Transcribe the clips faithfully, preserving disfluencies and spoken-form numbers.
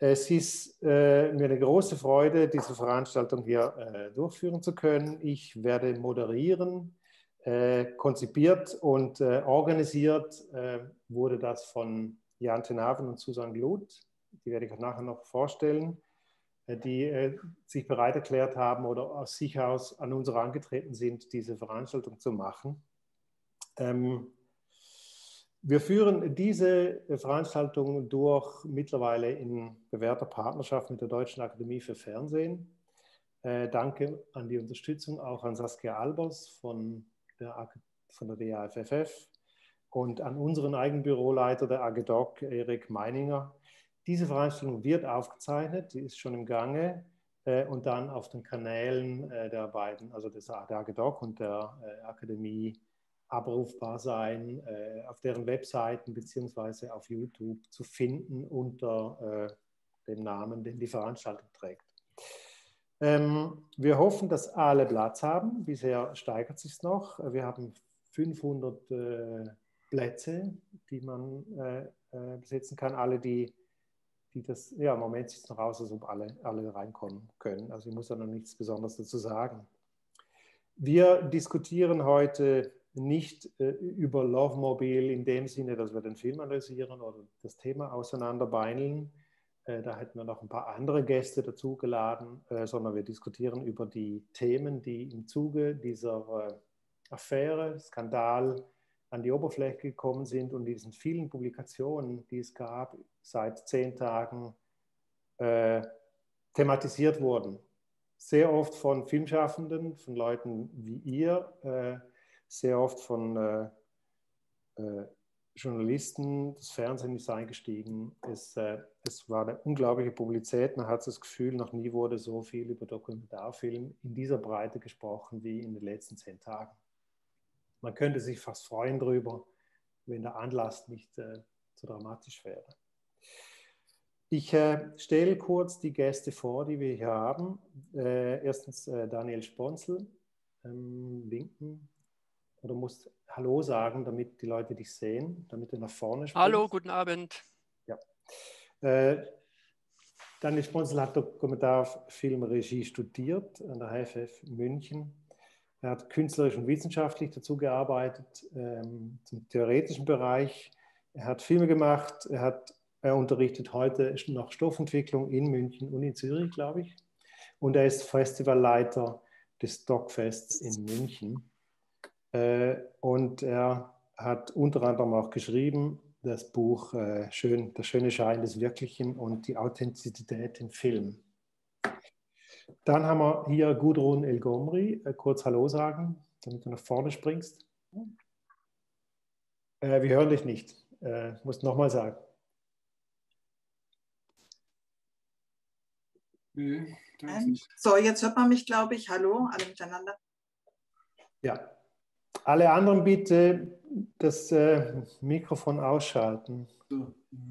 Es ist äh, mir eine große Freude, diese Veranstaltung hier äh, durchführen zu können. Ich werde moderieren. Äh, konzipiert und äh, organisiert äh, wurde das von Jan Tenaven und Susan Gluth. Die werde ich euch nachher noch vorstellen, äh, die äh, sich bereit erklärt haben oder aus sich aus an uns herangetreten sind, diese Veranstaltung zu machen. Ähm, Wir führen diese Veranstaltung durch mittlerweile in bewährter Partnerschaft mit der Deutschen Akademie für Fernsehen. Äh, danke an die Unterstützung auch an Saskia Albers von der, von der D A F F F und an unseren eigenen Büroleiter der A G D O C, Erik Meininger. Diese Veranstaltung wird aufgezeichnet, die ist schon im Gange äh, und dann auf den Kanälen äh, der beiden, also des, der A G D O C und der äh, Akademie, abrufbar sein, äh, auf deren Webseiten beziehungsweise auf YouTube zu finden unter äh, dem Namen, den die Veranstaltung trägt. Ähm, wir hoffen, dass alle Platz haben. Bisher steigert sich noch. Wir haben fünfhundert äh, Plätze, die man äh, äh, besetzen kann. Alle, die, die das, ja, im Moment sieht es noch aus, als ob alle, alle reinkommen können. Also ich muss da noch nichts Besonderes dazu sagen. Wir diskutieren heute nicht äh, über Lovemobile in dem Sinne, dass wir den Film analysieren oder das Thema auseinanderbeineln. Äh, da hätten wir noch ein paar andere Gäste dazu geladen, äh, sondern wir diskutieren über die Themen, die im Zuge dieser äh, Affäre, Skandal an die Oberfläche gekommen sind und diesen vielen Publikationen, die es gab, seit zehn Tagen äh, thematisiert wurden. Sehr oft von Filmschaffenden, von Leuten wie ihr, äh, sehr oft von äh, äh, Journalisten. Das Fernsehen ist eingestiegen. Es, äh, es war eine unglaubliche Publizität. Man hat das Gefühl, noch nie wurde so viel über Dokumentarfilm in dieser Breite gesprochen wie in den letzten zehn Tagen. Man könnte sich fast freuen darüber, wenn der Anlass nicht äh, so dramatisch wäre. Ich äh, stelle kurz die Gäste vor, die wir hier haben. Äh, erstens äh, Daniel Sponzel, ähm, winken. Oder musst Hallo sagen, damit die Leute dich sehen, damit du nach vorne springst. Hallo, guten Abend. Ja. Äh, Daniel Sponzel hat Dokumentarfilmregie studiert an der H F F München. Er hat künstlerisch und wissenschaftlich dazu gearbeitet, ähm, zum theoretischen Bereich. Er hat Filme gemacht, er hat Er unterrichtet heute noch Stoffentwicklung in München und in Zürich, glaube ich. Und er ist Festivalleiter des Docfests in München. Äh, und er hat unter anderem auch geschrieben das Buch äh, Schön, Der schöne Schein des Wirklichen und die Authentizität im Film. Dann haben wir hier Gudrun El-Gomri. Äh, kurz Hallo sagen, damit du nach vorne springst. Äh, wir hören dich nicht. Äh, musst nochmal sagen. Nee, ähm, so, jetzt hört man mich, glaube ich. Hallo, alle miteinander. Ja. Alle anderen bitte das äh, Mikrofon ausschalten. So.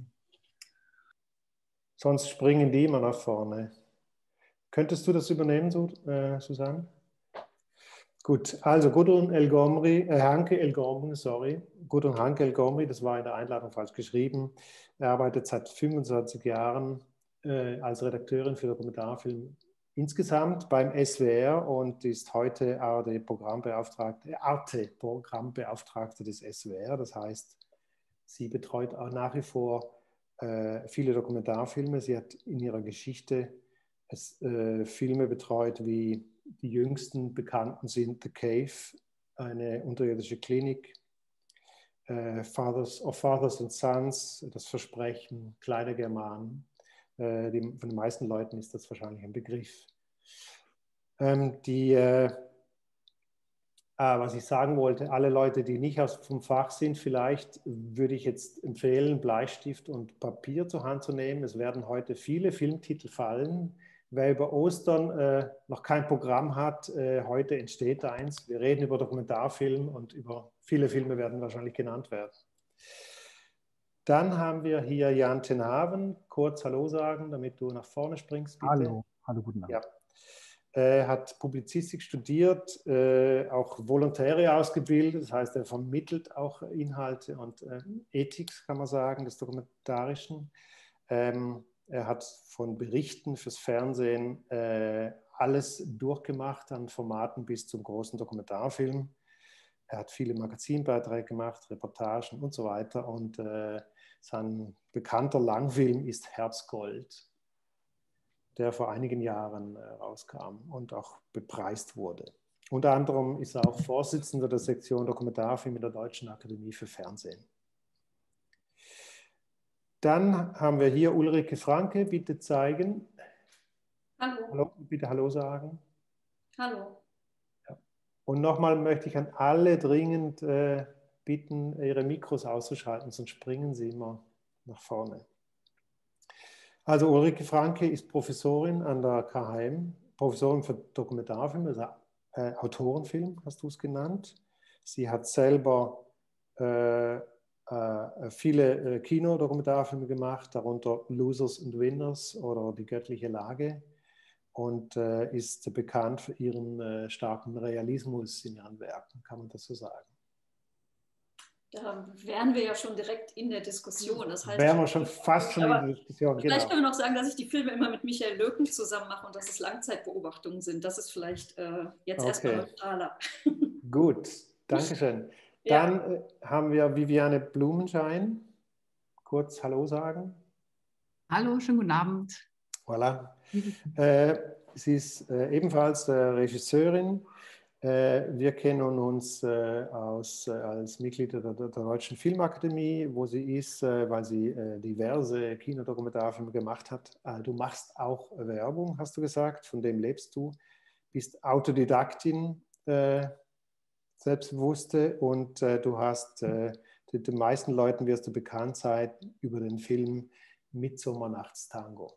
Sonst springen die immer nach vorne. Könntest du das übernehmen, äh, Susanne? Gut, also Gudrun El-Gomri, äh, Hanke El-Gomri, sorry. Gudrun Hanke El-Gomri, das war in der Einladung falsch geschrieben. Er arbeitet seit fünfundzwanzig Jahren äh, als Redakteurin für Dokumentarfilm insgesamt beim S W R und ist heute Arte-Programmbeauftragte, Arte-Programmbeauftragte des S W R. Das heißt, sie betreut auch nach wie vor äh, viele Dokumentarfilme. Sie hat in ihrer Geschichte es, äh, Filme betreut, wie die jüngsten bekannten sind The Cave, eine unterirdische Klinik, äh, Fathers of Fathers and Sons, Das Versprechen, Kleine Germanen. Äh, die, von den meisten Leuten ist das wahrscheinlich ein Begriff. Ähm, die, äh, ah, was ich sagen wollte, alle Leute, die nicht aus vom Fach sind, vielleicht würde ich jetzt empfehlen, Bleistift und Papier zur Hand zu nehmen. Es werden heute viele Filmtitel fallen. Wer über Ostern äh, noch kein Programm hat, äh, heute entsteht eins. Wir reden über Dokumentarfilm und über viele Filme werden wahrscheinlich genannt werden. Dann haben wir hier Jan Tenaven. Kurz Hallo sagen, damit du nach vorne springst, bitte. Hallo, hallo, guten Abend. Ja. Er hat Publizistik studiert, äh, auch Volontäre ausgebildet, das heißt, er vermittelt auch Inhalte und äh, Ethik, kann man sagen, des Dokumentarischen. Ähm, Er hat von Berichten fürs Fernsehen äh, alles durchgemacht, an Formaten bis zum großen Dokumentarfilm. Er hat viele Magazinbeiträge gemacht, Reportagen und so weiter. Und äh, sein bekannter Langfilm ist Herzgold, der vor einigen Jahren äh, rauskam und auch bepreist wurde. Unter anderem ist er auch Vorsitzender der Sektion Dokumentarfilm in der Deutschen Akademie für Fernsehen. Dann haben wir hier Ulrike Franke, bitte zeigen. Hallo. Hallo, bitte Hallo sagen. Hallo. Ja. Und nochmal möchte ich an alle dringend äh, bitten, ihre Mikros auszuschalten, sonst springen sie immer nach vorne. Also Ulrike Franke ist Professorin an der K H M, Professorin für Dokumentarfilm, also äh, Autorenfilm, hast du es genannt. Sie hat selber äh, äh, viele äh, Kinodokumentarfilme gemacht, darunter Losers and Winners oder Die göttliche Lage, und äh, ist bekannt für ihren äh, starken Realismus in ihren Werken, kann man das so sagen? Da wären wir ja schon direkt in der Diskussion. Das heißt, wären wir schon fast schon in der Diskussion, vielleicht genau. können wir noch sagen, dass ich die Filme immer mit Michael Löken zusammen mache und dass es Langzeitbeobachtungen sind. Das ist vielleicht äh, jetzt Okay. erstmal neutraler. Gut, danke schön. Ja. Dann äh, haben wir Viviane Blumenschein. Kurz Hallo sagen. Hallo, schönen guten Abend. Voilà. Äh, sie ist äh, ebenfalls äh, Regisseurin. Äh, wir kennen uns äh, aus, äh, als Mitglied der, der Deutschen Filmakademie, wo sie ist, äh, weil sie äh, diverse Kinodokumentarfilme gemacht hat. Äh, du machst auch Werbung, hast du gesagt, von dem lebst du. Bist Autodidaktin, äh, selbstbewusste, und äh, du hast, äh, den, den meisten Leuten wirst du bekannt sein über den Film Midsommernnachtstango.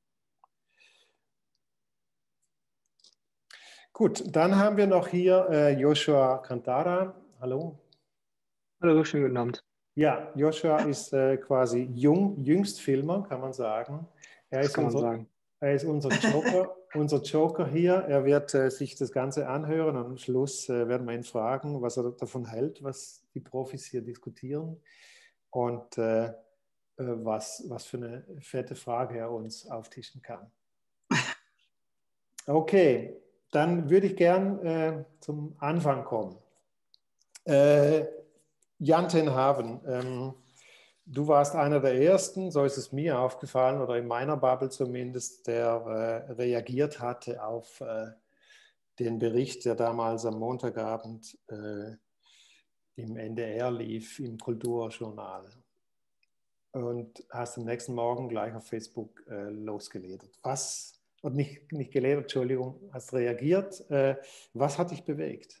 Gut, dann haben wir noch hier äh, Joshua Cantara. Hallo. Hallo, schönen guten Abend. Ja, Joshua ist äh, quasi jung, Jüngstfilmer, kann man sagen. Er Das ist kann man unser, sagen. Er ist unser Joker, unser Joker hier. Er wird äh, sich das Ganze anhören und am Schluss äh, werden wir ihn fragen, was er davon hält, was die Profis hier diskutieren, und äh, äh, was, was für eine fette Frage er uns auftischen kann. Okay. Dann würde ich gern äh, zum Anfang kommen. Äh, Jan ten Haven, ähm, du warst einer der Ersten, so ist es mir aufgefallen, oder in meiner Bubble zumindest, der äh, reagiert hatte auf äh, den Bericht, der damals am Montagabend äh, im N D R lief, im Kulturjournal. Und hast am nächsten Morgen gleich auf Facebook äh, losgeledert. Was... Und nicht, nicht geledert, Entschuldigung, hast reagiert. Äh, was hat dich bewegt?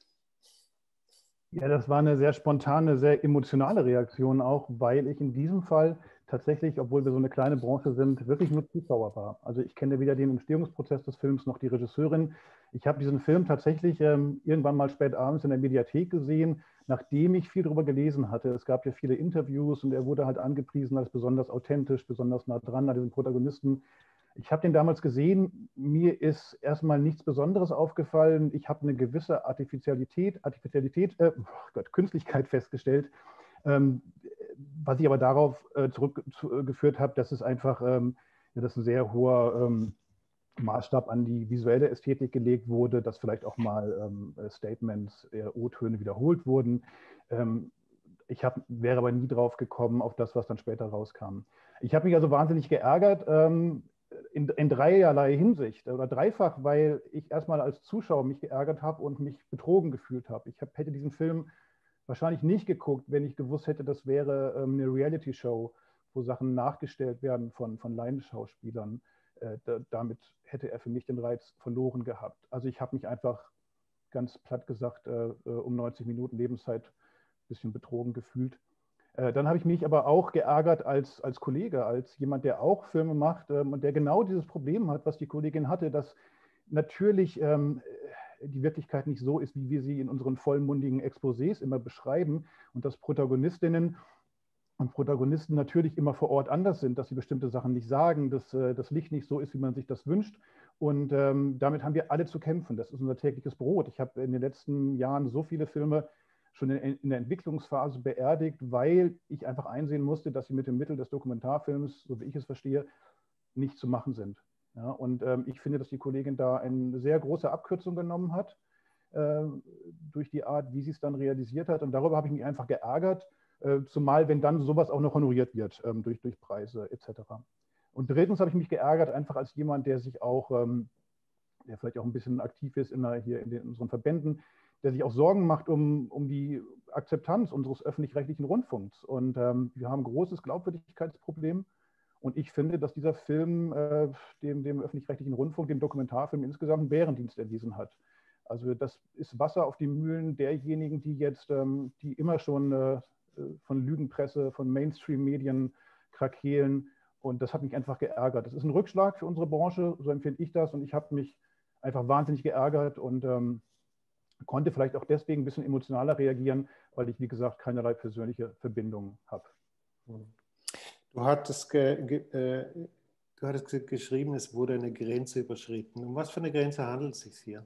Ja, das war eine sehr spontane, sehr emotionale Reaktion auch, weil ich in diesem Fall tatsächlich, obwohl wir so eine kleine Branche sind, wirklich nur Zuschauer war. Also ich kenne weder den Entstehungsprozess des Films noch die Regisseurin. Ich habe diesen Film tatsächlich ähm, irgendwann mal spät abends in der Mediathek gesehen, nachdem ich viel darüber gelesen hatte. Es gab ja viele Interviews und er wurde halt angepriesen als besonders authentisch, besonders nah dran an diesen Protagonisten. Ich habe den damals gesehen, mir ist erstmal nichts Besonderes aufgefallen. Ich habe eine gewisse Artificialität, Artificialität, äh, oh Gott, Künstlichkeit festgestellt, ähm, was ich aber darauf äh, zurückgeführt habe, dass es einfach, ähm, ja, dass ein sehr hoher ähm, Maßstab an die visuelle Ästhetik gelegt wurde, dass vielleicht auch mal ähm, Statements, äh, O-Töne wiederholt wurden. Ähm, ich hab, wäre aber nie drauf gekommen, auf das, was dann später rauskam. Ich habe mich also wahnsinnig geärgert, ähm, In, in dreierlei Hinsicht oder dreifach, weil ich erstmal als Zuschauer mich geärgert habe und mich betrogen gefühlt habe. Ich hab, hätte diesen Film wahrscheinlich nicht geguckt, wenn ich gewusst hätte, das wäre ähm, eine Reality-Show, wo Sachen nachgestellt werden von, von Laienschauspielern. Äh, da, damit hätte er für mich den Reiz verloren gehabt. Also ich habe mich einfach ganz platt gesagt äh, um neunzig Minuten Lebenszeit ein bisschen betrogen gefühlt. Dann habe ich mich aber auch geärgert als, als Kollege, als jemand, der auch Filme macht ähm, und der genau dieses Problem hat, was die Kollegin hatte, dass natürlich ähm, die Wirklichkeit nicht so ist, wie wir sie in unseren vollmundigen Exposés immer beschreiben, und dass Protagonistinnen und Protagonisten natürlich immer vor Ort anders sind, dass sie bestimmte Sachen nicht sagen, dass äh, das Licht nicht so ist, wie man sich das wünscht. Und ähm, damit haben wir alle zu kämpfen. Das ist unser tägliches Brot. Ich habe in den letzten Jahren so viele Filme schon in, in der Entwicklungsphase beerdigt, weil ich einfach einsehen musste, dass sie mit dem Mittel des Dokumentarfilms, so wie ich es verstehe, nicht zu machen sind. Ja, und ähm, ich finde, dass die Kollegin da eine sehr große Abkürzung genommen hat, äh, durch die Art, wie sie es dann realisiert hat. Und darüber habe ich mich einfach geärgert, äh, zumal wenn dann sowas auch noch honoriert wird, ähm, durch, durch Preise et cetera. Und drittens habe ich mich geärgert, einfach als jemand, der sich auch, ähm, der vielleicht auch ein bisschen aktiv ist in der, hier in, den, in unseren Verbänden, der sich auch Sorgen macht um, um die Akzeptanz unseres öffentlich-rechtlichen Rundfunks. Und ähm, wir haben ein großes Glaubwürdigkeitsproblem. Und ich finde, dass dieser Film äh, dem, dem öffentlich-rechtlichen Rundfunk, dem Dokumentarfilm insgesamt einen Bärendienst erwiesen hat. Also das ist Wasser auf die Mühlen derjenigen, die jetzt, ähm, die immer schon äh, von Lügenpresse, von Mainstream-Medien krakeelen. Und das hat mich einfach geärgert. Das ist ein Rückschlag für unsere Branche, so empfinde ich das. Und ich habe mich einfach wahnsinnig geärgert und ähm, konnte vielleicht auch deswegen ein bisschen emotionaler reagieren, weil ich, wie gesagt, keinerlei persönliche Verbindungen habe. Du hattest, ge, ge, äh, du hattest geschrieben, es wurde eine Grenze überschritten. Um was für eine Grenze handelt es sich hier?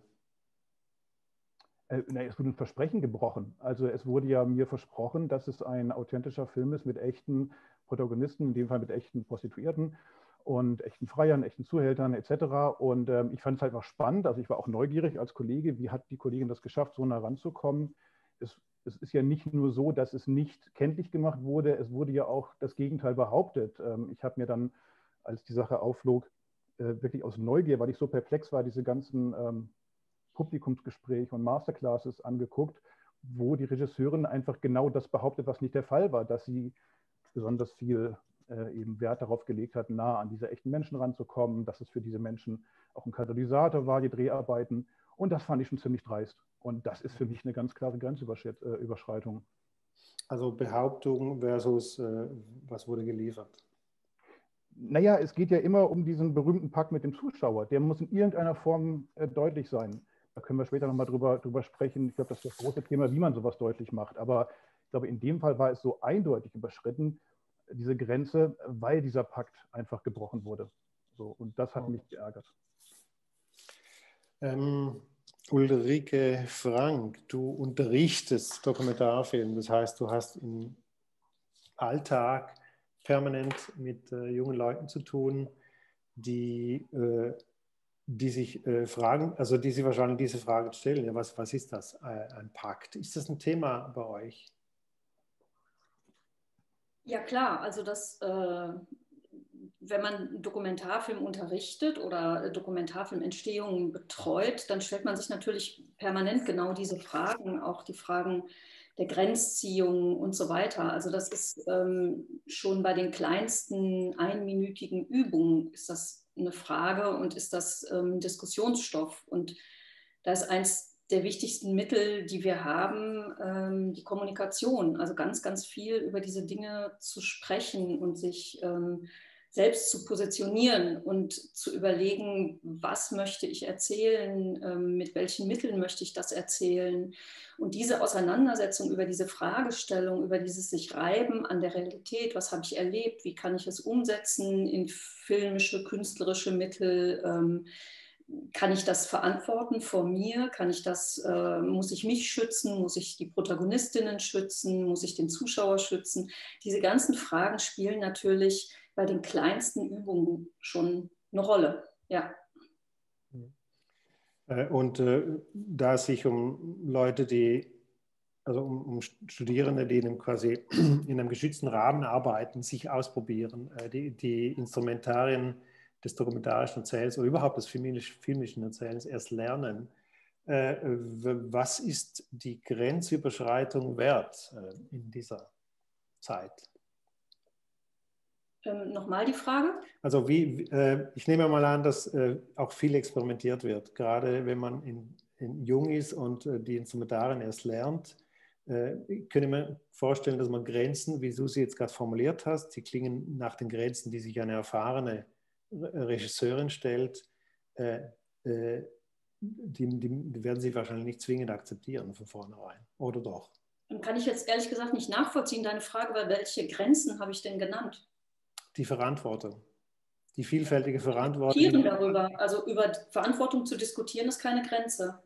Äh, na, es wurde ein Versprechen gebrochen. Also es wurde ja mir versprochen, dass es ein authentischer Film ist mit echten Protagonisten, in dem Fall mit echten Prostituierten und echten Freiern, echten Zuhältern et cetera. Und ähm, ich fand es halt einfach spannend. Also ich war auch neugierig als Kollege, wie hat die Kollegin das geschafft, so nah ranzukommen. Es, es ist ja nicht nur so, dass es nicht kenntlich gemacht wurde, es wurde ja auch das Gegenteil behauptet. Ähm, ich habe mir dann, als die Sache aufflog, äh, wirklich aus Neugier, weil ich so perplex war, diese ganzen ähm, Publikumsgespräche und Masterclasses angeguckt, wo die Regisseurin einfach genau das behauptet, was nicht der Fall war, dass sie besonders viel äh, eben Wert darauf gelegt hat, nah an diese echten Menschen ranzukommen, dass es für diese Menschen auch ein Katalysator war, die Dreharbeiten. Und das fand ich schon ziemlich dreist. Und das ist für mich eine ganz klare Grenzüberschreitung. Also Behauptung versus äh, was wurde geliefert? Naja, es geht ja immer um diesen berühmten Pakt mit dem Zuschauer. Der muss in irgendeiner Form äh, deutlich sein. Da können wir später nochmal drüber, drüber sprechen. Ich glaube, das ist das große Thema, wie man sowas deutlich macht. Aber ich glaube, in dem Fall war es so eindeutig überschritten, diese Grenze, weil dieser Pakt einfach gebrochen wurde. So, und das hat oh. mich geärgert. Ähm, Ulrike Frank, du unterrichtest Dokumentarfilm. Das heißt, du hast im Alltag permanent mit äh, jungen Leuten zu tun, die, äh, die sich äh, fragen, also die sich wahrscheinlich diese Frage stellen, ja, was, was ist das, äh, ein Pakt? Ist das ein Thema bei euch? Ja klar, also das, äh, wenn man Dokumentarfilm unterrichtet oder Dokumentarfilmentstehungen betreut, dann stellt man sich natürlich permanent genau diese Fragen, auch die Fragen der Grenzziehung und so weiter. Also das ist ähm, schon bei den kleinsten einminütigen Übungen ist das eine Frage und ist das ähm, Diskussionsstoff. Und da ist eins der wichtigsten Mittel, die wir haben, ähm, die Kommunikation. Also ganz, ganz viel über diese Dinge zu sprechen und sich ähm, selbst zu positionieren und zu überlegen, was möchte ich erzählen, ähm, mit welchen Mitteln möchte ich das erzählen. Und diese Auseinandersetzung über diese Fragestellung, über dieses sich reiben an der Realität, was habe ich erlebt, wie kann ich es umsetzen in filmische, künstlerische Mittel, ähm, kann ich das verantworten vor mir? Kann ich das, äh, muss ich mich schützen? Muss ich die Protagonistinnen schützen? Muss ich den Zuschauer schützen? Diese ganzen Fragen spielen natürlich bei den kleinsten Übungen schon eine Rolle. Ja. Und äh, da es sich um Leute, die, also um, um Studierende, die in einem quasi in einem geschützten Rahmen arbeiten, sich ausprobieren, äh, die, die Instrumentarien des dokumentarischen Erzählens oder überhaupt des filmischen Erzählens erst lernen. Äh, was ist die Grenzüberschreitung wert äh, in dieser Zeit? Ähm, Nochmal die Frage? Also wie, äh, ich nehme mal an, dass äh, auch viel experimentiert wird, gerade wenn man in, in jung ist und äh, die Instrumentarien erst lernt. Äh, ich könnte mir vorstellen, dass man Grenzen, wie du sie jetzt gerade formuliert hast, die klingen nach den Grenzen, die sich eine erfahrene Regisseurin stellt, äh, äh, die, die, die werden sie wahrscheinlich nicht zwingend akzeptieren von vornherein, oder doch? Dann kann ich jetzt ehrlich gesagt nicht nachvollziehen, deine Frage, weil welche Grenzen habe ich denn genannt? Die Verantwortung, die vielfältige Verantwortung. Diskutieren darüber, also über Verantwortung zu diskutieren, ist keine Grenze.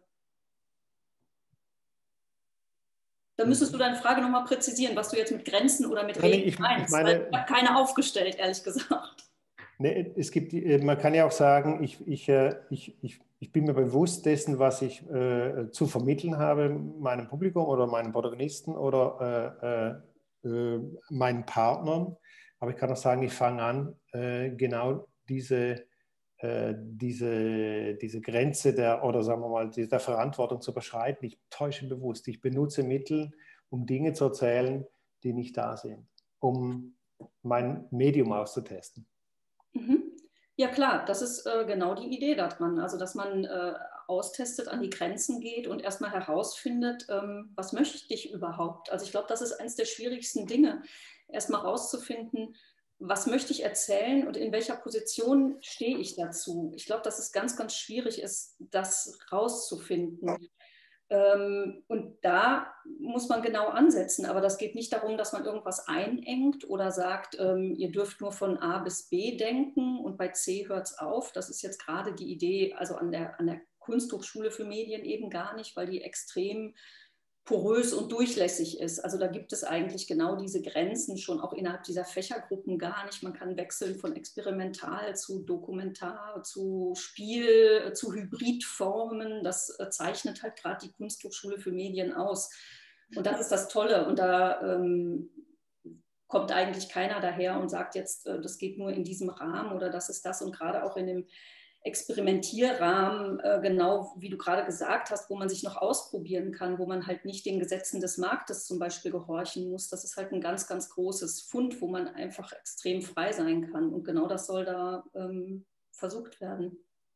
Da müsstest du deine Frage nochmal präzisieren, was du jetzt mit Grenzen oder mit Regeln ich, meinst, ich meine, weil ich habe keine aufgestellt, ehrlich gesagt. Nee, es gibt, man kann ja auch sagen, ich, ich, ich, ich, ich bin mir bewusst dessen, was ich äh, zu vermitteln habe, meinem Publikum oder meinen Protagonisten oder äh, äh, meinen Partnern. Aber ich kann auch sagen, ich fange an, äh, genau diese, äh, diese, diese Grenze der, oder sagen wir mal, der Verantwortung zu überschreiten. Ich täusche bewusst. Ich benutze Mittel, um Dinge zu erzählen, die nicht da sind, um mein Medium auszutesten. Mhm. Ja klar, das ist äh, genau die Idee daran. Also dass man äh, austestet, an die Grenzen geht und erstmal herausfindet, ähm, was möchte ich überhaupt? Also ich glaube, das ist eines der schwierigsten Dinge, erstmal herauszufinden, was möchte ich erzählen und in welcher Position stehe ich dazu. Ich glaube, dass es ganz, ganz schwierig ist, das rauszufinden. Ähm, und da muss man genau ansetzen, aber das geht nicht darum, dass man irgendwas einengt oder sagt, ähm, ihr dürft nur von A bis B denken und bei C hört es auf. Das ist jetzt gerade die Idee, also an der, an der Kunsthochschule für Medien eben gar nicht, weil die extrem porös und durchlässig ist. Also da gibt es eigentlich genau diese Grenzen schon auch innerhalb dieser Fächergruppen gar nicht. Man kann wechseln von experimental zu dokumentar, zu Spiel, zu Hybridformen. Das zeichnet halt gerade die Kunsthochschule für Medien aus. Und das ist das Tolle. Und da ähm, kommt eigentlich keiner daher und sagt jetzt, äh, das geht nur in diesem Rahmen oder das ist das. Und gerade auch in dem Experimentierrahmen, äh, genau wie du gerade gesagt hast, wo man sich noch ausprobieren kann, wo man halt nicht den Gesetzen des Marktes zum Beispiel gehorchen muss. Das ist halt ein ganz, ganz großes Fund, wo man einfach extrem frei sein kann. Und genau das soll da ähm, versucht werden.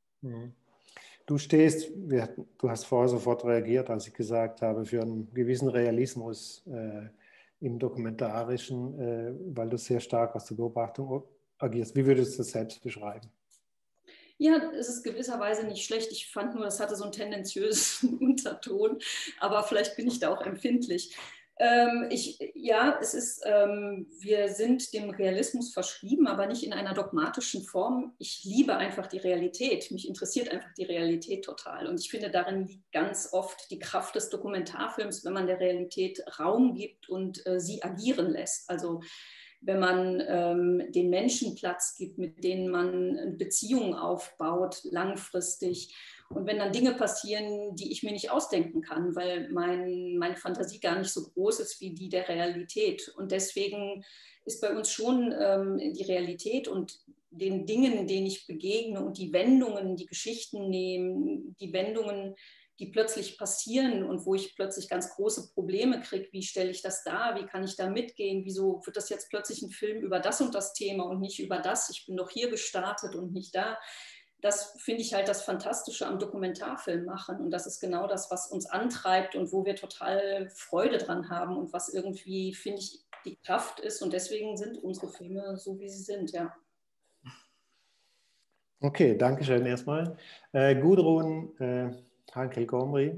Du stehst, du hast vorher sofort reagiert, als ich gesagt habe, für einen gewissen Realismus äh, im Dokumentarischen, äh, weil du sehr stark aus der Beobachtung agierst. Wie würdest du das selbst beschreiben? Ja, es ist gewisserweise nicht schlecht. Ich fand nur, das hatte so einen tendenziösen Unterton, aber vielleicht bin ich da auch empfindlich. Ähm, ich, ja, es ist, ähm, wir sind dem Realismus verschrieben, aber nicht in einer dogmatischen Form. Ich liebe einfach die Realität. Mich interessiert einfach die Realität total. Und ich finde, darin liegt ganz oft die Kraft des Dokumentarfilms, wenn man der Realität Raum gibt und äh, sie agieren lässt. Also wenn man ähm, den Menschen Platz gibt, mit denen man Beziehungen aufbaut, langfristig. Und wenn dann Dinge passieren, die ich mir nicht ausdenken kann, weil mein, meine Fantasie gar nicht so groß ist wie die der Realität. Und deswegen ist bei uns schon ähm, die Realität und den Dingen, denen ich begegne und die Wendungen, die Geschichten nehmen, die Wendungen, die plötzlich passieren und wo ich plötzlich ganz große Probleme kriege. Wie stelle ich das dar? Wie kann ich da mitgehen? Wieso wird das jetzt plötzlich ein Film über das und das Thema und nicht über das? Ich bin doch hier gestartet und nicht da. Das finde ich halt das Fantastische am Dokumentarfilm machen. Und das ist genau das, was uns antreibt und wo wir total Freude dran haben und was irgendwie, finde ich, die Kraft ist. Und deswegen sind unsere Filme so, wie sie sind, ja. Okay, danke schön erstmal. Äh, Gudrun äh, Hankel-Gomri,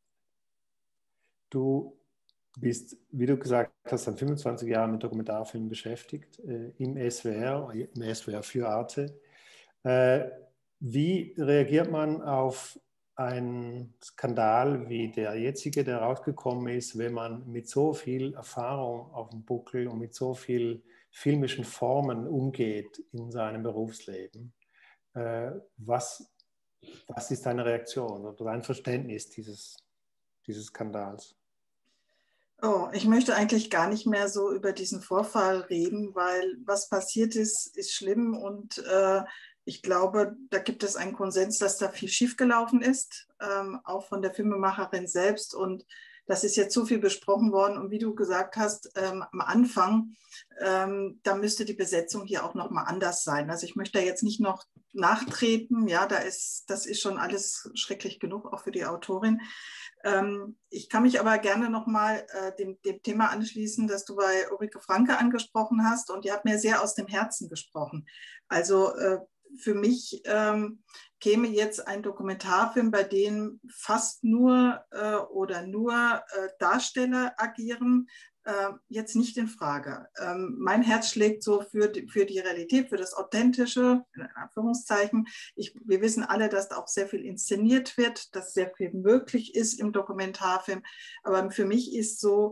du bist, wie du gesagt hast, seit fünfundzwanzig Jahren mit Dokumentarfilmen beschäftigt, äh, im S W R, im S W R für Arte. Äh, wie reagiert man auf einen Skandal wie der jetzige, der rausgekommen ist, wenn man mit so viel Erfahrung auf dem Buckel und mit so viel filmischen Formen umgeht in seinem Berufsleben? Äh, was, was ist deine Reaktion oder dein Verständnis dieses, dieses Skandals? Oh, ich möchte eigentlich gar nicht mehr so über diesen Vorfall reden, weil was passiert ist, ist schlimm und äh, ich glaube, da gibt es einen Konsens, dass da viel schiefgelaufen ist, ähm, auch von der Filmemacherin selbst und das ist jetzt so viel besprochen worden und wie du gesagt hast, ähm, am Anfang, ähm, da müsste die Besetzung hier auch nochmal anders sein. Also ich möchte da jetzt nicht noch nachtreten, ja, da ist, das ist schon alles schrecklich genug, auch für die Autorin. Ähm, ich kann mich aber gerne nochmal äh, dem, dem Thema anschließen, das du bei Ulrike Franke angesprochen hast und ihr habt mir sehr aus dem Herzen gesprochen. Also äh, für mich ähm, käme jetzt ein Dokumentarfilm, bei dem fast nur äh, oder nur äh, Darsteller agieren, äh, jetzt nicht in Frage. Ähm, mein Herz schlägt so für die, für die Realität, für das Authentische, in Anführungszeichen. Ich, wir wissen alle, dass da auch sehr viel inszeniert wird, dass sehr viel möglich ist im Dokumentarfilm. Aber für mich ist so,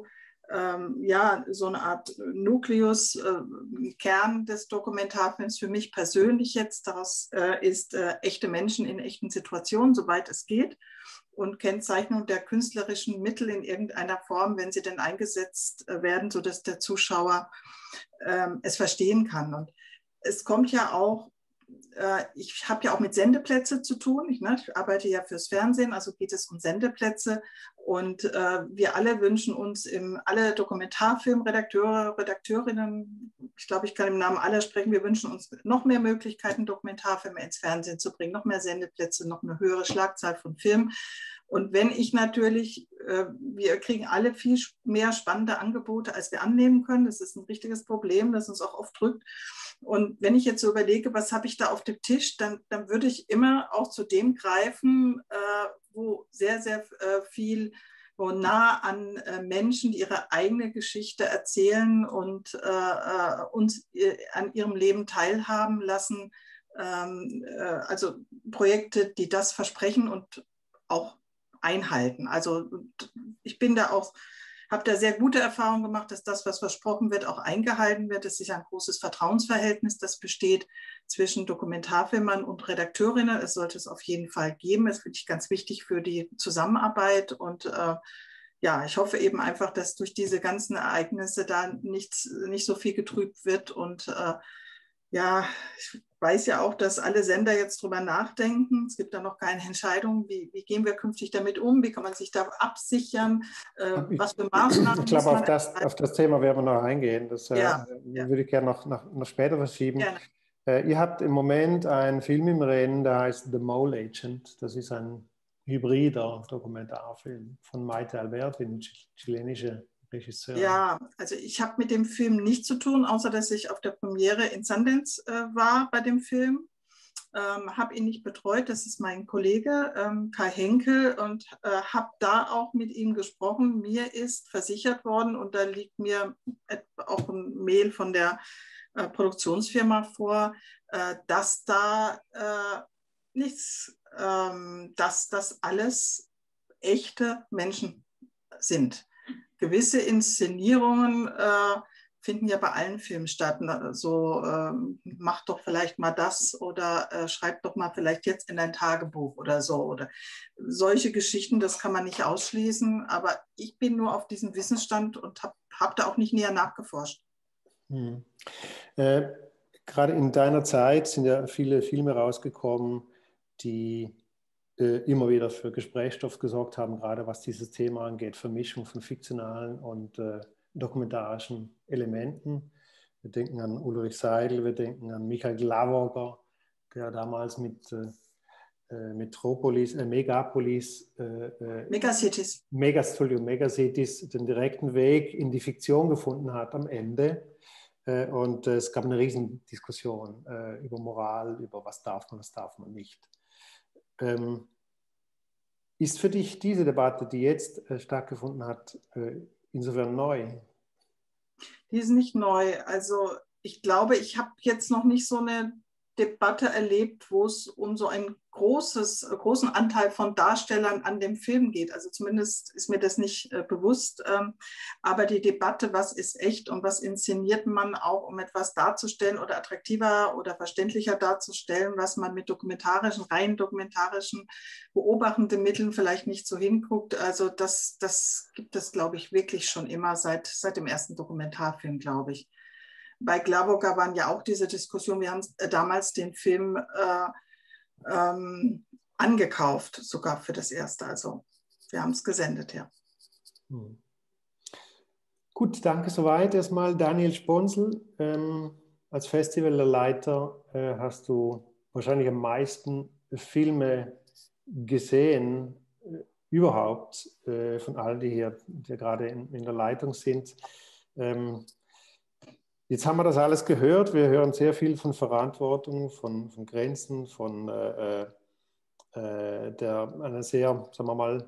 ähm, ja, so eine Art Nukleus, äh, Kern des Dokumentarfilms für mich persönlich jetzt. Daraus äh, ist äh, echte Menschen in echten Situationen, soweit es geht. Und Kennzeichnung der künstlerischen Mittel in irgendeiner Form, wenn sie denn eingesetzt werden, sodass der Zuschauer ähm, es verstehen kann. Und es kommt ja auch, äh, ich habe ja auch mit Sendeplätze zu tun. Ich, ne, ich arbeite ja fürs Fernsehen, also geht es um Sendeplätze. Und äh, wir alle wünschen uns, im, alle Dokumentarfilmredakteure, Redakteurinnen, ich glaube, ich kann im Namen aller sprechen, wir wünschen uns noch mehr Möglichkeiten, Dokumentarfilme ins Fernsehen zu bringen, noch mehr Sendeplätze, noch eine höhere Schlagzahl von Filmen. Und wenn ich natürlich, äh, wir kriegen alle viel mehr spannende Angebote, als wir annehmen können. Das ist ein richtiges Problem, das uns auch oft drückt. Und wenn ich jetzt so überlege, was habe ich da auf dem Tisch, dann, dann würde ich immer auch zu dem greifen, äh, wo sehr, sehr äh, viel, wo nah an äh, Menschen, die ihre eigene Geschichte erzählen und äh, uns äh, an ihrem Leben teilhaben lassen. Ähm, äh, also Projekte, die das versprechen und auch einhalten. Also ich bin da auch, habe da sehr gute Erfahrungen gemacht, dass das, was versprochen wird, auch eingehalten wird. Es ist ja ein großes Vertrauensverhältnis, das besteht zwischen Dokumentarfilmern und Redakteurinnen. Es sollte es auf jeden Fall geben. Das finde ich ganz wichtig für die Zusammenarbeit. Und äh, ja, ich hoffe eben einfach, dass durch diese ganzen Ereignisse da nicht, nicht so viel getrübt wird. Und äh, ja, ich weiß ja auch, dass alle Sender jetzt drüber nachdenken. Es gibt da noch keine Entscheidung, wie, wie gehen wir künftig damit um, wie kann man sich da absichern, äh, was für Maßnahmen. Ich glaube, auf das, auf das Thema werden wir noch eingehen. Das äh, ja, würde ich gerne noch, noch, noch später verschieben. Äh, ihr habt im Moment einen Film im Rennen, der heißt The Mole Agent. Das ist ein hybrider Dokumentarfilm von Maite Alberti, eine chilenische Regisseurin. Ja, also ich habe mit dem Film nichts zu tun, außer dass ich auf der Premiere in Sundance äh, war bei dem Film. Ähm, habe ihn nicht betreut, das ist mein Kollege ähm, Kai Henkel, und äh, habe da auch mit ihm gesprochen. Mir ist versichert worden, und da liegt mir auch ein Mail von der äh, Produktionsfirma vor, äh, dass da äh, nichts, ähm, dass das alles echte Menschen sind. Gewisse Inszenierungen äh, finden ja bei allen Filmen statt. So, äh, mach doch vielleicht mal das oder äh, schreib doch mal vielleicht jetzt in dein Tagebuch oder so. Oder solche Geschichten, das kann man nicht ausschließen. Aber ich bin nur auf diesem Wissensstand und habe hab da auch nicht näher nachgeforscht. Hm. Äh, gerade in deiner Zeit sind ja viele Filme rausgekommen, die immer wieder für Gesprächsstoff gesorgt haben, gerade was dieses Thema angeht, Vermischung von fiktionalen und äh, dokumentarischen Elementen. Wir denken an Ulrich Seidel, wir denken an Michael Glavoger, der damals mit äh, Metropolis, äh, Megapolis, äh, Megacities. Megas, Entschuldigung, Megacities den direkten Weg in die Fiktion gefunden hat am Ende. Äh, und äh, es gab eine riesen Diskussion äh, über Moral, über was darf man, was darf man nicht. Ähm, ist für dich diese Debatte, die jetzt äh, stattgefunden hat, äh, insofern neu? Die ist nicht neu. Also ich glaube, ich habe jetzt noch nicht so eine Debatte erlebt, wo es um so einen großes, großen Anteil von Darstellern an dem Film geht. Also zumindest ist mir das nicht äh, bewusst. Ähm, aber die Debatte, was ist echt und was inszeniert man auch, um etwas darzustellen oder attraktiver oder verständlicher darzustellen, was man mit dokumentarischen, rein dokumentarischen, beobachtenden Mitteln vielleicht nicht so hinguckt. Also das, das gibt es, glaube ich, wirklich schon immer seit, seit dem ersten Dokumentarfilm, glaube ich. Bei Glavoga waren ja auch diese Diskussionen. Wir haben damals den Film äh, ähm, angekauft, sogar für das erste. Also wir haben es gesendet, ja. Hm. Gut, danke soweit. Erstmal Daniel Sponsl. Ähm, als Festivalleiter äh, hast du wahrscheinlich am meisten Filme gesehen, äh, überhaupt, äh, von allen, die hier die gerade in, in der Leitung sind. Ähm, Jetzt haben wir das alles gehört. Wir hören sehr viel von Verantwortung, von, von Grenzen, von äh, äh, der, einer sehr, sagen wir mal,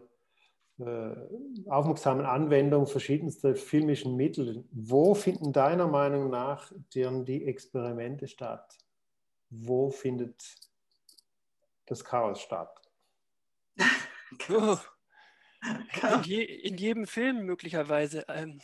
äh, aufmerksamen Anwendung verschiedenster filmischen Mittel. Wo finden deiner Meinung nach denn die Experimente statt? Wo findet das Chaos statt? Chaos. In, je, in jedem Film möglicherweise. Ähm,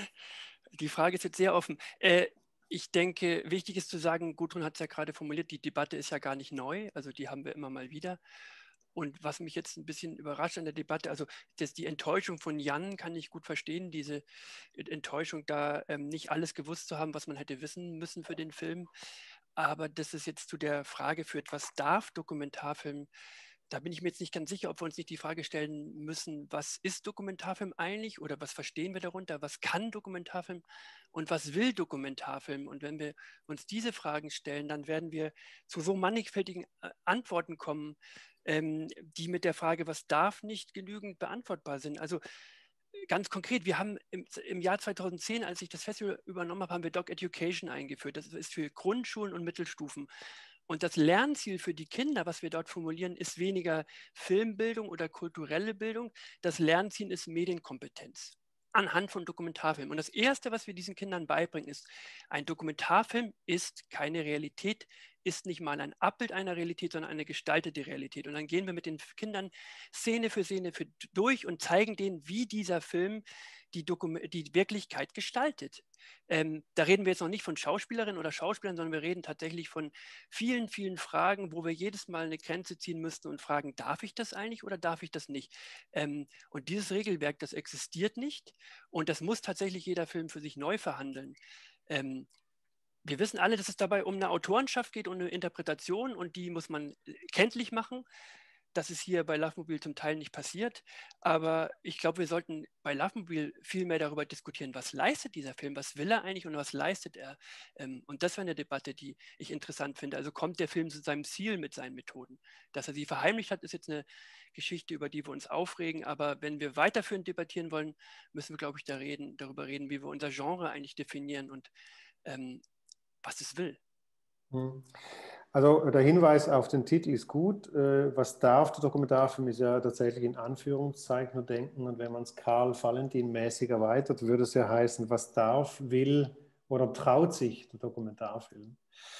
die Frage ist jetzt sehr offen. Äh, ich denke, wichtig ist zu sagen, Gudrun hat es ja gerade formuliert, die Debatte ist ja gar nicht neu, also die haben wir immer mal wieder. Und was mich jetzt ein bisschen überrascht an der Debatte, also das, die Enttäuschung von Jan kann ich gut verstehen, diese Enttäuschung, da ähm, nicht alles gewusst zu haben, was man hätte wissen müssen für den Film. Aber das ist jetzt zu der Frage führt, was darf Dokumentarfilm? Da bin ich mir jetzt nicht ganz sicher, ob wir uns nicht die Frage stellen müssen, was ist Dokumentarfilm eigentlich oder was verstehen wir darunter, was kann Dokumentarfilm und was will Dokumentarfilm? Und wenn wir uns diese Fragen stellen, dann werden wir zu so mannigfältigen Antworten kommen, ähm, die mit der Frage, was darf nicht genügend beantwortbar sind. Also ganz konkret, wir haben im, im Jahr zweitausendzehn, als ich das Festival übernommen habe, haben wir Doc Education eingeführt. Das ist für Grundschulen und Mittelstufen. Und das Lernziel für die Kinder, was wir dort formulieren, ist weniger Filmbildung oder kulturelle Bildung. Das Lernziel ist Medienkompetenz anhand von Dokumentarfilmen. Und das Erste, was wir diesen Kindern beibringen, ist, ein Dokumentarfilm ist keine Realität, ist nicht mal ein Abbild einer Realität, sondern eine gestaltete Realität. Und dann gehen wir mit den Kindern Szene für Szene für, durch und zeigen denen, wie dieser Film die, Dokum- die Wirklichkeit gestaltet. Ähm, da reden wir jetzt noch nicht von Schauspielerinnen oder Schauspielern, sondern wir reden tatsächlich von vielen, vielen Fragen, wo wir jedes Mal eine Grenze ziehen müssten und fragen, darf ich das eigentlich oder darf ich das nicht? Ähm, und dieses Regelwerk, das existiert nicht und das muss tatsächlich jeder Film für sich neu verhandeln. Ähm, wir wissen alle, dass es dabei um eine Autorenschaft geht und eine Interpretation und die muss man kenntlich machen. Das ist hier bei Lovemobil zum Teil nicht passiert, aber ich glaube, wir sollten bei Lovemobil viel mehr darüber diskutieren, was leistet dieser Film, was will er eigentlich und was leistet er. Und das wäre eine Debatte, die ich interessant finde. Also kommt der Film zu seinem Ziel mit seinen Methoden? Dass er sie verheimlicht hat, ist jetzt eine Geschichte, über die wir uns aufregen, aber wenn wir weiterführend debattieren wollen, müssen wir, glaube ich, da reden, darüber reden, wie wir unser Genre eigentlich definieren und ähm, was es will. Hm. Also der Hinweis auf den Titel ist gut. Was darf der Dokumentarfilm, ist ja tatsächlich in Anführungszeichen nur denken. Und wenn man es Karl Valentin-mäßig erweitert, würde es ja heißen, was darf, will oder traut sich der Dokumentarfilm.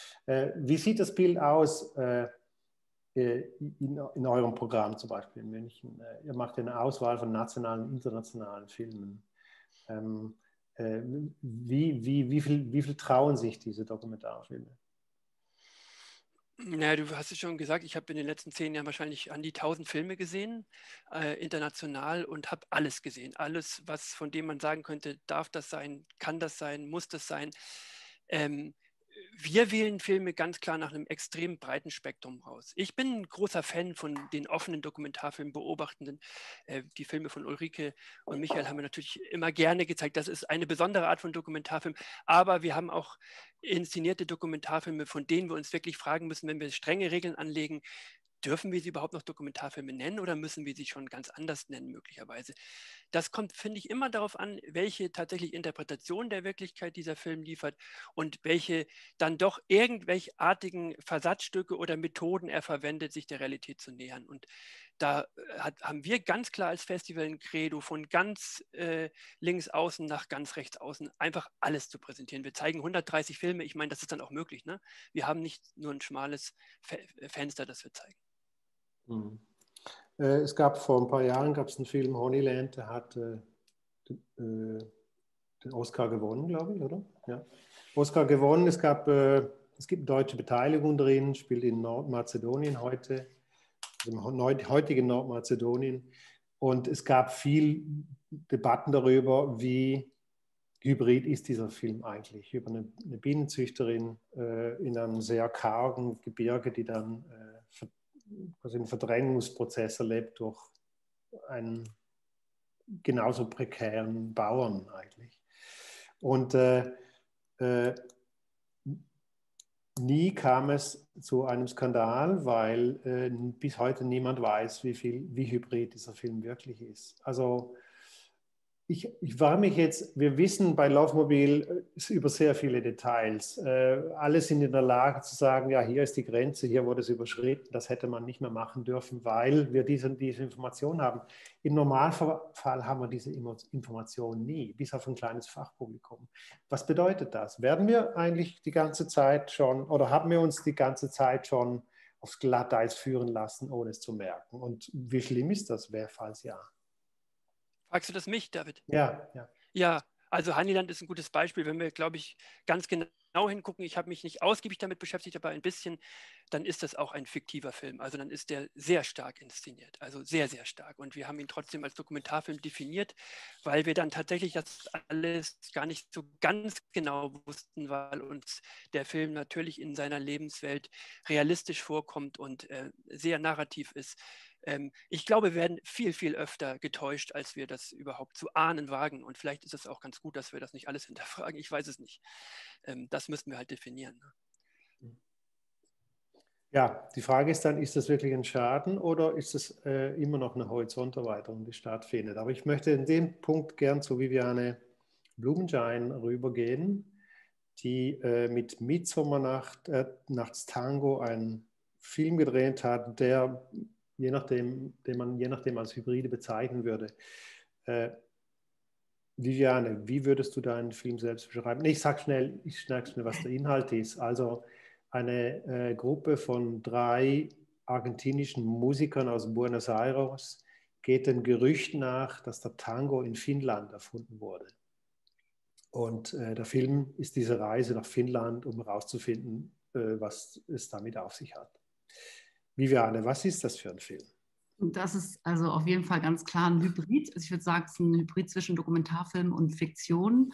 Wie sieht das Bild aus in, in eurem Programm zum Beispiel in München? Ihr macht eine Auswahl von nationalen und internationalen Filmen. Wie, wie, wie, viel, wie viel trauen sich diese Dokumentarfilme? Ja, du hast es schon gesagt, ich habe in den letzten zehn Jahren wahrscheinlich an die tausend Filme gesehen, äh, international und habe alles gesehen. Alles, was von dem man sagen könnte, darf das sein, kann das sein, muss das sein. Ähm, wir wählen Filme ganz klar nach einem extrem breiten Spektrum raus. Ich bin ein großer Fan von den offenen Dokumentarfilmen, beobachtenden. Äh, die Filme von Ulrike und Michael haben wir natürlich immer gerne gezeigt. Das ist eine besondere Art von Dokumentarfilm. Aber wir haben auch inszenierte Dokumentarfilme, von denen wir uns wirklich fragen müssen, wenn wir strenge Regeln anlegen, dürfen wir sie überhaupt noch Dokumentarfilme nennen oder müssen wir sie schon ganz anders nennen möglicherweise? Das kommt, finde ich, immer darauf an, welche tatsächlich Interpretation der Wirklichkeit dieser Film liefert und welche dann doch irgendwelche artigen Versatzstücke oder Methoden er verwendet, sich der Realität zu nähern. Und da hat, haben wir ganz klar als Festival ein Credo, von ganz äh, links außen nach ganz rechts außen einfach alles zu präsentieren. Wir zeigen hundertdreißig Filme, ich meine, das ist dann auch möglich. Ne? Wir haben nicht nur ein schmales Fe- Fenster, das wir zeigen. Hm. Äh, es gab vor ein paar Jahren gab es einen Film, Honeyland, der hat äh, den, äh, den Oscar gewonnen, glaube ich, oder? Ja. Oscar gewonnen, es, gab, äh, es gibt deutsche Beteiligung drin, spielt in Nordmazedonien heute, im heutigen Nordmazedonien. Und es gab viel Debatten darüber, wie hybrid ist dieser Film eigentlich, über eine, eine Bienenzüchterin äh, in einem sehr kargen Gebirge, die dann äh, quasi einen Verdrängungsprozess erlebt durch einen genauso prekären Bauern eigentlich. Und äh, äh, nie kam es zu einem Skandal, weil äh, bis heute niemand weiß, wie viel, wie hybrid dieser Film wirklich ist. Also Ich, ich war mich jetzt, wir wissen bei Lovemobil über sehr viele Details. Äh, alle sind in der Lage zu sagen, ja, hier ist die Grenze, hier wurde es überschritten, das hätte man nicht mehr machen dürfen, weil wir diese, diese Information haben. Im Normalfall haben wir diese Information nie, bis auf ein kleines Fachpublikum. Was bedeutet das? Werden wir eigentlich die ganze Zeit schon, oder haben wir uns die ganze Zeit schon aufs Glatteis führen lassen, ohne es zu merken? Und wie schlimm ist das, falls ja? Fragst du das mich, David? Ja, ja. Ja, also Honeyland ist ein gutes Beispiel. Wenn wir, glaube ich, ganz genau hingucken, ich habe mich nicht ausgiebig damit beschäftigt, aber ein bisschen, dann ist das auch ein fiktiver Film. Also dann ist der sehr stark inszeniert, also sehr, sehr stark. Und wir haben ihn trotzdem als Dokumentarfilm definiert, weil wir dann tatsächlich das alles gar nicht so ganz genau wussten, weil uns der Film natürlich in seiner Lebenswelt realistisch vorkommt und äh, sehr narrativ ist. Ähm, ich glaube, wir werden viel, viel öfter getäuscht, als wir das überhaupt zu ahnen wagen. Und vielleicht ist es auch ganz gut, dass wir das nicht alles hinterfragen. Ich weiß es nicht. Ähm, das müssten wir halt definieren. Ja, die Frage ist dann, ist das wirklich ein Schaden oder ist es äh, immer noch eine Horizonterweiterung, die stattfindet? Aber ich möchte in dem Punkt gern zu Viviane Blumenschein rübergehen, die äh, mit Midsommernacht, äh, Nachts Tango einen Film gedreht hat, der je nachdem, den man je nachdem als Hybride bezeichnen würde. Äh, Viviane, wie würdest du deinen Film selbst beschreiben? Ich sage schnell, ich sage schnell, was der Inhalt ist. Also eine äh, Gruppe von drei argentinischen Musikern aus Buenos Aires geht dem Gerücht nach, dass der Tango in Finnland erfunden wurde. Und äh, der Film ist diese Reise nach Finnland, um herauszufinden, äh, was es damit auf sich hat. Viviane, was ist das für ein Film? Das ist also auf jeden Fall ganz klar ein Hybrid. Also ich würde sagen, es ist ein Hybrid zwischen Dokumentarfilm und Fiktion.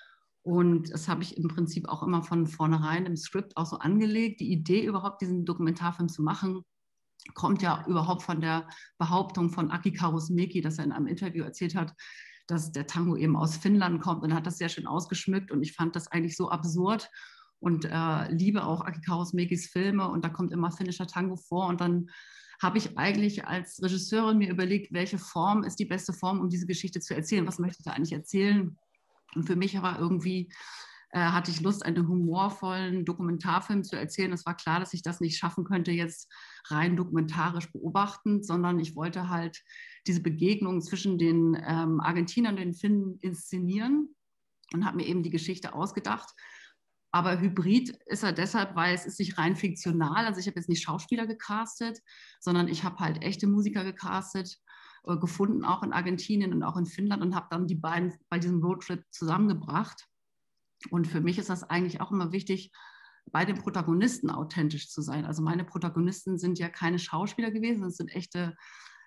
Und das habe ich im Prinzip auch immer von vornherein im Skript auch so angelegt. Die Idee überhaupt, diesen Dokumentarfilm zu machen, kommt ja überhaupt von der Behauptung von Aki Kaurismäki, dass er in einem Interview erzählt hat, dass der Tango eben aus Finnland kommt, und er hat das sehr schön ausgeschmückt, und ich fand das eigentlich so absurd und äh, liebe auch Aki Kaurismäkis Filme, und da kommt immer finnischer Tango vor, und dann habe ich eigentlich als Regisseurin mir überlegt, welche Form ist die beste Form, um diese Geschichte zu erzählen, was möchte ich da eigentlich erzählen, und für mich war irgendwie, äh, hatte ich Lust, einen humorvollen Dokumentarfilm zu erzählen. Es war klar, dass ich das nicht schaffen könnte, jetzt rein dokumentarisch beobachtend, sondern ich wollte halt diese Begegnung zwischen den ähm, Argentinern und den Finnen inszenieren und habe mir eben die Geschichte ausgedacht. Aber Hybrid ist er deshalb, weil es ist nicht rein fiktional. Also ich habe jetzt nicht Schauspieler gecastet, sondern ich habe halt echte Musiker gecastet, äh, gefunden, auch in Argentinien und auch in Finnland, und habe dann die beiden bei diesem Roadtrip zusammengebracht. Und für mich ist das eigentlich auch immer wichtig, bei den Protagonisten authentisch zu sein. Also meine Protagonisten sind ja keine Schauspieler gewesen, das sind echte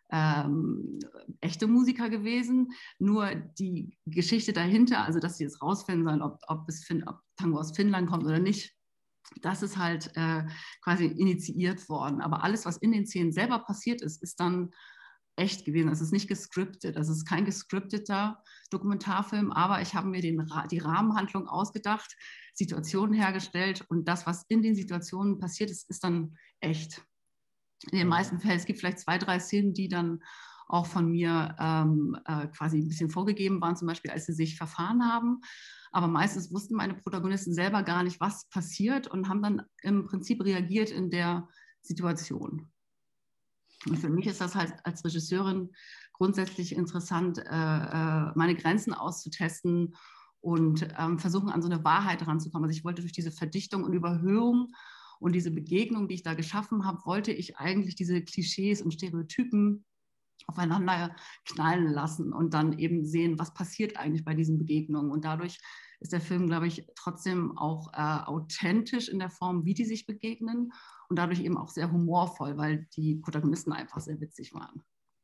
Ähm, echte Musiker gewesen, nur die Geschichte dahinter, also dass sie jetzt rausfinden sollen, ob, ob, es fin- ob Tango aus Finnland kommt oder nicht, das ist halt äh, quasi initiiert worden. Aber alles, was in den Szenen selber passiert ist, ist dann echt gewesen. Es ist nicht gescriptet, es ist kein gescripteter Dokumentarfilm, aber ich habe mir den, die Rahmenhandlung ausgedacht, Situationen hergestellt, und das, was in den Situationen passiert ist, ist dann echt. In den meisten Fällen, es gibt vielleicht zwei, drei Szenen, die dann auch von mir ähm, äh, quasi ein bisschen vorgegeben waren, zum Beispiel als sie sich verfahren haben. Aber meistens wussten meine Protagonisten selber gar nicht, was passiert, und haben dann im Prinzip reagiert in der Situation. Und für mich ist das halt als Regisseurin grundsätzlich interessant, äh, äh, meine Grenzen auszutesten und ähm, versuchen, an so eine Wahrheit ranzukommen. Also ich wollte durch diese Verdichtung und Überhöhung und diese Begegnung, die ich da geschaffen habe, wollte ich eigentlich diese Klischees und Stereotypen aufeinander knallen lassen und dann eben sehen, was passiert eigentlich bei diesen Begegnungen. Und dadurch ist der Film, glaube ich, trotzdem auch äh, authentisch in der Form, wie die sich begegnen, und dadurch eben auch sehr humorvoll, weil die Protagonisten einfach sehr witzig waren.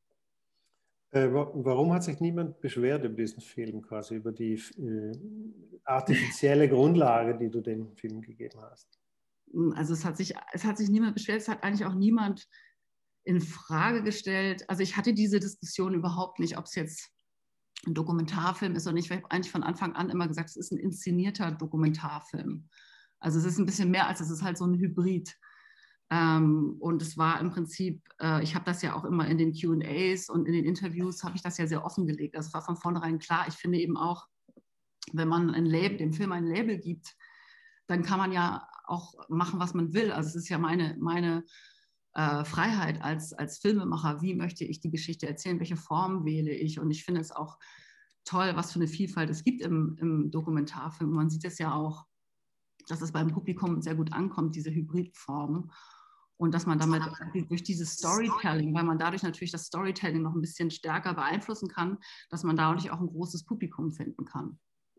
Äh, warum hat sich niemand beschwert über diesen Film, quasi über die äh, artifizielle Grundlage, die du dem Film gegeben hast? Also es hat sich, es hat sich niemand beschwert, es hat eigentlich auch niemand in Frage gestellt. Also ich hatte diese Diskussion überhaupt nicht, ob es jetzt ein Dokumentarfilm ist oder nicht. Ich habe eigentlich von Anfang an immer gesagt, es ist ein inszenierter Dokumentarfilm. Also es ist ein bisschen mehr als, es ist halt so ein Hybrid. Ähm, und es war im Prinzip, äh, ich habe das ja auch immer in den Q and A's und in den Interviews, habe ich das ja sehr offengelegt. Also es war von vornherein klar. Ich finde eben auch, wenn man ein Label, dem Film ein Label gibt, dann kann man ja auch machen, was man will. Also es ist ja meine, meine äh, Freiheit als, als Filmemacher. Wie möchte ich die Geschichte erzählen? Welche Form wähle ich? Und ich finde es auch toll, was für eine Vielfalt es gibt im, im Dokumentarfilm. Man sieht es ja auch, dass es beim Publikum sehr gut ankommt, diese Hybridform. Und dass man damit durch dieses Storytelling, weil man dadurch natürlich das Storytelling noch ein bisschen stärker beeinflussen kann, dass man dadurch auch ein großes Publikum finden kann.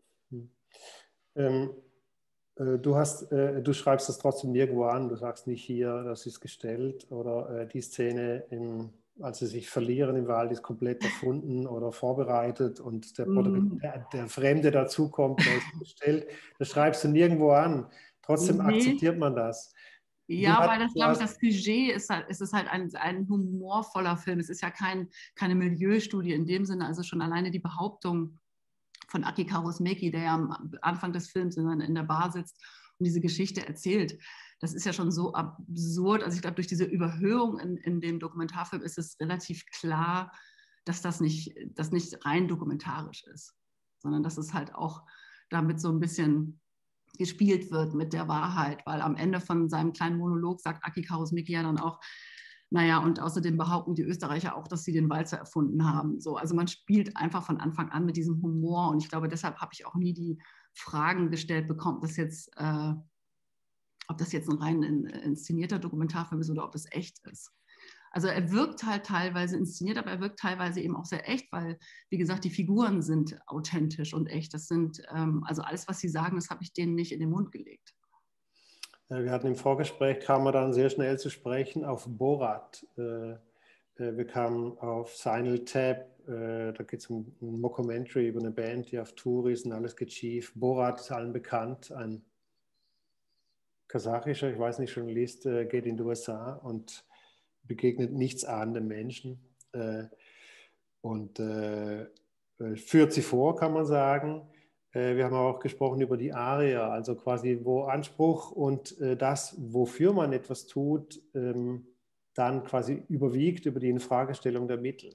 Ähm, äh, du, hast, äh, du schreibst das trotzdem nirgendwo an. Du sagst nicht hier, das ist gestellt oder äh, die Szene, im, als sie sich verlieren im Wald, ist komplett erfunden oder vorbereitet und der, Mm. der, der Fremde dazukommt, der ist gestellt. Das schreibst du nirgendwo an. Trotzdem Nee. akzeptiert man das. Ja, hast, weil das, glaube ich, hast, das Sujet ist halt, es ist halt ein, ein humorvoller Film. Es ist ja kein, keine Milieustudie in dem Sinne, also schon alleine die Behauptung von Aki Kaurismäki, der ja am Anfang des Films in, in der Bar sitzt und diese Geschichte erzählt. Das ist ja schon so absurd. Also ich glaube, durch diese Überhöhung in, in dem Dokumentarfilm ist es relativ klar, dass das nicht, das nicht rein dokumentarisch ist, sondern dass es halt auch damit so ein bisschen gespielt wird mit der Wahrheit, weil am Ende von seinem kleinen Monolog sagt Aki Kaurismäki ja dann auch, naja, und außerdem behaupten die Österreicher auch, dass sie den Walzer erfunden haben. So, also man spielt einfach von Anfang an mit diesem Humor und ich glaube, deshalb habe ich auch nie die Fragen gestellt bekommen, dass jetzt, äh, ob das jetzt ein rein inszenierter Dokumentarfilm ist oder ob es echt ist. Also er wirkt halt teilweise inszeniert, aber er wirkt teilweise eben auch sehr echt, weil, wie gesagt, die Figuren sind authentisch und echt. Das sind, ähm, also alles, was sie sagen, das habe ich denen nicht in den Mund gelegt. Wir hatten im Vorgespräch, kam man dann sehr schnell zu sprechen auf Borat. Wir kamen auf Sinal Tap, da geht es um ein Mockumentary über eine Band, die auf Tour ist und alles geht schief. Borat ist allen bekannt, ein kasachischer, ich weiß nicht, Journalist, geht in die U S A und begegnet nichtsahnenden Menschen und führt sie vor, kann man sagen. Wir haben auch gesprochen über die Aria, also quasi wo Anspruch und das, wofür man etwas tut, dann quasi überwiegt über die Infragestellung der Mittel.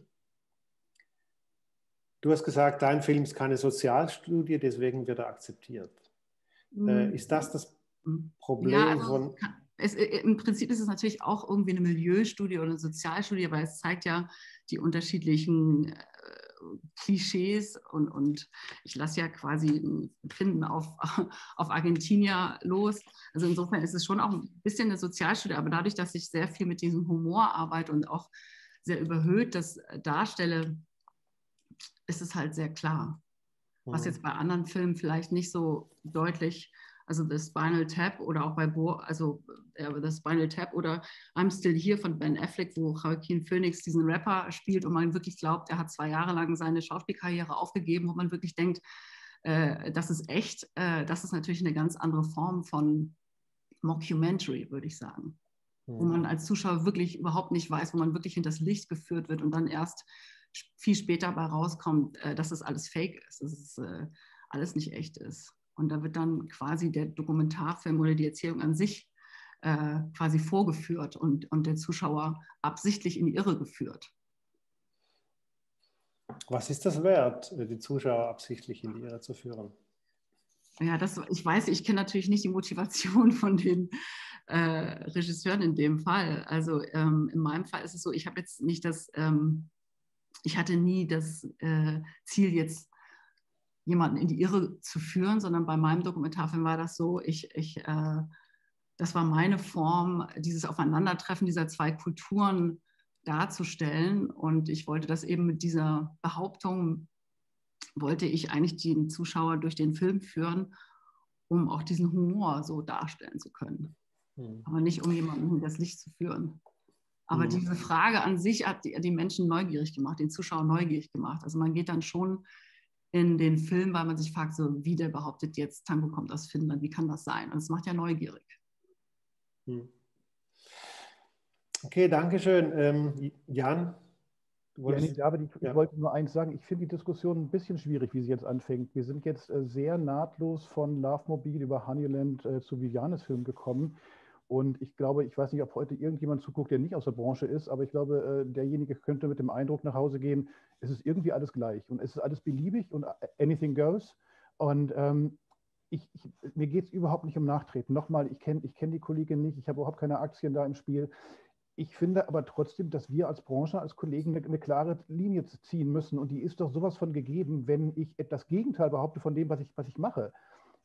Du hast gesagt, dein Film ist keine Sozialstudie, deswegen wird er akzeptiert. Mhm. Ist das das Problem ja, also von... Es, im Prinzip ist es natürlich auch irgendwie eine Milieustudie oder eine Sozialstudie, weil es zeigt ja die unterschiedlichen äh, Klischees und, und ich lasse ja quasi ein Finden auf, auf Argentinier los. Also insofern ist es schon auch ein bisschen eine Sozialstudie, aber dadurch, dass ich sehr viel mit diesem Humor arbeite und auch sehr überhöht das darstelle, ist es halt sehr klar. Was jetzt bei anderen Filmen vielleicht nicht so deutlich, also The Spinal Tap oder auch bei Bo, also äh, The Spinal Tap oder I'm Still Here von Ben Affleck, wo Joaquin Phoenix diesen Rapper spielt und man wirklich glaubt, er hat zwei Jahre lang seine Schauspielkarriere aufgegeben, wo man wirklich denkt, äh, das ist echt, äh, das ist natürlich eine ganz andere Form von Mockumentary, würde ich sagen. Mhm. Wo man als Zuschauer wirklich überhaupt nicht weiß, wo man wirklich hinters Licht geführt wird und dann erst viel später dabei rauskommt, äh, dass das alles fake ist, dass es äh, alles nicht echt ist. Und da wird dann quasi der Dokumentarfilm oder die Erzählung an sich äh, quasi vorgeführt und, und der Zuschauer absichtlich in die Irre geführt. Was ist das wert, die Zuschauer absichtlich in die Irre zu führen? Ja, das, ich weiß, ich kenne natürlich nicht die Motivation von den äh, Regisseuren in dem Fall. Also ähm, in meinem Fall ist es so, ich habe jetzt nicht das, ähm, ich hatte nie das äh, Ziel, jetzt jemanden in die Irre zu führen, sondern bei meinem Dokumentarfilm war das so, ich, ich, äh, das war meine Form, dieses Aufeinandertreffen dieser zwei Kulturen darzustellen und ich wollte das eben mit dieser Behauptung, wollte ich eigentlich den Zuschauer durch den Film führen, um auch diesen Humor so darstellen zu können, mhm. aber nicht um jemanden in das Licht zu führen. Aber mhm. diese Frage an sich hat die, die Menschen neugierig gemacht, den Zuschauer neugierig gemacht. Also man geht dann schon in den Film, weil man sich fragt, so wie der behauptet jetzt, Tango kommt aus Finnland, wie kann das sein? Und es macht ja neugierig. Okay, danke schön. Ähm, Jan? Ja, nee, David, ich, ja. ich wollte nur eins sagen, ich finde die Diskussion ein bisschen schwierig, wie sie jetzt anfängt. Wir sind jetzt äh, sehr nahtlos von Love Mobile über Honeyland äh, zu Vivianes Film gekommen. Und ich glaube, ich weiß nicht, ob heute irgendjemand zuguckt, der nicht aus der Branche ist, aber ich glaube, äh, derjenige könnte mit dem Eindruck nach Hause gehen, es ist irgendwie alles gleich und es ist alles beliebig und anything goes. Und ähm, ich, ich, mir geht es überhaupt nicht um Nachtreten. Nochmal, ich kenne ich kenn die Kollegin nicht, ich habe überhaupt keine Aktien da im Spiel. Ich finde aber trotzdem, dass wir als Branche, als Kollegen eine, eine klare Linie ziehen müssen und die ist doch sowas von gegeben, wenn ich das Gegenteil behaupte von dem, was ich, was ich mache.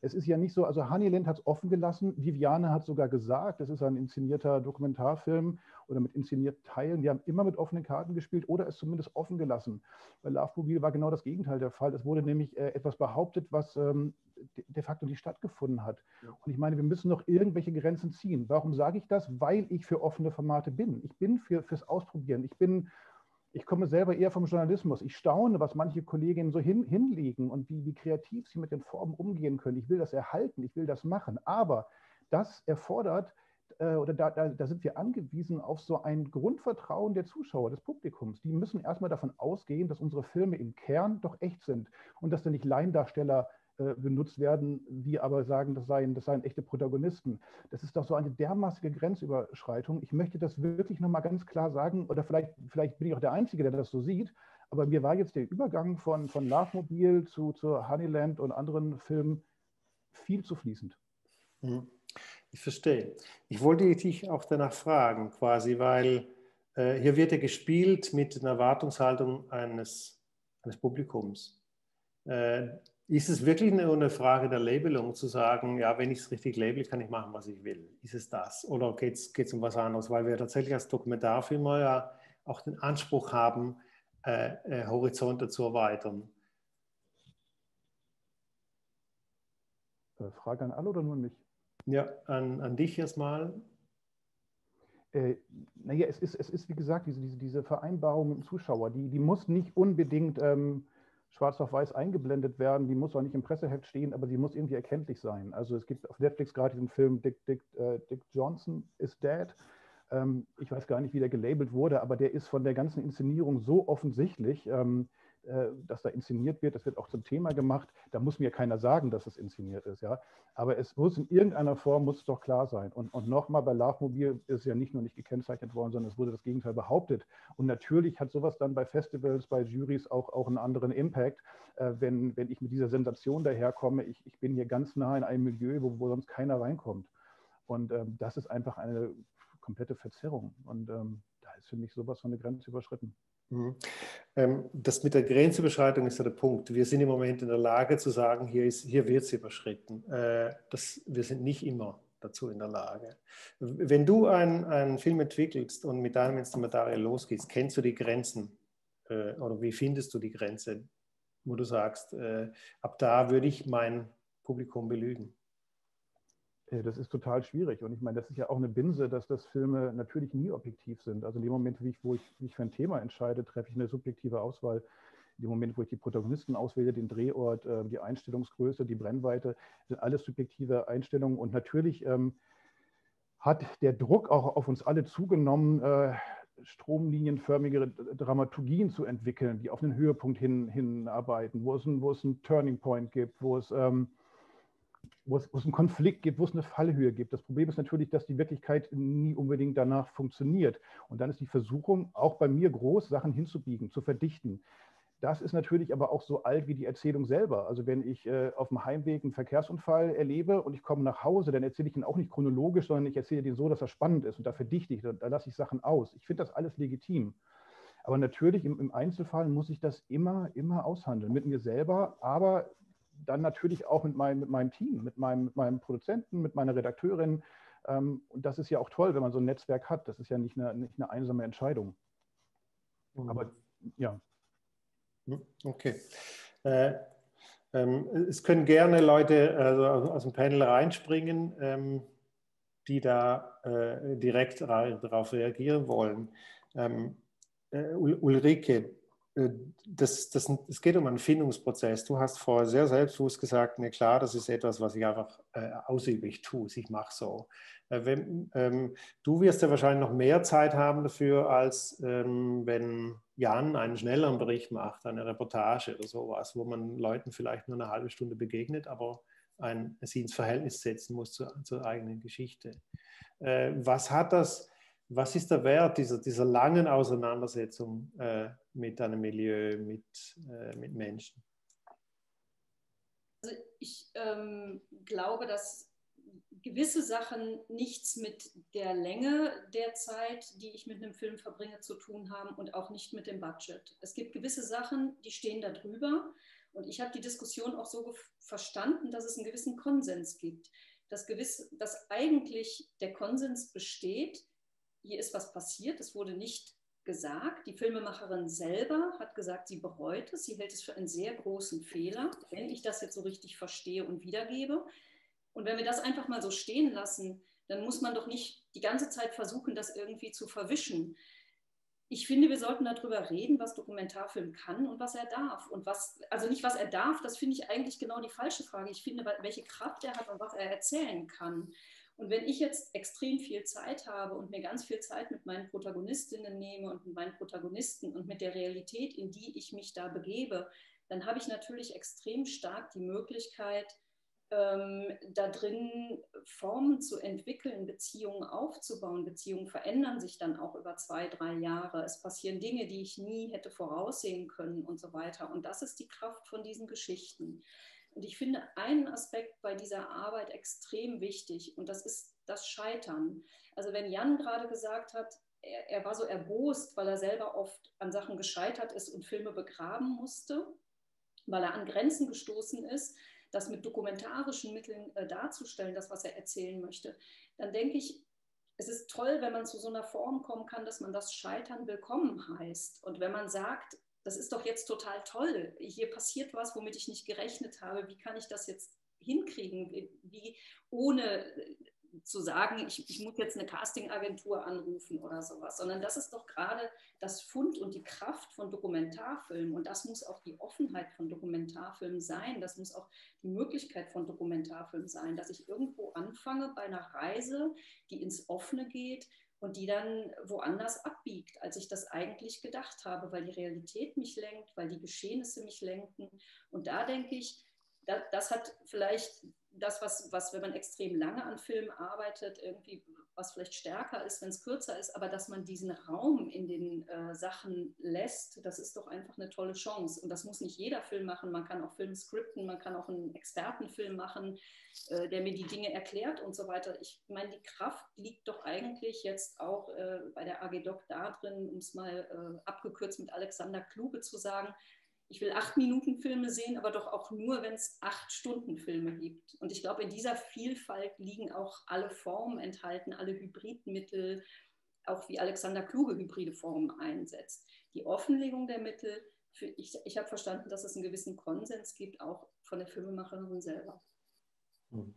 es ist ja nicht so, also Honeyland hat es offen gelassen, Viviane hat sogar gesagt, das ist ein inszenierter Dokumentarfilm oder mit inszenierten Teilen, die haben immer mit offenen Karten gespielt oder es zumindest offen gelassen. Bei Love Mobile war genau das Gegenteil der Fall. Es wurde nämlich äh, etwas behauptet, was ähm, de facto nicht stattgefunden hat. Und ich meine, wir müssen noch irgendwelche Grenzen ziehen. Warum sage ich das? Weil ich für offene Formate bin. Ich bin für, fürs Ausprobieren. Ich bin Ich komme selber eher vom Journalismus. Ich staune, was manche Kolleginnen so hin, hinlegen und wie, wie kreativ sie mit den Formen umgehen können. Ich will das erhalten, ich will das machen. Aber das erfordert, äh, oder da, da, da sind wir angewiesen auf so ein Grundvertrauen der Zuschauer, des Publikums. Die müssen erstmal davon ausgehen, dass unsere Filme im Kern doch echt sind und dass da nicht Laiendarsteller äh, benutzt werden, wir aber sagen, das seien, das seien echte Protagonisten. Das ist doch so eine dermaßige Grenzüberschreitung. Ich möchte das wirklich nochmal ganz klar sagen, oder vielleicht, vielleicht bin ich auch der Einzige, der das so sieht, aber mir war jetzt der Übergang von, von Love Mobile zu, zu Honeyland und anderen Filmen viel zu fließend. Ich verstehe. Ich wollte dich auch danach fragen, quasi, weil äh, hier wird ja gespielt mit einer Erwartungshaltung eines, eines Publikums. Äh, Ist es wirklich nur eine Frage der Labelung, zu sagen, ja, wenn ich es richtig label, kann ich machen, was ich will? Ist es das? Oder geht es um was anderes? Weil wir tatsächlich als Dokumentarfilmer ja auch den Anspruch haben, äh, äh, Horizonte zu erweitern. Frage an alle oder nur an mich? Ja, an, an dich erstmal. Äh, naja, es ist, es ist, wie gesagt, diese, diese, diese Vereinbarung mit dem Zuschauer, die, die muss nicht unbedingt ähm, schwarz auf weiß eingeblendet werden, die muss auch nicht im Presseheft stehen, aber sie muss irgendwie erkenntlich sein. Also es gibt auf Netflix gerade diesen Film Dick, Dick, äh, Dick Johnson is Dead. Ähm, ich weiß gar nicht, wie der gelabelt wurde, aber der ist von der ganzen Inszenierung so offensichtlich, ähm, äh, dass da inszeniert wird. Das wird auch zum Thema gemacht. Da muss mir keiner sagen, dass es inszeniert ist. Ja? Aber es muss in irgendeiner Form, muss es doch klar sein. Und, und nochmal, bei Love Mobile ist ja nicht nur nicht gekennzeichnet worden, sondern es wurde das Gegenteil behauptet. Und natürlich hat sowas dann bei Festivals, bei Jurys auch, auch einen anderen Impact, äh, wenn, wenn ich mit dieser Sensation daherkomme. Ich, ich bin hier ganz nah in einem Milieu, wo, wo sonst keiner reinkommt. Und ähm, das ist einfach eine komplette Verzerrung. Und ähm, da ist für mich sowas von eine Grenze überschritten. Mhm. Das mit der Grenzüberschreitung ist ja der Punkt. Wir sind im Moment in der Lage zu sagen, hier, ist, hier wird sie überschritten. Das, wir sind nicht immer dazu in der Lage. Wenn du einen, einen Film entwickelst und mit deinem Instrumentarium losgehst, kennst du die Grenzen? Oder wie findest du die Grenze, wo du sagst, ab da würde ich mein Publikum belügen? Das ist total schwierig. Und ich meine, das ist ja auch eine Binse, dass das Filme natürlich nie objektiv sind. Also in dem Moment, wie ich, wo ich mich für ein Thema entscheide, treffe ich eine subjektive Auswahl. In dem Moment, wo ich die Protagonisten auswähle, den Drehort, die Einstellungsgröße, die Brennweite, sind alles subjektive Einstellungen. Und natürlich ähm, hat der Druck auch auf uns alle zugenommen, äh, stromlinienförmige Dramaturgien zu entwickeln, die auf einen Höhepunkt hin, hinarbeiten, wo es, ein, wo es einen Turning Point gibt, wo es... Ähm, Wo es, wo es einen Konflikt gibt, wo es eine Fallhöhe gibt. Das Problem ist natürlich, dass die Wirklichkeit nie unbedingt danach funktioniert. Und dann ist die Versuchung, auch bei mir groß, Sachen hinzubiegen, zu verdichten. Das ist natürlich aber auch so alt wie die Erzählung selber. Also wenn ich äh, auf dem Heimweg einen Verkehrsunfall erlebe und ich komme nach Hause, dann erzähle ich ihn auch nicht chronologisch, sondern ich erzähle den so, dass er spannend ist. Und da verdichte ich, da, da lasse ich Sachen aus. Ich finde das alles legitim. Aber natürlich im, im Einzelfall muss ich das immer, immer aushandeln. Mit mir selber, aber dann natürlich auch mit meinem, mit meinem Team, mit meinem, mit meinem Produzenten, mit meiner Redakteurin. Ähm, und das ist ja auch toll, wenn man so ein Netzwerk hat. Das ist ja nicht eine, nicht eine einsame Entscheidung. Mhm. Aber ja. Okay. Äh, ähm, es können gerne Leute also aus dem Panel reinspringen, ähm, die da äh, direkt darauf reagieren wollen. Ähm, äh, Ulrike, Das, das, es geht um einen Findungsprozess. Du hast vorher sehr selbstbewusst gesagt, ne, klar, das ist etwas, was ich einfach äh, ausübe, ich tue es, ich mache so. Äh, wenn, ähm, du wirst ja wahrscheinlich noch mehr Zeit haben dafür, als ähm, wenn Jan einen schnelleren Bericht macht, eine Reportage oder sowas, wo man Leuten vielleicht nur eine halbe Stunde begegnet, aber ein, sie ins Verhältnis setzen muss zur, zur eigenen Geschichte. Äh, was hat das... Was ist der Wert dieser, dieser langen Auseinandersetzung äh, mit einem Milieu, mit, äh, mit Menschen? Also ich ähm, glaube, dass gewisse Sachen nichts mit der Länge der Zeit, die ich mit einem Film verbringe, zu tun haben und auch nicht mit dem Budget. Es gibt gewisse Sachen, die stehen da drüber Und ich habe die Diskussion auch so verstanden, dass es einen gewissen Konsens gibt. Dass, gewiss, dass eigentlich der Konsens besteht, hier ist was passiert, es wurde nicht gesagt. Die Filmemacherin selber hat gesagt, sie bereut es, sie hält es für einen sehr großen Fehler, wenn ich das jetzt so richtig verstehe und wiedergebe. Und wenn wir das einfach mal so stehen lassen, dann muss man doch nicht die ganze Zeit versuchen, das irgendwie zu verwischen. Ich finde, wir sollten darüber reden, was Dokumentarfilm kann und was er darf. Und was, also nicht, was er darf, das finde ich eigentlich genau die falsche Frage. Ich finde, welche Kraft er hat und was er erzählen kann. Und wenn ich jetzt extrem viel Zeit habe und mir ganz viel Zeit mit meinen Protagonistinnen nehme und mit meinen Protagonisten und mit der Realität, in die ich mich da begebe, dann habe ich natürlich extrem stark die Möglichkeit, ähm, da drin Formen zu entwickeln, Beziehungen aufzubauen. Beziehungen verändern sich dann auch über zwei, drei Jahre. Es passieren Dinge, die ich nie hätte voraussehen können und so weiter. Und das ist die Kraft von diesen Geschichten. Und ich finde einen Aspekt bei dieser Arbeit extrem wichtig und das ist das Scheitern. Also wenn Jan gerade gesagt hat, er, er war so erbost, weil er selber oft an Sachen gescheitert ist und Filme begraben musste, weil er an Grenzen gestoßen ist, das mit dokumentarischen Mitteln äh, darzustellen, das, was er erzählen möchte, dann denke ich, es ist toll, wenn man zu so einer Form kommen kann, dass man das Scheitern willkommen heißt. Und wenn man sagt, das ist doch jetzt total toll, hier passiert was, womit ich nicht gerechnet habe, wie kann ich das jetzt hinkriegen, wie, wie ohne zu sagen, ich, ich muss jetzt eine Castingagentur anrufen oder sowas, sondern das ist doch gerade das Fund und die Kraft von Dokumentarfilmen und das muss auch die Offenheit von Dokumentarfilmen sein, das muss auch die Möglichkeit von Dokumentarfilmen sein, dass ich irgendwo anfange bei einer Reise, die ins Offene geht und die dann woanders abbiegt, als ich das eigentlich gedacht habe, weil die Realität mich lenkt, weil die Geschehnisse mich lenken und da denke ich, das, das hat vielleicht das, was, was, wenn man extrem lange an Filmen arbeitet, irgendwie, was vielleicht stärker ist, wenn es kürzer ist, aber dass man diesen Raum in den äh, Sachen lässt, das ist doch einfach eine tolle Chance. Und das muss nicht jeder Film machen. Man kann auch Filme skripten, man kann auch einen Expertenfilm machen, äh, der mir die Dinge erklärt und so weiter. Ich meine, die Kraft liegt doch eigentlich jetzt auch äh, bei der A G Doc da drin, um es mal äh, abgekürzt mit Alexander Kluge zu sagen, ich will acht Minuten Filme sehen, aber doch auch nur, wenn es acht Stunden Filme gibt. Und ich glaube, in dieser Vielfalt liegen auch alle Formen enthalten, alle Hybridmittel, auch wie Alexander Kluge hybride Formen einsetzt. Die Offenlegung der Mittel, für, ich, ich habe verstanden, dass es einen gewissen Konsens gibt, auch von der Filmemacherin selber. Mhm.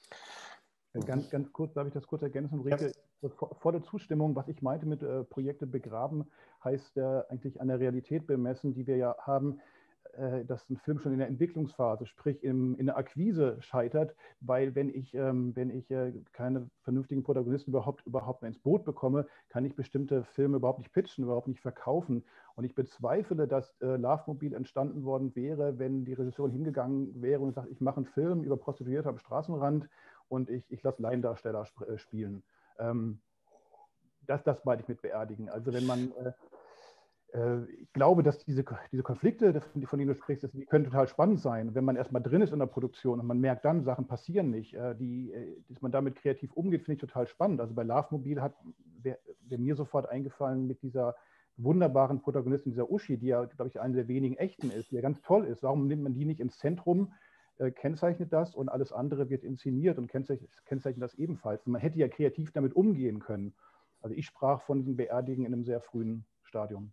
Ganz, ganz kurz, darf ich das kurz ergänzen, Ulrike? Ja. Volle Zustimmung, was ich meinte mit äh, Projekte begraben, heißt äh, eigentlich an der Realität bemessen, die wir ja haben, äh, dass ein Film schon in der Entwicklungsphase, sprich im, in der Akquise scheitert, weil wenn ich, ähm, wenn ich äh, keine vernünftigen Protagonisten überhaupt, überhaupt mehr ins Boot bekomme, kann ich bestimmte Filme überhaupt nicht pitchen, überhaupt nicht verkaufen. Und ich bezweifle, dass äh, Lovemobil entstanden worden wäre, wenn die Regisseurin hingegangen wäre und sagt, ich mache einen Film über Prostituierte am Straßenrand und ich, ich lasse Laiendarsteller sp äh, spielen. Ähm, das, das meine ich mit beerdigen. Also wenn man, äh, äh, ich glaube, dass diese, diese Konflikte, von denen du sprichst, die können total spannend sein. Wenn man erstmal drin ist in der Produktion und man merkt dann, Sachen passieren nicht, äh, die, äh, dass man damit kreativ umgeht, finde ich total spannend. Also bei Lovemobil hat wäre wär mir sofort eingefallen mit dieser wunderbaren Protagonistin, dieser Uschi, die ja, glaube ich, eine der wenigen echten ist, die ja ganz toll ist. Warum nimmt man die nicht ins Zentrum? Kennzeichnet das und alles andere wird inszeniert und kennzeichnet, kennzeichnet das ebenfalls. Und man hätte ja kreativ damit umgehen können. Also ich sprach von diesem Beerdigen in einem sehr frühen Stadium.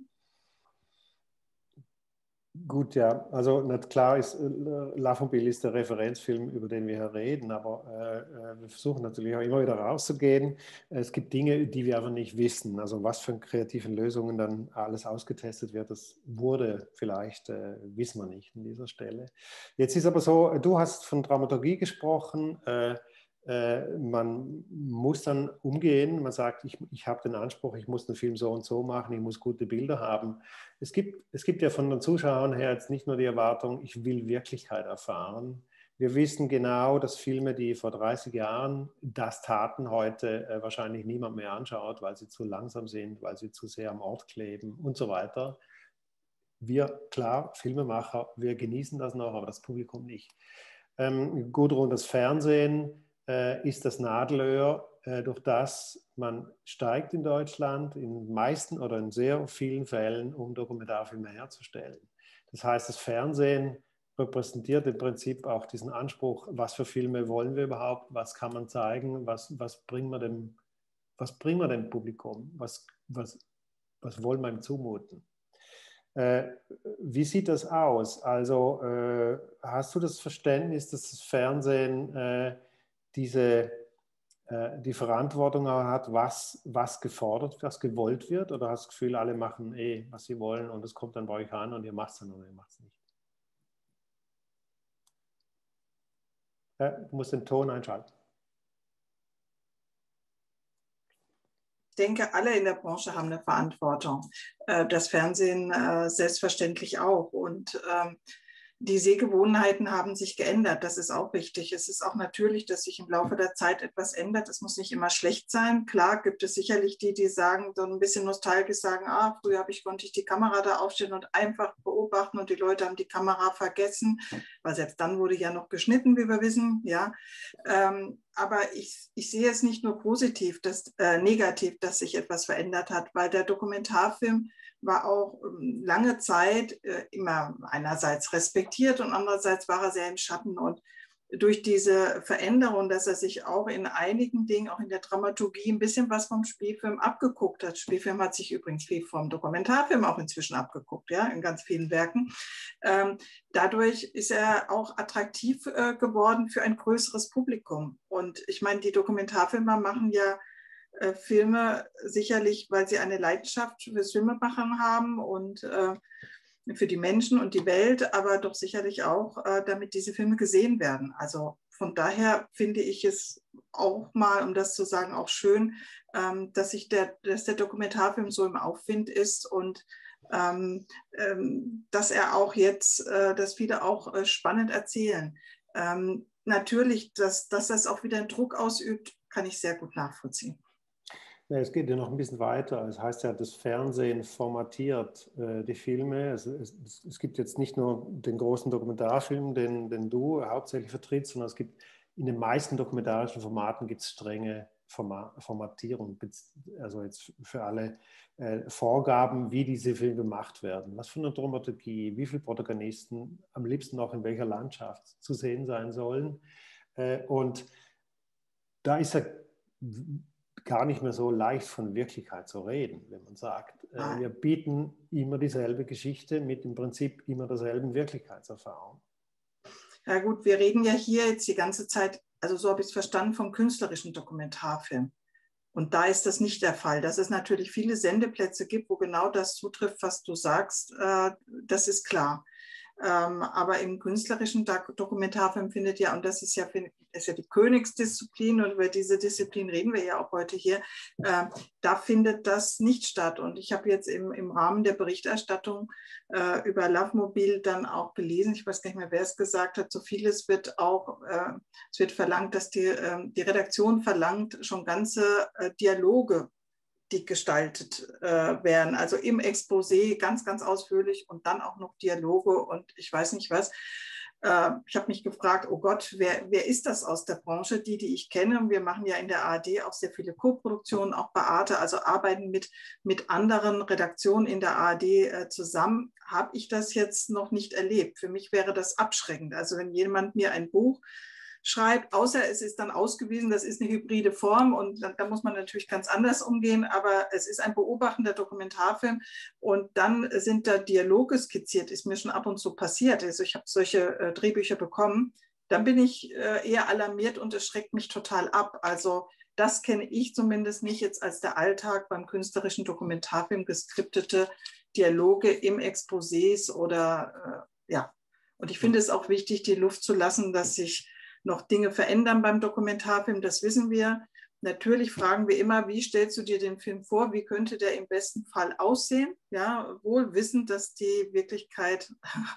Gut, ja, also nicht klar ist, Lovemobil ist der Referenzfilm, über den wir hier reden, aber äh, wir versuchen natürlich auch immer wieder rauszugehen. Es gibt Dinge, die wir aber nicht wissen, also was für kreativen Lösungen dann alles ausgetestet wird, das wurde vielleicht, äh, wissen wir nicht an dieser Stelle. Jetzt ist aber so, du hast von Dramaturgie gesprochen, äh, Äh, man muss dann umgehen, man sagt, ich, ich habe den Anspruch, ich muss den Film so und so machen, ich muss gute Bilder haben. Es gibt, es gibt ja von den Zuschauern her jetzt nicht nur die Erwartung, ich will Wirklichkeit erfahren. Wir wissen genau, dass Filme, die vor dreißig Jahren das taten, heute äh, wahrscheinlich niemand mehr anschaut, weil sie zu langsam sind, weil sie zu sehr am Ort kleben und so weiter. Wir, klar, Filmemacher, wir genießen das noch, aber das Publikum nicht. Ähm, Gudrun, das Fernsehen ist das Nadelöhr, durch das man steigt in Deutschland, in meisten oder in sehr vielen Fällen, um Dokumentarfilme herzustellen. Das heißt, das Fernsehen repräsentiert im Prinzip auch diesen Anspruch, was für Filme wollen wir überhaupt, was kann man zeigen, was, was bringen wir dem, was bringen wir dem Publikum, was, was, was wollen wir ihm zumuten. Äh, wie sieht das aus? Also äh, hast du das Verständnis, dass das Fernsehen äh, diese, äh, die Verantwortung hat, was, was gefordert, was gewollt wird? Oder hast du das Gefühl, alle machen eh, was sie wollen und es kommt dann bei euch an und ihr macht es dann oder ihr macht es nicht? Ja, du musst den Ton einschalten. Ich denke, alle in der Branche haben eine Verantwortung. Das Fernsehen selbstverständlich auch. Und die Sehgewohnheiten haben sich geändert. Das ist auch wichtig. Es ist auch natürlich, dass sich im Laufe der Zeit etwas ändert. Es muss nicht immer schlecht sein. Klar gibt es sicherlich die, die sagen, so ein bisschen nostalgisch sagen, ah, früher habe ich, konnte ich die Kamera da aufstellen und einfach beobachten und die Leute haben die Kamera vergessen, weil selbst dann wurde ja noch geschnitten, wie wir wissen. Ja. Ähm, aber ich, ich sehe es nicht nur positiv, dass, äh, negativ, dass sich etwas verändert hat, weil der Dokumentarfilm war auch ähm, lange Zeit äh, immer einerseits respektiert und andererseits war er sehr im Schatten. Und durch diese Veränderung, dass er sich auch in einigen Dingen, auch in der Dramaturgie, ein bisschen was vom Spielfilm abgeguckt hat. Spielfilm hat sich übrigens viel vom Dokumentarfilm auch inzwischen abgeguckt, ja, in ganz vielen Werken. Ähm, dadurch ist er auch attraktiv äh, geworden für ein größeres Publikum. Und ich meine, die Dokumentarfilmer machen ja äh, Filme sicherlich, weil sie eine Leidenschaft fürs Filmemachen haben und äh, für die Menschen und die Welt, aber doch sicherlich auch, äh, damit diese Filme gesehen werden. Also von daher finde ich es auch mal, um das zu sagen, auch schön, ähm, dass, sich der, dass der Dokumentarfilm so im Aufwind ist und ähm, ähm, dass er auch jetzt, äh, dass viele auch äh, spannend erzählen. Ähm, natürlich, dass, dass das auch wieder einen Druck ausübt, kann ich sehr gut nachvollziehen. Ja, es geht ja noch ein bisschen weiter. Es heißt ja, das Fernsehen formatiert äh, die Filme. Also es, es gibt jetzt nicht nur den großen Dokumentarfilm, den, den du hauptsächlich vertrittst, sondern es gibt in den meisten dokumentarischen Formaten gibt es strenge Forma Formatierung, also jetzt für alle äh, Vorgaben, wie diese Filme gemacht werden. Was für eine Dramaturgie, wie viele Protagonisten am liebsten auch in welcher Landschaft zu sehen sein sollen. Äh, und da ist ja gar nicht mehr so leicht von Wirklichkeit zu reden, wenn man sagt, äh, wir bieten immer dieselbe Geschichte mit im Prinzip immer derselben Wirklichkeitserfahrung. Ja gut, wir reden ja hier jetzt die ganze Zeit, also so habe ich es verstanden, vom künstlerischen Dokumentarfilm. Und da ist das nicht der Fall. Dass es natürlich viele Sendeplätze gibt, wo genau das zutrifft, was du sagst, äh, das ist klar. Ähm, aber im künstlerischen Dokumentarfilm findet ja, und das ist ja, ist ja die Königsdisziplin, und über diese Disziplin reden wir ja auch heute hier, äh, da findet das nicht statt. Und ich habe jetzt im, im Rahmen der Berichterstattung äh, über Lovemobil dann auch gelesen, ich weiß gar nicht mehr, wer es gesagt hat, so vieles wird auch, äh, es wird verlangt, dass die, äh, die Redaktion verlangt, schon ganze äh, Dialoge, die gestaltet äh, werden, also im Exposé ganz, ganz ausführlich und dann auch noch Dialoge und ich weiß nicht was. Äh, ich habe mich gefragt, oh Gott, wer, wer ist das aus der Branche? Die, die ich kenne. Und wir machen ja in der A R D auch sehr viele Co-Produktionen, auch bei Arte, also arbeiten mit, mit anderen Redaktionen in der A R D äh, zusammen. Habe ich das jetzt noch nicht erlebt. Für mich wäre das abschreckend. Also wenn jemand mir ein Buch schreibt, außer es ist dann ausgewiesen, das ist eine hybride Form und da, da muss man natürlich ganz anders umgehen, aber es ist ein beobachtender Dokumentarfilm und dann sind da Dialoge skizziert, ist mir schon ab und zu passiert, also ich habe solche äh, Drehbücher bekommen, dann bin ich äh, eher alarmiert und es schreckt mich total ab, also das kenne ich zumindest nicht jetzt als der Alltag beim künstlerischen Dokumentarfilm, geskriptete Dialoge im Exposés oder äh, ja, und ich finde es auch wichtig, die Luft zu lassen, dass sich noch Dinge verändern beim Dokumentarfilm, das wissen wir. Natürlich fragen wir immer, wie stellst du dir den Film vor, wie könnte der im besten Fall aussehen, ja, wohl wissend, dass die Wirklichkeit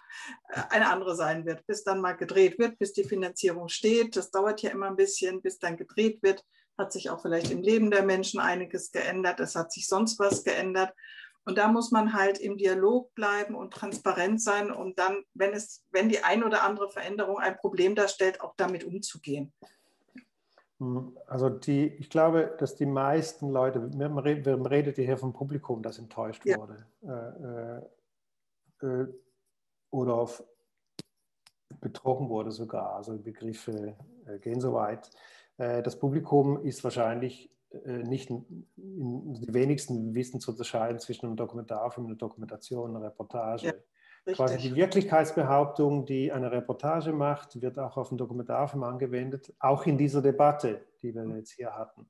eine andere sein wird, bis dann mal gedreht wird, bis die Finanzierung steht. Das dauert ja immer ein bisschen, bis dann gedreht wird, hat sich auch vielleicht im Leben der Menschen einiges geändert, es hat sich sonst was geändert. Und da muss man halt im Dialog bleiben und transparent sein, um dann, wenn es, wenn die ein oder andere Veränderung ein Problem darstellt, auch damit umzugehen. Also die, ich glaube, dass die meisten Leute, man redet hier vom Publikum, das enttäuscht ja. wurde. Äh, äh, oder auf betrogen wurde sogar. Also Begriffe äh, gehen so weit. Äh, das Publikum ist wahrscheinlich äh, nicht, in, in, die wenigsten wissen zu unterscheiden zwischen einem Dokumentarfilm, einer Dokumentation, einer Reportage. Ja, quasi die Wirklichkeitsbehauptung, die eine Reportage macht, wird auch auf einen Dokumentarfilm angewendet, auch in dieser Debatte, die wir jetzt hier hatten.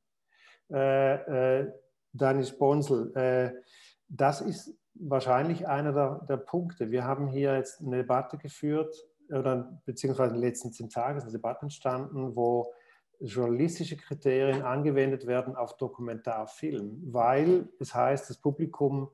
Äh, äh, Daniel Sponsel, äh, das ist wahrscheinlich einer der, der Punkte. Wir haben hier jetzt eine Debatte geführt, oder beziehungsweise in den letzten zehn Tagen ist eine Debatte entstanden, wo journalistische Kriterien angewendet werden auf Dokumentarfilm, weil es heißt, das Publikum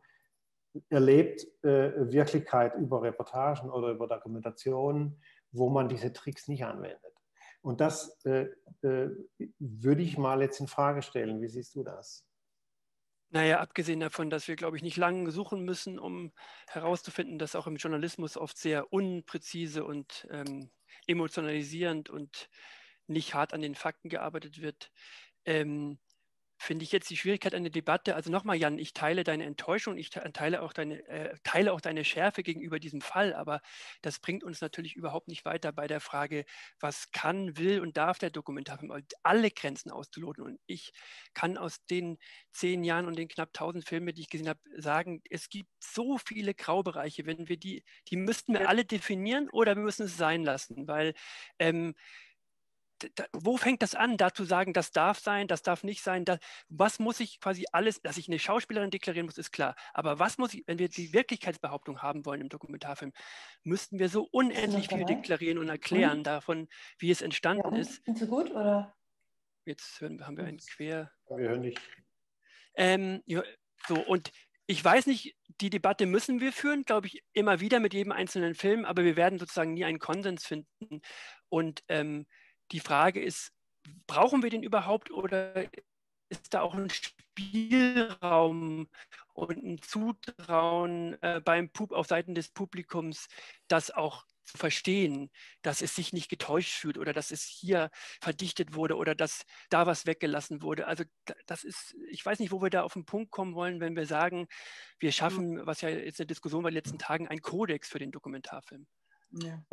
erlebt äh, Wirklichkeit über Reportagen oder über Dokumentationen, wo man diese Tricks nicht anwendet. Und das äh, äh, würde ich mal jetzt in Frage stellen. Wie siehst du das? Naja, abgesehen davon, dass wir, glaube ich, nicht lange suchen müssen, um herauszufinden, dass auch im Journalismus oft sehr unpräzise und ähm, emotionalisierend und nicht hart an den Fakten gearbeitet wird, ähm, finde ich jetzt die Schwierigkeit an der Debatte. Also nochmal, Jan, ich teile deine Enttäuschung, ich teile auch deine, äh, teile auch deine Schärfe gegenüber diesem Fall, aber das bringt uns natürlich überhaupt nicht weiter bei der Frage, was kann, will und darf der Dokumentarfilm, alle Grenzen auszuloten. Und ich kann aus den zehn Jahren und den knapp tausend Filmen, die ich gesehen habe, sagen, es gibt so viele Graubereiche, wenn wir die, die müssten wir alle definieren oder wir müssen es sein lassen, weil ähm, Da, wo fängt das an, da zu sagen, das darf sein, das darf nicht sein, das, was muss ich quasi alles, dass ich eine Schauspielerin deklarieren muss, ist klar, aber was muss ich, wenn wir die Wirklichkeitsbehauptung haben wollen im Dokumentarfilm, müssten wir so unendlich viel deklarieren und erklären und? davon, wie es entstanden ja, ist. Sind Sie gut, oder? Jetzt hören, haben wir einen Quer... Wir hören nicht. Ähm, ja, so, und ich weiß nicht, die Debatte müssen wir führen, glaube ich, immer wieder mit jedem einzelnen Film, aber wir werden sozusagen nie einen Konsens finden und ähm, die Frage ist, brauchen wir den überhaupt oder ist da auch ein Spielraum und ein Zutrauen äh, beim Pub auf Seiten des Publikums, das auch zu verstehen, dass es sich nicht getäuscht fühlt oder dass es hier verdichtet wurde oder dass da was weggelassen wurde. Also das ist, ich weiß nicht, wo wir da auf den Punkt kommen wollen, wenn wir sagen, wir schaffen, was ja jetzt eine Diskussion bei den letzten Tagen, einen Kodex für den Dokumentarfilm. Ja.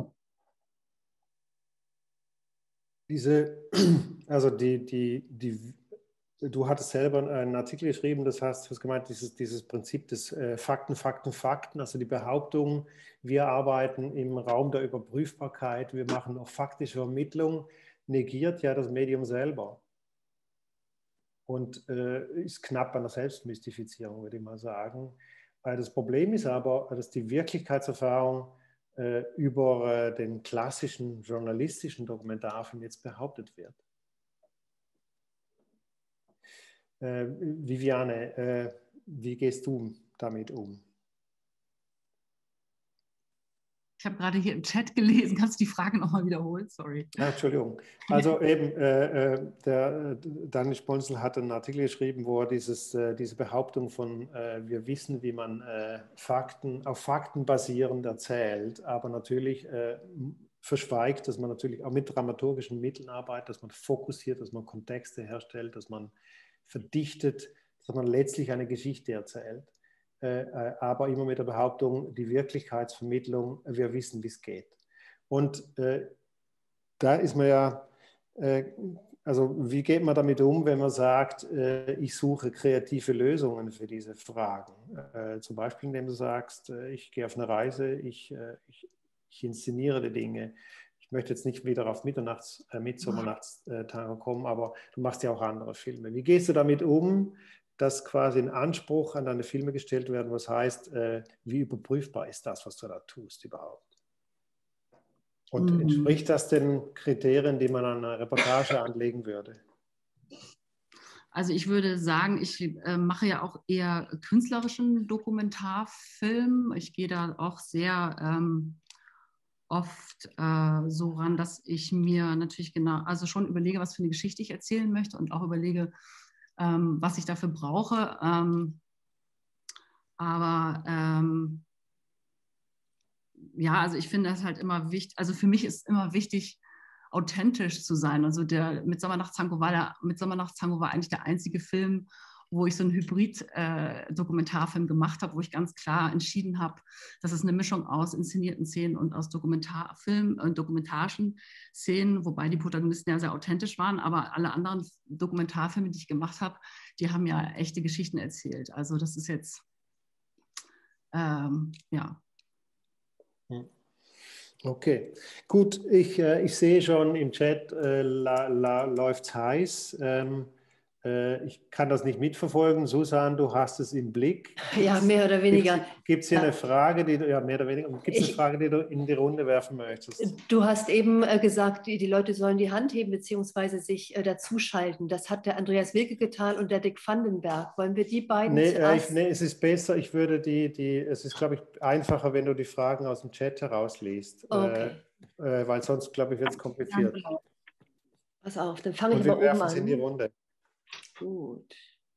Diese, also die, die, die, du hattest selber einen Artikel geschrieben, das heißt, du hast gemeint, dieses, dieses Prinzip des äh, Fakten, Fakten, Fakten, also die Behauptung, wir arbeiten im Raum der Überprüfbarkeit, wir machen noch faktische Ermittlung, negiert ja das Medium selber und äh, ist knapp an der Selbstmystifizierung, würde ich mal sagen. Weil das Problem ist aber, dass die Wirklichkeitserfahrung über den klassischen journalistischen Dokumentarfilm jetzt behauptet wird. Äh, Viviane, äh, wie gehst du damit um? Ich habe gerade hier im Chat gelesen, kannst du die Frage nochmal wiederholen? Sorry. Ja, Entschuldigung. Also eben, äh, der Daniel Sponsel hat einen Artikel geschrieben, wo er dieses, äh, diese Behauptung von äh, wir wissen, wie man äh, Fakten auf Fakten basierend erzählt, aber natürlich äh, verschweigt, dass man natürlich auch mit dramaturgischen Mitteln arbeitet, dass man fokussiert, dass man Kontexte herstellt, dass man verdichtet, dass man letztlich eine Geschichte erzählt. Äh, aber immer mit der Behauptung, die Wirklichkeitsvermittlung, wir wissen, wie es geht. Und äh, da ist man ja, äh, also wie geht man damit um, wenn man sagt, äh, ich suche kreative Lösungen für diese Fragen? Äh, zum Beispiel, indem du sagst, äh, ich gehe auf eine Reise, ich, äh, ich, ich inszeniere die Dinge. Ich möchte jetzt nicht wieder auf Mitternachts, äh, Mittsommernachtstango kommen, aber du machst ja auch andere Filme. Wie gehst du damit um, dass quasi ein Anspruch an deine Filme gestellt werden, was heißt, äh, wie überprüfbar ist das, was du da tust überhaupt? Und mhm. entspricht das den Kriterien, die man an einer Reportage anlegen würde? Also ich würde sagen, ich äh, mache ja auch eher künstlerischen Dokumentarfilm. Ich gehe da auch sehr ähm, oft äh, so ran, dass ich mir natürlich genau, also schon überlege, was für eine Geschichte ich erzählen möchte und auch überlege, Ähm, was ich dafür brauche. Ähm, aber ähm, ja, also ich finde das halt immer wichtig, also für mich ist immer wichtig, authentisch zu sein. Also der Mitsommernachtzango war, der, Mitsommernachtzango war eigentlich der einzige Film, wo ich so einen Hybrid-Dokumentarfilm äh, gemacht habe, wo ich ganz klar entschieden habe, dass es eine Mischung aus inszenierten Szenen und aus Dokumentarfilmen und dokumentarischen Szenen, wobei die Protagonisten ja sehr authentisch waren, aber alle anderen Dokumentarfilme, die ich gemacht habe, die haben ja echte Geschichten erzählt. Also das ist jetzt, ähm, ja. Okay, gut. Ich, äh, ich sehe schon im Chat, äh, läuft es heiß. Ähm, äh, ich kann das nicht mitverfolgen. Susan, du hast es im Blick. Gibt's, ja, mehr oder weniger. Gibt es hier ja. eine Frage, die du, ja, mehr oder weniger, gibt es eine Frage, die du in die Runde werfen möchtest? Du hast eben äh, gesagt, die, die Leute sollen die Hand heben bzw. sich äh, dazuschalten. Das hat der Andreas Wilke getan und der Dick Vandenberg. Wollen wir die beiden Nee, äh, zuerst? ich, nee, es ist besser, ich würde die, die, es ist, glaube ich, einfacher, wenn du die Fragen aus dem Chat herausliest, Okay. äh, äh, weil sonst, glaube ich, wird es kompliziert. Pass auf, dann fange Und ich wir mal oben werfen an. es in die Runde. Gut.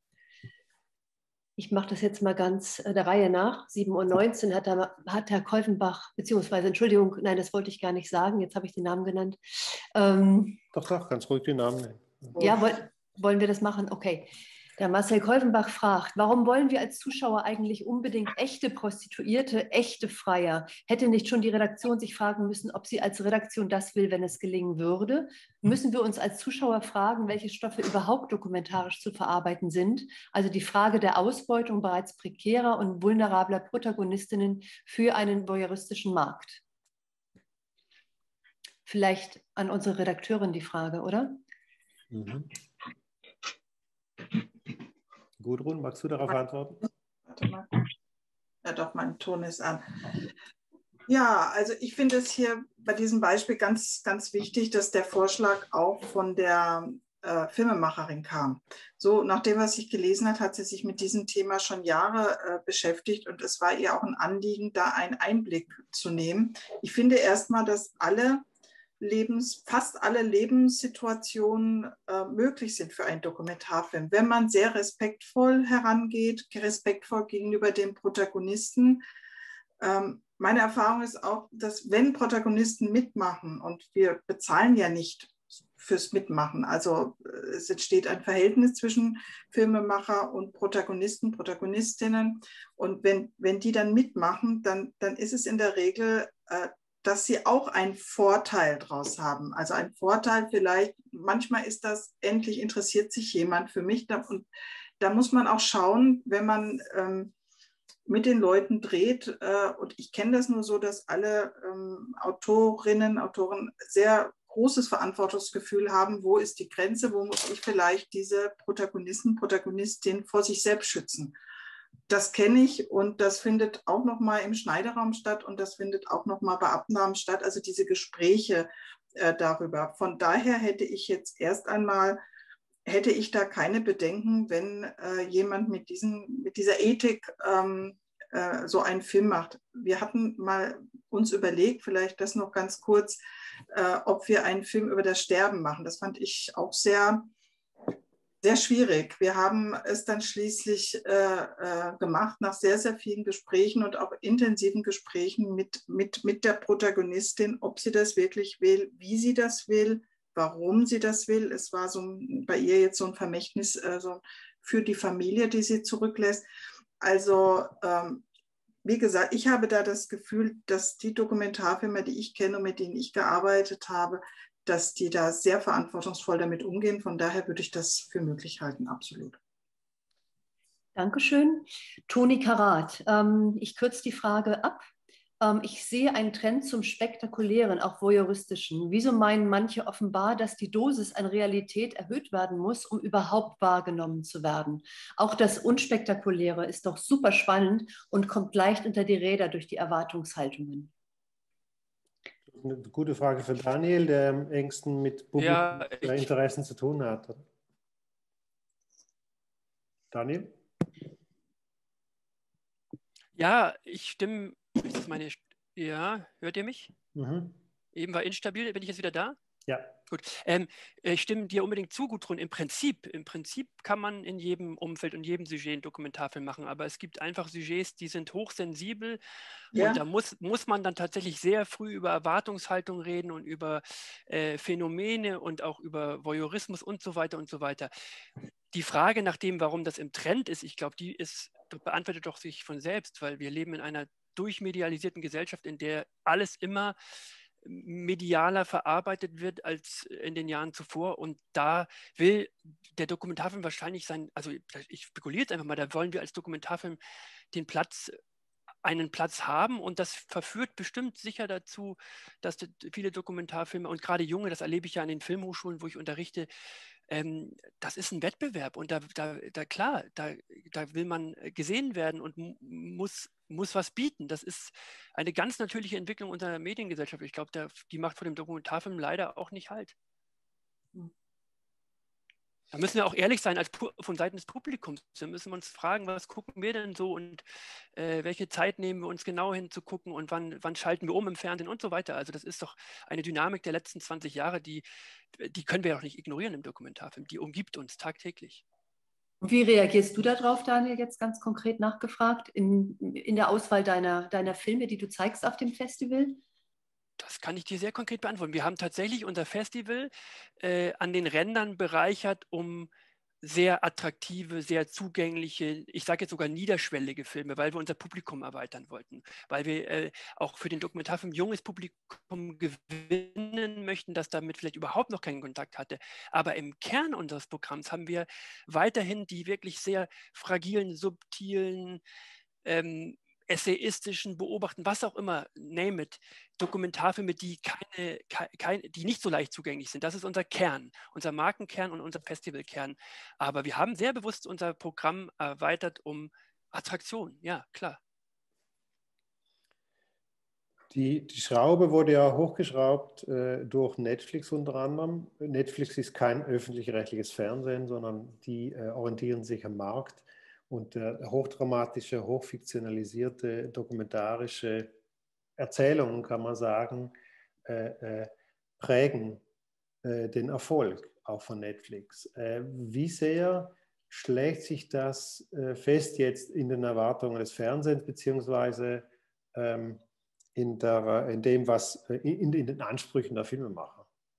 Ich mache das jetzt mal ganz äh, der Reihe nach. sieben Uhr neunzehn hat, der, hat Herr Kolfenbach, beziehungsweise, Entschuldigung, nein, das wollte ich gar nicht sagen, jetzt habe ich den Namen genannt. Ähm, Doch, doch, ganz ruhig die Namen nennen. ja, woll, wollen wir das machen? Okay. Der Marcel Kolfenbach fragt, warum wollen wir als Zuschauer eigentlich unbedingt echte Prostituierte, echte Freier? Hätte nicht schon die Redaktion sich fragen müssen, ob sie als Redaktion das will, wenn es gelingen würde? Müssen wir uns als Zuschauer fragen, welche Stoffe überhaupt dokumentarisch zu verarbeiten sind? Also die Frage der Ausbeutung bereits prekärer und vulnerabler Protagonistinnen für einen voyeuristischen Markt. Vielleicht an unsere Redakteurin die Frage, oder? Mhm. Gudrun, magst du darauf antworten? Warte mal. Ja, doch, mein Ton ist an. Ja, also ich finde es hier bei diesem Beispiel ganz, ganz wichtig, dass der Vorschlag auch von der äh, Filmemacherin kam. So, nach dem, was ich gelesen habe, hat sie sich mit diesem Thema schon Jahre äh, beschäftigt und es war ihr auch ein Anliegen, da einen Einblick zu nehmen. Ich finde erstmal, dass alle Lebens, fast alle Lebenssituationen äh, möglich sind für einen Dokumentarfilm. Wenn man sehr respektvoll herangeht, respektvoll gegenüber dem Protagonisten. Ähm, meine Erfahrung ist auch, dass wenn Protagonisten mitmachen, und wir bezahlen ja nicht fürs Mitmachen, also äh, es entsteht ein Verhältnis zwischen Filmemacher und Protagonisten, Protagonistinnen, und wenn, wenn die dann mitmachen, dann, dann ist es in der Regel äh, dass sie auch einen Vorteil daraus haben. Also ein Vorteil vielleicht, manchmal ist das, endlich interessiert sich jemand für mich. Und da muss man auch schauen, wenn man ähm, mit den Leuten dreht, äh, und ich kenne das nur so, dass alle ähm, Autorinnen, Autoren sehr großes Verantwortungsgefühl haben, wo ist die Grenze, wo muss ich vielleicht diese Protagonisten, Protagonistin vor sich selbst schützen. Das kenne ich und das findet auch nochmal im Schneideraum statt und das findet auch nochmal bei Abnahmen statt, also diese Gespräche äh, darüber. Von daher hätte ich jetzt erst einmal, hätte ich da keine Bedenken, wenn äh, jemand mit, diesen, mit dieser Ethik ähm, äh, so einen Film macht. Wir hatten mal uns überlegt, vielleicht das noch ganz kurz, äh, ob wir einen Film über das Sterben machen. Das fand ich auch sehr... Sehr schwierig. Wir haben es dann schließlich äh, äh, gemacht nach sehr, sehr vielen Gesprächen und auch intensiven Gesprächen mit, mit, mit der Protagonistin, ob sie das wirklich will, wie sie das will, warum sie das will. Es war so ein, bei ihr jetzt so ein Vermächtnis äh, so für die Familie, die sie zurücklässt. Also ähm, wie gesagt, ich habe da das Gefühl, dass die Dokumentarfilme, die ich kenne und mit denen ich gearbeitet habe, dass die da sehr verantwortungsvoll damit umgehen. Von daher würde ich das für möglich halten, absolut. Dankeschön. Toni Karat, ähm, ich kürze die Frage ab. Ähm, ich sehe einen Trend zum Spektakulären, auch Voyeuristischen. Wieso meinen manche offenbar, dass die Dosis an Realität erhöht werden muss, um überhaupt wahrgenommen zu werden? Auch das Unspektakuläre ist doch super spannend und kommt leicht unter die Räder durch die Erwartungshaltungen. Eine gute Frage für Daniel, der am engsten mit Publikumsinteressen ja, zu tun hat. Daniel? Ja, ich stimme. Ist das meine, ja, hört ihr mich? Mhm. Eben war instabil, bin ich jetzt wieder da? Ja. Gut. Ähm, ich stimme dir unbedingt zu, Gudrun. Im Prinzip, im Prinzip kann man in jedem Umfeld und jedem Sujet einen Dokumentarfilm machen, aber es gibt einfach Sujets, die sind hochsensibel Ja. und da muss, muss man dann tatsächlich sehr früh über Erwartungshaltung reden und über äh, Phänomene und auch über Voyeurismus und so weiter und so weiter. Die Frage nach dem, warum das im Trend ist, ich glaube, die ist, beantwortet doch sich von selbst, weil wir leben in einer durchmedialisierten Gesellschaft, in der alles immer medialer verarbeitet wird als in den Jahren zuvor. Und da will der Dokumentarfilm wahrscheinlich sein, also ich spekuliere jetzt einfach mal, da wollen wir als Dokumentarfilm den Platz, einen Platz haben und das verführt bestimmt sicher dazu, dass viele Dokumentarfilme und gerade junge, das erlebe ich ja an den Filmhochschulen, wo ich unterrichte, ähm, das ist ein Wettbewerb und da, da, da klar, da, da will man gesehen werden und muss, muss was bieten. Das ist eine ganz natürliche Entwicklung unserer Mediengesellschaft. Ich glaube, die macht vor dem Dokumentarfilm leider auch nicht Halt. Da müssen wir auch ehrlich sein als von Seiten des Publikums. Da müssen wir uns fragen, was gucken wir denn so und äh, welche Zeit nehmen wir uns genau hinzugucken und wann, wann schalten wir um im Fernsehen und so weiter. Also das ist doch eine Dynamik der letzten zwanzig Jahre, die, die können wir auch nicht ignorieren im Dokumentarfilm. Die umgibt uns tagtäglich. Und wie reagierst du darauf, Daniel, jetzt ganz konkret nachgefragt, in, in der Auswahl deiner, deiner Filme, die du zeigst auf dem Festival? Das kann ich dir sehr konkret beantworten. Wir haben tatsächlich unser Festival äh, an den Rändern bereichert, um sehr attraktive, sehr zugängliche, ich sage jetzt sogar niederschwellige Filme, weil wir unser Publikum erweitern wollten, weil wir äh, auch für den Dokumentarfilm junges Publikum gewinnen möchten, das damit vielleicht überhaupt noch keinen Kontakt hatte. Aber im Kern unseres Programms haben wir weiterhin die wirklich sehr fragilen, subtilen, ähm, essayistischen, beobachten, was auch immer, name it, Dokumentarfilme, die, keine, keine, die nicht so leicht zugänglich sind. Das ist unser Kern, unser Markenkern und unser Festivalkern. Aber wir haben sehr bewusst unser Programm erweitert um Attraktion, ja, klar. Die, die Schraube wurde ja hochgeschraubt äh, durch Netflix unter anderem. Netflix ist kein öffentlich-rechtliches Fernsehen, sondern die äh, orientieren sich am Markt. Und äh, hochdramatische, hochfiktionalisierte, dokumentarische Erzählungen, kann man sagen, äh, äh, prägen äh, den Erfolg auch von Netflix. Äh, wie sehr schlägt sich das äh, fest jetzt in den Erwartungen des Fernsehens, beziehungsweise ähm, in, der, in dem, was in, in den Ansprüchen der Filmemacher?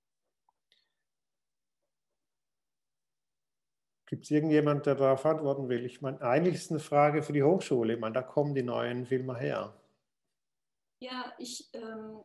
Gibt es irgendjemand, der darauf antworten will? Ich meine, eigentlich ist es eine Frage für die Hochschule. Ich meine, da kommen die neuen Filme her. Ja, ich ähm,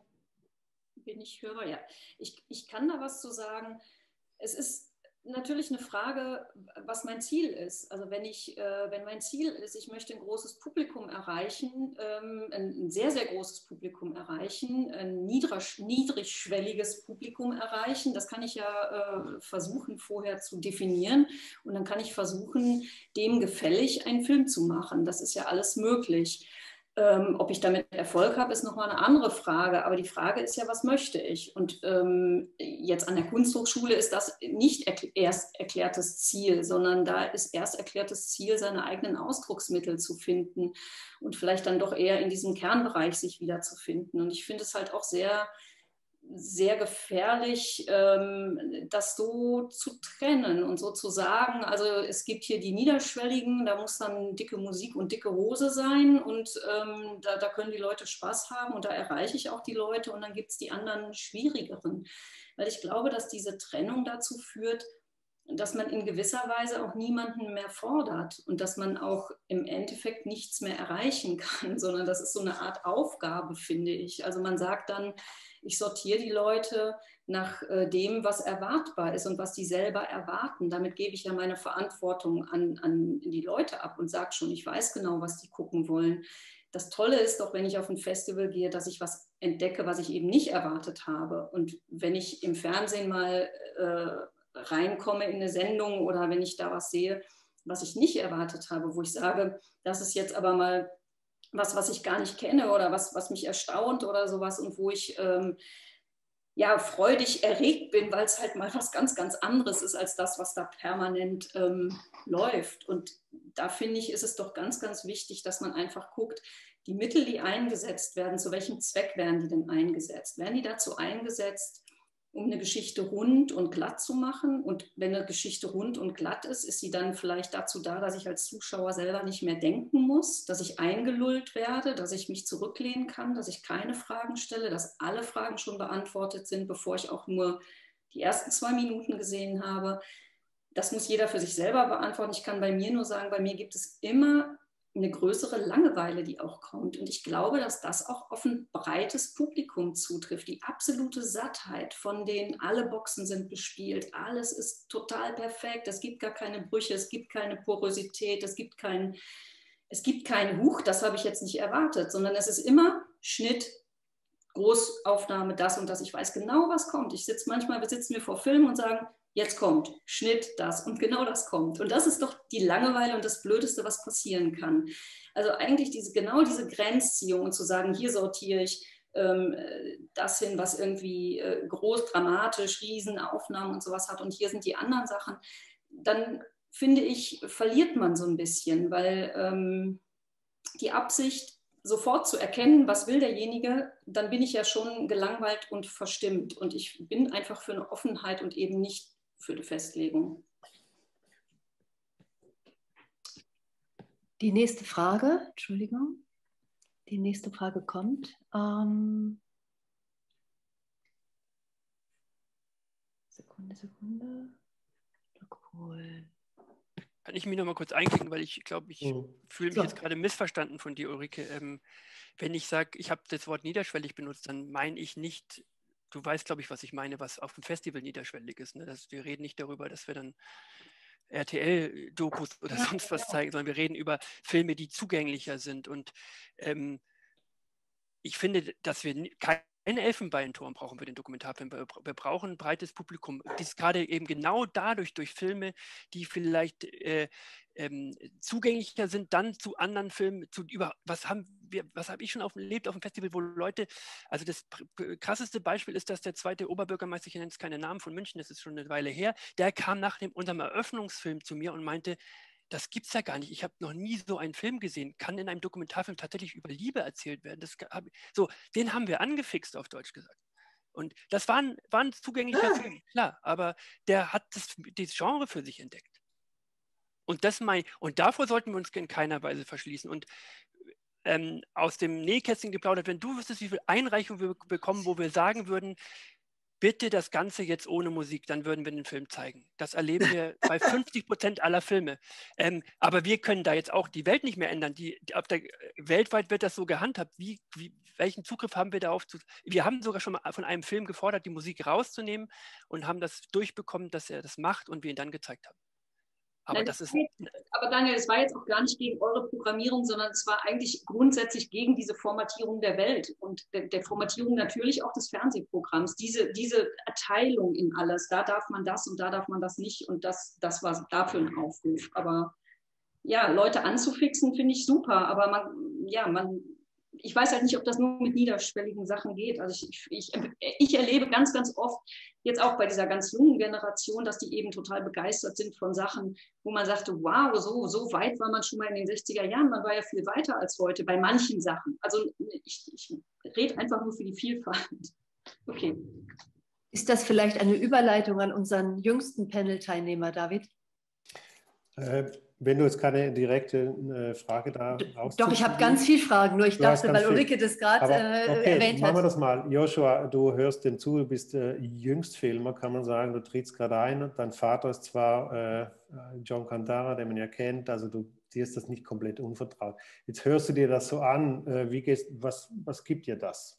bin ich Hörer, ja. Ich, ich kann da was zu sagen. Es ist natürlich eine Frage, was mein Ziel ist. Also wenn ich, äh, wenn mein Ziel ist, ich möchte ein großes Publikum erreichen, ähm, ein, ein sehr, sehr großes Publikum erreichen, ein niedrig, niedrigschwelliges Publikum erreichen, das kann ich ja äh, versuchen vorher zu definieren und dann kann ich versuchen, dem gefällig einen Film zu machen. Das ist ja alles möglich. Ähm, ob ich damit Erfolg habe, ist nochmal eine andere Frage. Aber die Frage ist ja, was möchte ich? Und ähm, jetzt an der Kunsthochschule ist das nicht erkl- erst erklärtes Ziel, sondern da ist erst erklärtes Ziel, seine eigenen Ausdrucksmittel zu finden und vielleicht dann doch eher in diesem Kernbereich sich wiederzufinden. Und ich finde es halt auch sehr, sehr gefährlich, ähm, das so zu trennen und so zu sagen, also es gibt hier die Niederschwelligen, da muss dann dicke Musik und dicke Hose sein und ähm, da, da können die Leute Spaß haben und da erreiche ich auch die Leute und dann gibt es die anderen schwierigeren. Weil ich glaube, dass diese Trennung dazu führt, dass man in gewisser Weise auch niemanden mehr fordert und dass man auch im Endeffekt nichts mehr erreichen kann, sondern das ist so eine Art Aufgabe, finde ich. Also man sagt dann, ich sortiere die Leute nach äh, dem, was erwartbar ist und was die selber erwarten. Damit gebe ich ja meine Verantwortung an, an die Leute ab und sage schon, ich weiß genau, was die gucken wollen. Das Tolle ist doch, wenn ich auf ein Festival gehe, dass ich was entdecke, was ich eben nicht erwartet habe. Und wenn ich im Fernsehen mal äh, reinkomme in eine Sendung oder wenn ich da was sehe, was ich nicht erwartet habe, wo ich sage, das ist jetzt aber mal was, was ich gar nicht kenne oder was, was mich erstaunt oder sowas und wo ich ähm, ja freudig erregt bin, weil es halt mal was ganz, ganz anderes ist als das, was da permanent ähm, läuft. Und da finde ich, ist es doch ganz, ganz wichtig, dass man einfach guckt, die Mittel, die eingesetzt werden, zu welchem Zweck werden die denn eingesetzt? Werden die dazu eingesetzt, um eine Geschichte rund und glatt zu machen. Und wenn eine Geschichte rund und glatt ist, ist sie dann vielleicht dazu da, dass ich als Zuschauer selber nicht mehr denken muss, dass ich eingelullt werde, dass ich mich zurücklehnen kann, dass ich keine Fragen stelle, dass alle Fragen schon beantwortet sind, bevor ich auch nur die ersten zwei Minuten gesehen habe. Das muss jeder für sich selber beantworten. Ich kann bei mir nur sagen, bei mir gibt es immer eine größere Langeweile, die auch kommt. Und ich glaube, dass das auch auf ein breites Publikum zutrifft. Die absolute Sattheit, von denen alle Boxen sind bespielt. Alles ist total perfekt. Es gibt gar keine Brüche, es gibt keine Porosität, es gibt keinen, es gibt keinen Huch, das habe ich jetzt nicht erwartet, sondern es ist immer Schnitt, Großaufnahme, das und das. Ich weiß genau, was kommt. Ich sitze manchmal, sitzen wir vor Filmen und sagen, jetzt kommt Schnitt, das und genau das kommt. Und das ist doch die Langeweile und das Blödeste, was passieren kann. Also eigentlich diese, genau diese Grenzziehung und zu sagen, hier sortiere ich ähm, das hin, was irgendwie äh, groß, dramatisch, Riesenaufnahmen und sowas hat und hier sind die anderen Sachen, dann finde ich, verliert man so ein bisschen, weil ähm, die Absicht, sofort zu erkennen, was will derjenige, dann bin ich ja schon gelangweilt und verstimmt. Und ich bin einfach für eine Offenheit und eben nicht für die Festlegung. Die nächste Frage, Entschuldigung, die nächste Frage kommt. Ähm, Sekunde, Sekunde. Cool. Kann ich mich noch mal kurz einklicken, weil ich glaube, ich mhm. fühle mich so. jetzt gerade missverstanden von dir, Ulrike. Ähm, wenn ich sage, ich habe das Wort niederschwellig benutzt, dann meine ich nicht, du weißt, glaube ich, was ich meine, was auf dem Festival niederschwellig ist. Ne? Das, wir reden nicht darüber, dass wir dann R T L-Dokus oder sonst was zeigen, sondern wir reden über Filme, die zugänglicher sind. Und ähm, ich finde, dass wir kein Ein Elfenbeinturm brauchen wir den Dokumentarfilm. Wir brauchen ein breites Publikum. Dies gerade eben genau dadurch, durch Filme, die vielleicht äh, ähm, zugänglicher sind, dann zu anderen Filmen, zu über, was haben wir, was habe ich schon auf, erlebt auf dem Festival, wo Leute, also das krasseste Beispiel ist, dass der zweite Oberbürgermeister, ich nenne jetzt keine Namen, von München, das ist schon eine Weile her, der kam nach dem, unserem Eröffnungsfilm zu mir und meinte, das gibt es ja gar nicht. Ich habe noch nie so einen Film gesehen. Kann in einem Dokumentarfilm tatsächlich über Liebe erzählt werden? Das hab, so, den haben wir angefixt, auf Deutsch gesagt. Und das war ein, war ein zugänglicher ah. Film, klar. Aber der hat das, das Genre für sich entdeckt. Und, das mein, und davor sollten wir uns in keiner Weise verschließen. Und ähm, aus dem Nähkästchen geplaudert, wenn du wüsstest, wie viele Einreichungen wir bekommen, wo wir sagen würden, bitte das Ganze jetzt ohne Musik, dann würden wir den Film zeigen. Das erleben wir bei fünfzig Prozent aller Filme. Ähm, aber wir können da jetzt auch die Welt nicht mehr ändern. Die, die, auf der, weltweit wird das so gehandhabt. Wie, wie, welchen Zugriff haben wir darauf? Zu, wir haben sogar schon mal von einem Film gefordert, die Musik rauszunehmen und haben das durchbekommen, dass er das macht und wir ihn dann gezeigt haben. Aber, Nein, das das ist, ist, aber Daniel, es war jetzt auch gar nicht gegen eure Programmierung, sondern es war eigentlich grundsätzlich gegen diese Formatierung der Welt und der, der Formatierung natürlich auch des Fernsehprogramms. Diese, diese Erteilung in alles, da darf man das und da darf man das nicht und das, das war dafür ein Aufruf. Aber ja, Leute anzufixen finde ich super, aber man, ja, man, ich weiß halt nicht, ob das nur mit niederschwelligen Sachen geht. Also ich, ich, ich erlebe ganz, ganz oft, jetzt auch bei dieser ganz jungen Generation, dass die eben total begeistert sind von Sachen, wo man sagte, wow, so, so weit war man schon mal in den sechziger Jahren, man war ja viel weiter als heute bei manchen Sachen. Also ich, ich rede einfach nur für die Vielfalt. Okay. Ist das vielleicht eine Überleitung an unseren jüngsten Panel-Teilnehmer, David? Äh, wenn du jetzt keine direkte äh, Frage da rausziehst. Doch, ich habe ganz viele Fragen, nur ich du dachte, weil Ulrike das gerade äh, okay, erwähnt hat. Machen wir das mal. Joshua, du hörst dem zu, du bist äh, Jüngstfilmer, kann man sagen. Du trittst gerade ein. Dein Vater ist zwar äh, John Kandara, den man ja kennt, also du, dir ist das nicht komplett unvertraut. Jetzt hörst du dir das so an. Äh, wie gehst, was, was gibt dir das?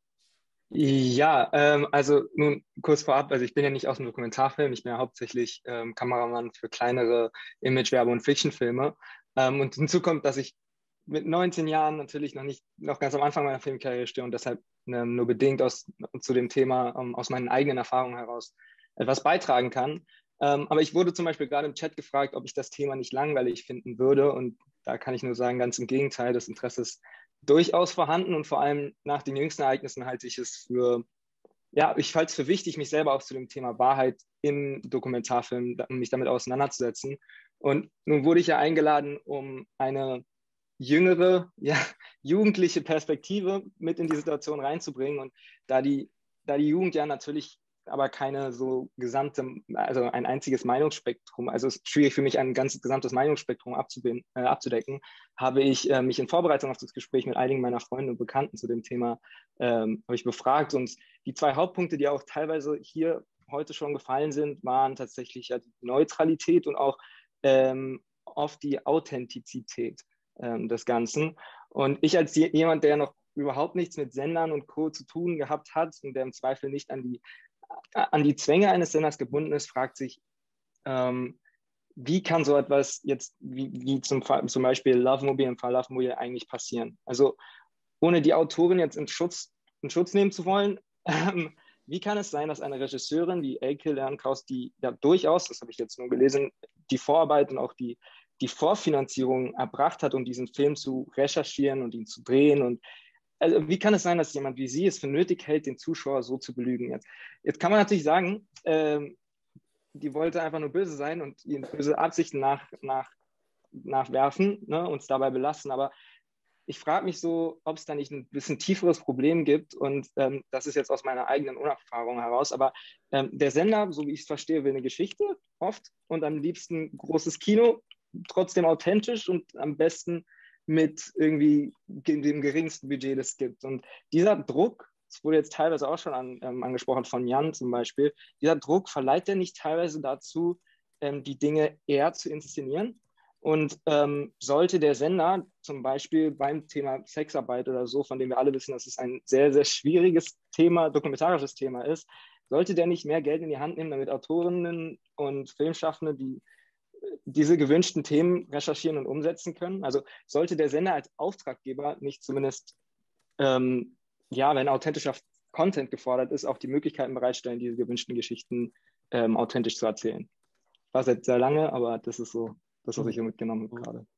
Ja, ähm, also nun kurz vorab, also ich bin ja nicht aus dem Dokumentarfilm, ich bin ja hauptsächlich ähm, Kameramann für kleinere Image-Werbe- und Fiction-Filme. Ähm, und hinzu kommt, dass ich mit neunzehn Jahren natürlich noch nicht, noch ganz am Anfang meiner Filmkarriere stehe und deshalb ähm, nur bedingt aus, zu dem Thema ähm, aus meinen eigenen Erfahrungen heraus etwas beitragen kann. Ähm, aber ich wurde zum Beispiel gerade im Chat gefragt, ob ich das Thema nicht langweilig finden würde, und da kann ich nur sagen, ganz im Gegenteil, das Interesse ist durchaus vorhanden, und vor allem nach den jüngsten Ereignissen halte ich es für, ja, ich halte es für wichtig, mich selber auch zu dem Thema Wahrheit im Dokumentarfilm, um mich damit auseinanderzusetzen. Und nun wurde ich ja eingeladen, um eine jüngere, ja, jugendliche Perspektive mit in die Situation reinzubringen. Und da die, da die Jugend ja natürlich aber keine so gesamte, also ein einziges Meinungsspektrum, also es ist schwierig für mich, ein ganzes gesamtes Meinungsspektrum abzubinden, äh, abzudecken, habe ich äh, mich in Vorbereitung auf das Gespräch mit einigen meiner Freunde und Bekannten zu dem Thema ähm, habe ich befragt. Und die zwei Hauptpunkte, die auch teilweise hier heute schon gefallen sind, waren tatsächlich ja die Neutralität und auch ähm, oft die Authentizität ähm, des Ganzen. Und ich als jemand, der noch überhaupt nichts mit Sendern und Co. zu tun gehabt hat und der im Zweifel nicht an die an die Zwänge eines Senders gebunden ist, fragt sich, ähm, wie kann so etwas jetzt, wie, wie zum, zum Beispiel Lovemobile, im Fall Lovemobile eigentlich passieren? Also ohne die Autorin jetzt in Schutz, in Schutz nehmen zu wollen, ähm, wie kann es sein, dass eine Regisseurin wie Elke Lerncraus, die ja durchaus, das habe ich jetzt nur gelesen, die Vorarbeit und auch die, die Vorfinanzierung erbracht hat, um diesen Film zu recherchieren und ihn zu drehen und also wie kann es sein, dass jemand wie sie es für nötig hält, den Zuschauer so zu belügen? Jetzt, jetzt kann man natürlich sagen, ähm, die wollte einfach nur böse sein und ihnen böse Absichten nach, nach, nachwerfen, ne, uns dabei belasten. Aber ich frage mich so, ob es da nicht ein bisschen tieferes Problem gibt. Und ähm, das ist jetzt aus meiner eigenen Unerfahrung heraus. Aber ähm, der Sender, so wie ich es verstehe, will eine Geschichte oft und am liebsten großes Kino, trotzdem authentisch und am besten mit irgendwie dem geringsten Budget, das es gibt. Und dieser Druck, das wurde jetzt teilweise auch schon an, ähm, angesprochen von Jan zum Beispiel, dieser Druck verleiht ja nicht teilweise dazu, ähm, die Dinge eher zu inszenieren. Und ähm, sollte der Sender zum Beispiel beim Thema Sexarbeit oder so, von dem wir alle wissen, dass es ein sehr, sehr schwieriges Thema, dokumentarisches Thema ist, sollte der nicht mehr Geld in die Hand nehmen, damit Autorinnen und Filmschaffende, die diese gewünschten Themen recherchieren und umsetzen können? Also sollte der Sender als Auftraggeber nicht zumindest, ähm, ja, wenn authentischer Content gefordert ist, auch die Möglichkeiten bereitstellen, diese gewünschten Geschichten ähm, authentisch zu erzählen? War jetzt sehr lange, aber das ist so das, was ich hier mitgenommen habe gerade.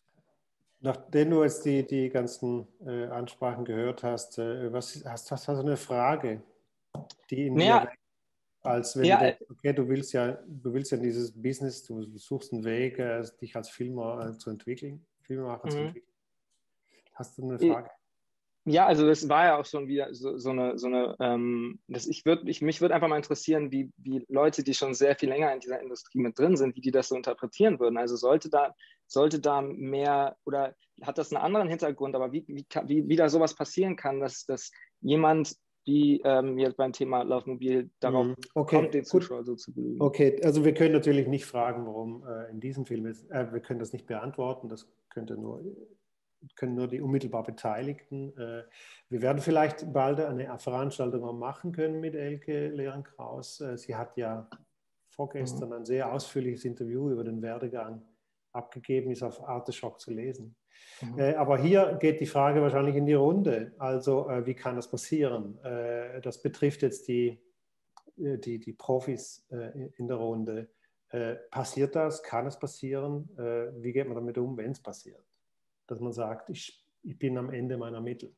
Nachdem du jetzt die, die ganzen äh, Ansprachen gehört hast, äh, was hast, hast du eine Frage, die in naja, dir weg, als wenn ja, du denkst, okay, du willst ja, du willst ja dieses Business, du suchst einen Weg, äh, dich als Filmer äh, zu entwickeln, Filmemacher zu mhm. entwickeln. Hast du eine Frage? Ja, also das war ja auch schon wieder so, so eine, so eine ähm, das, ich würd, ich, mich würde einfach mal interessieren, wie, wie Leute, die schon sehr viel länger in dieser Industrie mit drin sind, wie die das so interpretieren würden. Also sollte da, sollte da mehr, oder hat das einen anderen Hintergrund, aber wie, wie, wie, wie da sowas passieren kann, dass, dass jemand, wie ähm, jetzt beim Thema Lovemobile, darauf okay, kommt, den gut. Zuschauer so zu belügen. Okay, also wir können natürlich nicht fragen, warum äh, in diesem Film ist, äh, wir können das nicht beantworten, das könnte nur können nur die unmittelbar Beteiligten. Wir werden vielleicht bald eine Veranstaltung machen können mit Elke Lerncraus. Sie hat ja vorgestern mhm. ein sehr ausführliches Interview über den Werdegang abgegeben, ist auf Arteschock zu lesen. Mhm. Aber hier geht die Frage wahrscheinlich in die Runde. Also wie kann das passieren? Das betrifft jetzt die, die, die Profis in der Runde. Passiert das? Kann es passieren? Wie geht man damit um, wenn es passiert? Dass man sagt, ich, ich bin am Ende meiner Mittel.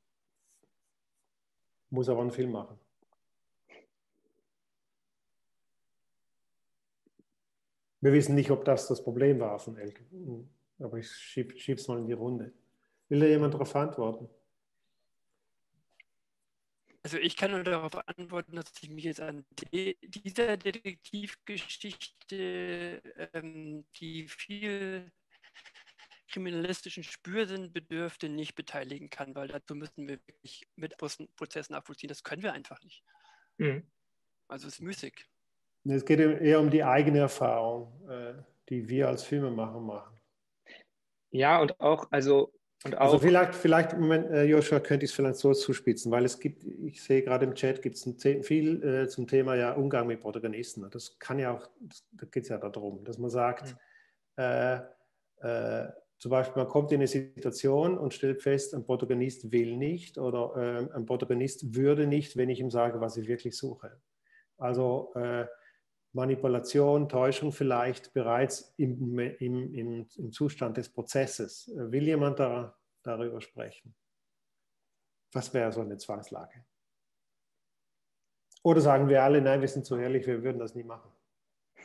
Muss aber einen Film machen. Wir wissen nicht, ob das das Problem war von Elke. Aber ich schiebe es mal in die Runde. Will da jemand darauf antworten? Also ich kann nur darauf antworten, dass ich mich jetzt an de dieser Detektivgeschichte, ähm, die viel kriminalistischen Spürsinn bedürfte, nicht beteiligen kann, weil dazu müssen wir wirklich mit Prozess nachvollziehen. Das können wir einfach nicht. Mhm. Also es ist müßig. Es geht eher um die eigene Erfahrung, die wir als Filmemacher machen. Ja, und auch, also und auch Also vielleicht, vielleicht Moment, Joshua, könnte ich es vielleicht so zuspitzen, weil es gibt, ich sehe gerade im Chat, gibt es viel äh, zum Thema ja Umgang mit Protagonisten. Das kann ja auch, da geht es ja darum, dass man sagt, mhm. äh, äh, zum Beispiel, man kommt in eine Situation und stellt fest, ein Protagonist will nicht oder äh, ein Protagonist würde nicht, wenn ich ihm sage, was ich wirklich suche. Also äh, Manipulation, Täuschung vielleicht bereits im, im, im, im Zustand des Prozesses. Will jemand da, darüber sprechen? Was wäre so eine Zwangslage? Oder sagen wir alle, nein, wir sind zu ehrlich, wir würden das nie machen.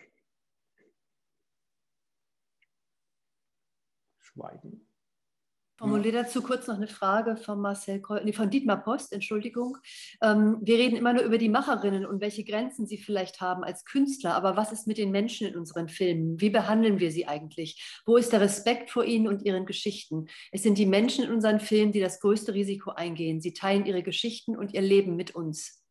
Schweigen. Formuliere dazu kurz noch eine Frage von Marcel Kol nee, von Dietmar Post, Entschuldigung. Ähm, wir reden immer nur über die Macherinnen und welche Grenzen sie vielleicht haben als Künstler, aber was ist mit den Menschen in unseren Filmen? Wie behandeln wir sie eigentlich? Wo ist der Respekt vor ihnen und ihren Geschichten? Es sind die Menschen in unseren Filmen, die das größte Risiko eingehen. Sie teilen ihre Geschichten und ihr Leben mit uns.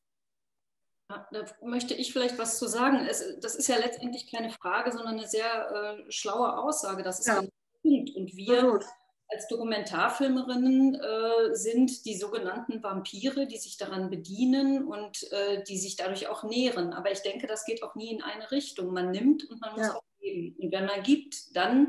Ja, da möchte ich vielleicht was zu sagen. Es, das ist ja letztendlich keine Frage, sondern eine sehr äh, schlaue Aussage. Das ist Ja. genau der Punkt. Und wir als Dokumentarfilmerinnen äh, sind die sogenannten Vampire, die sich daran bedienen und äh, die sich dadurch auch nähren. Aber ich denke, das geht auch nie in eine Richtung. Man nimmt und man muss Ja. auch geben. Und wenn man gibt, dann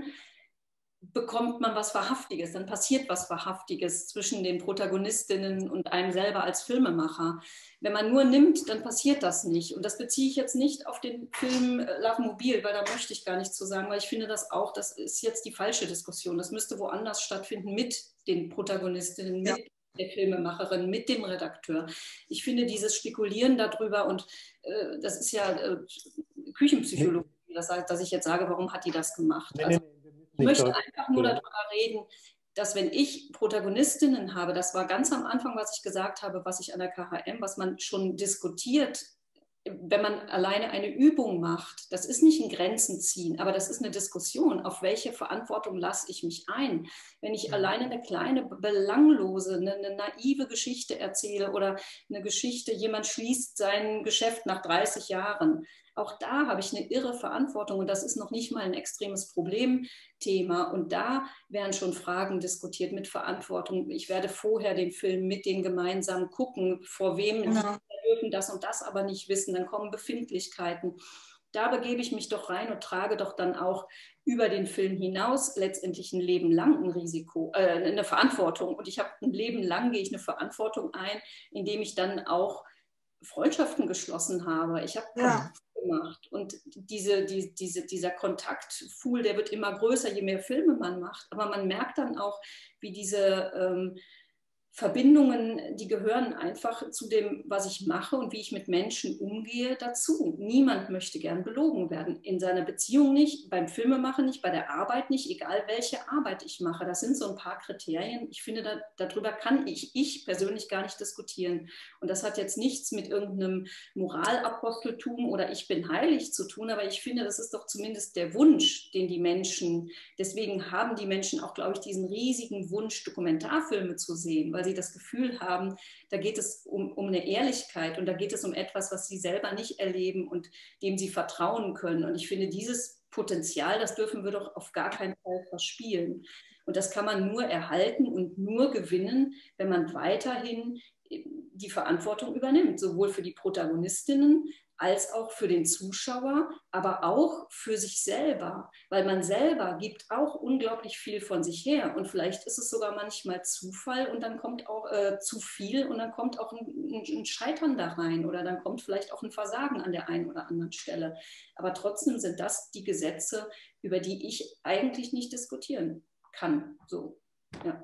bekommt man was Wahrhaftiges, dann passiert was Wahrhaftiges zwischen den Protagonistinnen und einem selber als Filmemacher. Wenn man nur nimmt, dann passiert das nicht. Und das beziehe ich jetzt nicht auf den Film Love Mobile, weil da möchte ich gar nichts zu sagen, weil ich finde das auch, das ist jetzt die falsche Diskussion. Das müsste woanders stattfinden mit den Protagonistinnen, mit ja. der Filmemacherin, mit dem Redakteur. Ich finde dieses Spekulieren darüber und äh, das ist ja äh, Küchenpsychologie, das heißt, dass ich jetzt sage, warum hat die das gemacht? Nee, also, nee, ich möchte einfach nur darüber reden, dass wenn ich Protagonistinnen habe, das war ganz am Anfang, was ich gesagt habe, was ich an der K H M, was man schon diskutiert, wenn man alleine eine Übung macht, das ist nicht ein Grenzen ziehen, aber das ist eine Diskussion, auf welche Verantwortung lasse ich mich ein. Wenn ich alleine eine kleine, belanglose, eine, eine naive Geschichte erzähle oder eine Geschichte, jemand schließt sein Geschäft nach dreißig Jahren, auch da habe ich eine irre Verantwortung und das ist noch nicht mal ein extremes Problemthema. Und da werden schon Fragen diskutiert mit Verantwortung. Ich werde vorher den Film mit denen gemeinsam gucken, vor wem genau. Sie dürfen das und das aber nicht wissen. Dann kommen Befindlichkeiten. Da begebe ich mich doch rein und trage doch dann auch über den Film hinaus letztendlich ein Leben lang ein Risiko, äh, eine Verantwortung. Und ich habe ein Leben lang, gehe ich eine Verantwortung ein, indem ich dann auch Freundschaften geschlossen habe. Ich habe ja. gemacht. Und diese, die, diese, dieser Kontaktpool, der wird immer größer, je mehr Filme man macht. Aber man merkt dann auch, wie diese ähm, Verbindungen, die gehören einfach zu dem, was ich mache und wie ich mit Menschen umgehe, dazu. Niemand möchte gern belogen werden. In seiner Beziehung nicht, beim Filmemachen nicht, bei der Arbeit nicht, egal welche Arbeit ich mache. Das sind so ein paar Kriterien. Ich finde, da, darüber kann ich, ich persönlich gar nicht diskutieren. Und das hat jetzt nichts mit irgendeinem Moralaposteltum oder ich bin heilig zu tun, aber ich finde, das ist doch zumindest der Wunsch, den die Menschen, deswegen haben die Menschen auch, glaube ich, diesen riesigen Wunsch, Dokumentarfilme zu sehen, weil sie das Gefühl haben, da geht es um, um eine Ehrlichkeit und da geht es um etwas, was sie selber nicht erleben und dem sie vertrauen können. Und ich finde, dieses Potenzial, das dürfen wir doch auf gar keinen Fall verspielen. Und das kann man nur erhalten und nur gewinnen, wenn man weiterhin die Verantwortung übernimmt, sowohl für die Protagonistinnen als auch für den Zuschauer, aber auch für sich selber, weil man selber gibt auch unglaublich viel von sich her und vielleicht ist es sogar manchmal Zufall und dann kommt auch äh, zu viel und dann kommt auch ein, ein Scheitern da rein oder dann kommt vielleicht auch ein Versagen an der einen oder anderen Stelle. Aber trotzdem sind das die Gesetze, über die ich eigentlich nicht diskutieren kann. So, ja.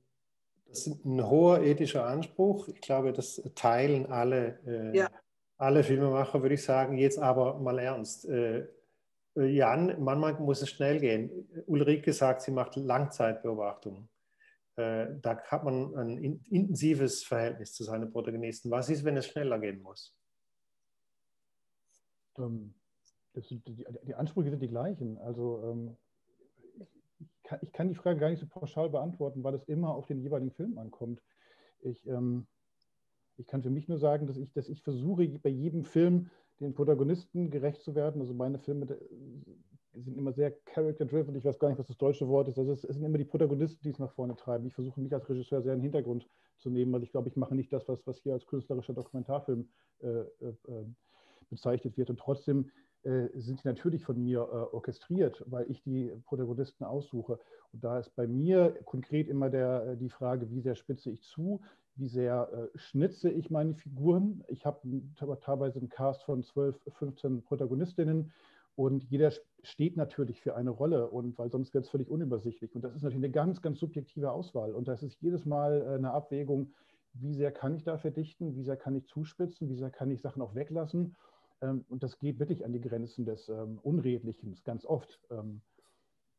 Das ist ein hoher ethischer Anspruch. Ich glaube, das teilen alle äh, ja. Alle Filmemacher, würde ich sagen, jetzt aber mal ernst. Äh, Jan, manchmal muss es schnell gehen. Ulrike sagt, sie macht Langzeitbeobachtung. Äh, da hat man ein in, intensives Verhältnis zu seinen Protagonisten. Was ist, wenn es schneller gehen muss? Ähm, das sind, die, die Ansprüche sind die gleichen. Also ähm, ich, kann, ich kann die Frage gar nicht so pauschal beantworten, weil es immer auf den jeweiligen Film ankommt. Ich... Ähm, Ich kann für mich nur sagen, dass ich, dass ich versuche, bei jedem Film den Protagonisten gerecht zu werden. Also meine Filme sind immer sehr character-driven. Ich weiß gar nicht, was das deutsche Wort ist. Also es sind immer die Protagonisten, die es nach vorne treiben. Ich versuche mich als Regisseur sehr in den Hintergrund zu nehmen, weil ich glaube, ich mache nicht das, was, was hier als künstlerischer Dokumentarfilm äh, äh, bezeichnet wird. Und trotzdem äh, sind sie natürlich von mir äh, orchestriert, weil ich die Protagonisten aussuche. Und da ist bei mir konkret immer der, die Frage, wie sehr spitze ich zu, wie sehr äh, schnitze ich meine Figuren. Ich habe teilweise einen Cast von zwölf, fünfzehn Protagonistinnen und jeder steht natürlich für eine Rolle, und weil sonst wird es völlig unübersichtlich. Und das ist natürlich eine ganz, ganz subjektive Auswahl. Und das ist jedes Mal äh, eine Abwägung, wie sehr kann ich da verdichten, wie sehr kann ich zuspitzen, wie sehr kann ich Sachen auch weglassen. Ähm, und das geht wirklich an die Grenzen des ähm, Unredlichen, ganz oft. Ähm,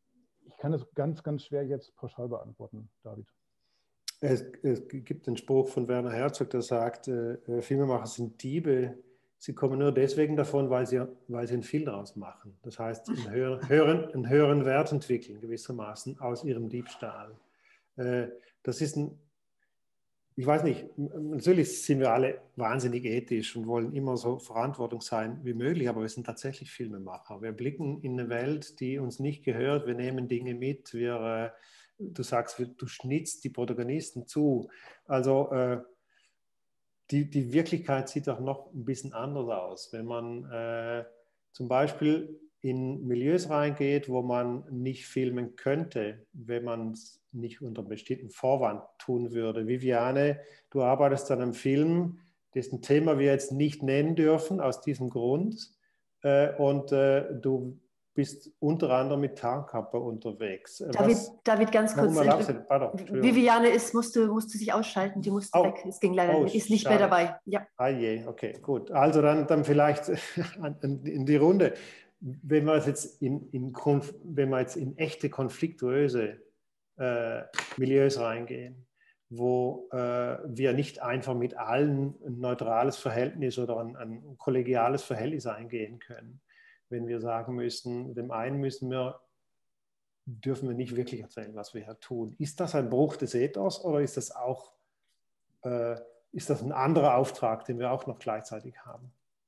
Ich kann es ganz, ganz schwer jetzt pauschal beantworten, David. Es, es gibt einen Spruch von Werner Herzog, der sagt, äh, Filmemacher sind Diebe. Sie kommen nur deswegen davon, weil sie, weil sie einen Film daraus machen. Das heißt, einen höheren, höheren, einen höheren Wert entwickeln gewissermaßen aus ihrem Diebstahl. Äh, das ist ein, ich weiß nicht, natürlich sind wir alle wahnsinnig ethisch und wollen immer so Verantwortung sein wie möglich, aber wir sind tatsächlich Filmemacher. Wir blicken in eine Welt, die uns nicht gehört. Wir nehmen Dinge mit. Wir, äh, du sagst, du schnitzt die Protagonisten zu. Also äh, die, die Wirklichkeit sieht auch noch ein bisschen anders aus. Wenn man äh, zum Beispiel in Milieus reingeht, wo man nicht filmen könnte, wenn man es nicht unter einem bestimmten Vorwand tun würde. Viviane, du arbeitest an einem Film, dessen Thema wir jetzt nicht nennen dürfen, aus diesem Grund. Äh, und äh, du bist unter anderem mit Tarnkappe unterwegs. David, Was, David ganz kurz. Äh, Pardon, Viviane ist, musste, musste sich ausschalten, die musste oh, weg. Es ging leider oh, nicht, ist nicht schade. mehr dabei. Ja. Ah je, okay, gut. Also dann, dann vielleicht in die Runde. Wenn wir jetzt in, in, wenn wir jetzt in echte konfliktuöse äh, Milieus reingehen, wo äh, wir nicht einfach mit allen ein neutrales Verhältnis oder ein, ein kollegiales Verhältnis eingehen können, wenn wir sagen müssen, dem einen müssen wir, dürfen wir nicht wirklich erzählen, was wir hier tun. Ist das ein Bruch des Ethos oder ist das auch äh, ist das ein anderer Auftrag, den wir auch noch gleichzeitig haben?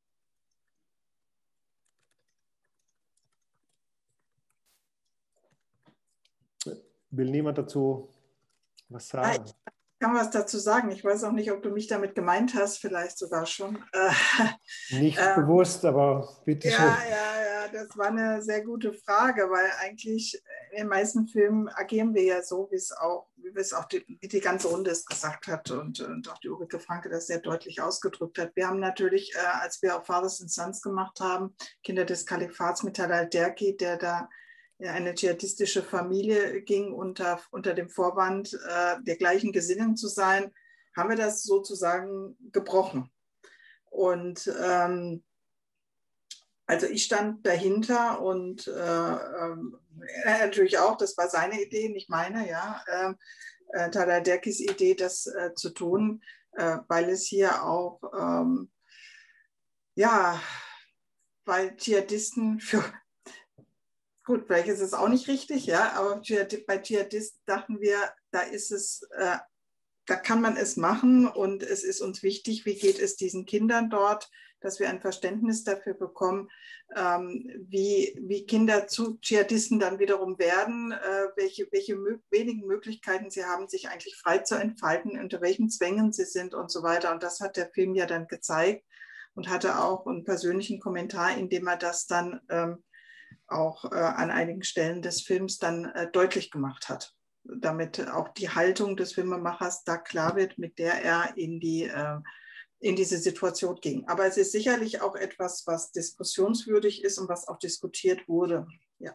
Will niemand dazu was sagen? Ich kann was dazu sagen. Ich weiß auch nicht, ob du mich damit gemeint hast, vielleicht sogar schon. Nicht äh, bewusst, aber bitte ja, schön. Ja, ja, das war eine sehr gute Frage, weil eigentlich in den meisten Filmen agieren wir ja so, wie es auch, wie es auch die, wie die ganze Runde es gesagt hat und, und auch die Ulrike Franke das sehr deutlich ausgedrückt hat. Wir haben natürlich, äh, als wir auch Fathers and Sons gemacht haben, Kinder des Kalifats mit Talal Derki, der da in eine dschihadistische Familie ging, unter, unter dem Vorwand, äh, der gleichen Gesinnung zu sein, haben wir das sozusagen gebrochen. Und ähm, also ich stand dahinter und äh, äh, natürlich auch, das war seine Idee, nicht meine, ja, äh, Talal Derkis Idee, das äh, zu tun, äh, weil es hier auch, ähm, ja, weil Dschihadisten für Gut, vielleicht ist es auch nicht richtig, ja, aber bei Dschihadisten dachten wir, da ist es, äh, da kann man es machen und es ist uns wichtig, wie geht es diesen Kindern dort, dass wir ein Verständnis dafür bekommen, ähm, wie, wie Kinder zu Dschihadisten dann wiederum werden, äh, welche, welche mö wenigen Möglichkeiten sie haben, sich eigentlich frei zu entfalten, unter welchen Zwängen sie sind und so weiter. Und das hat der Film ja dann gezeigt und hatte auch einen persönlichen Kommentar, in dem er das dann ähm, auch äh, an einigen Stellen des Films dann äh, deutlich gemacht hat, damit auch die Haltung des Filmemachers da klar wird, mit der er in, die, äh, in diese Situation ging. Aber es ist sicherlich auch etwas, was diskussionswürdig ist und was auch diskutiert wurde. Ja.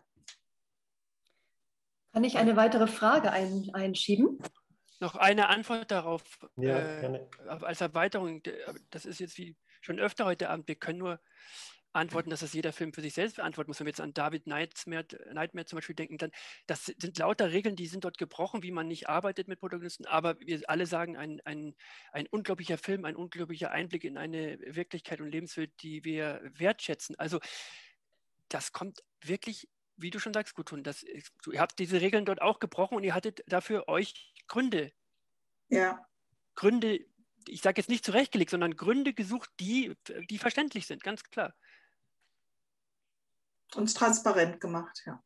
Kann ich eine weitere Frage ein, einschieben? Noch eine Antwort darauf ja, äh, als Erweiterung. Das ist jetzt wie schon öfter heute Abend. Wir können nur antworten, dass das jeder Film für sich selbst beantworten muss. Wenn wir jetzt an David Nightmare, Nightmare zum Beispiel denken, dann das sind lauter Regeln, die sind dort gebrochen, wie man nicht arbeitet mit Protagonisten, aber wir alle sagen, ein, ein, ein unglaublicher Film, ein unglaublicher Einblick in eine Wirklichkeit und Lebenswelt, die wir wertschätzen. Also das kommt wirklich, wie du schon sagst, Gudrun, das, ihr habt diese Regeln dort auch gebrochen und ihr hattet dafür euch Gründe. Ja. Gründe, ich sage jetzt nicht zurechtgelegt, sondern Gründe gesucht, die, die verständlich sind, ganz klar. Uns transparent gemacht, ja.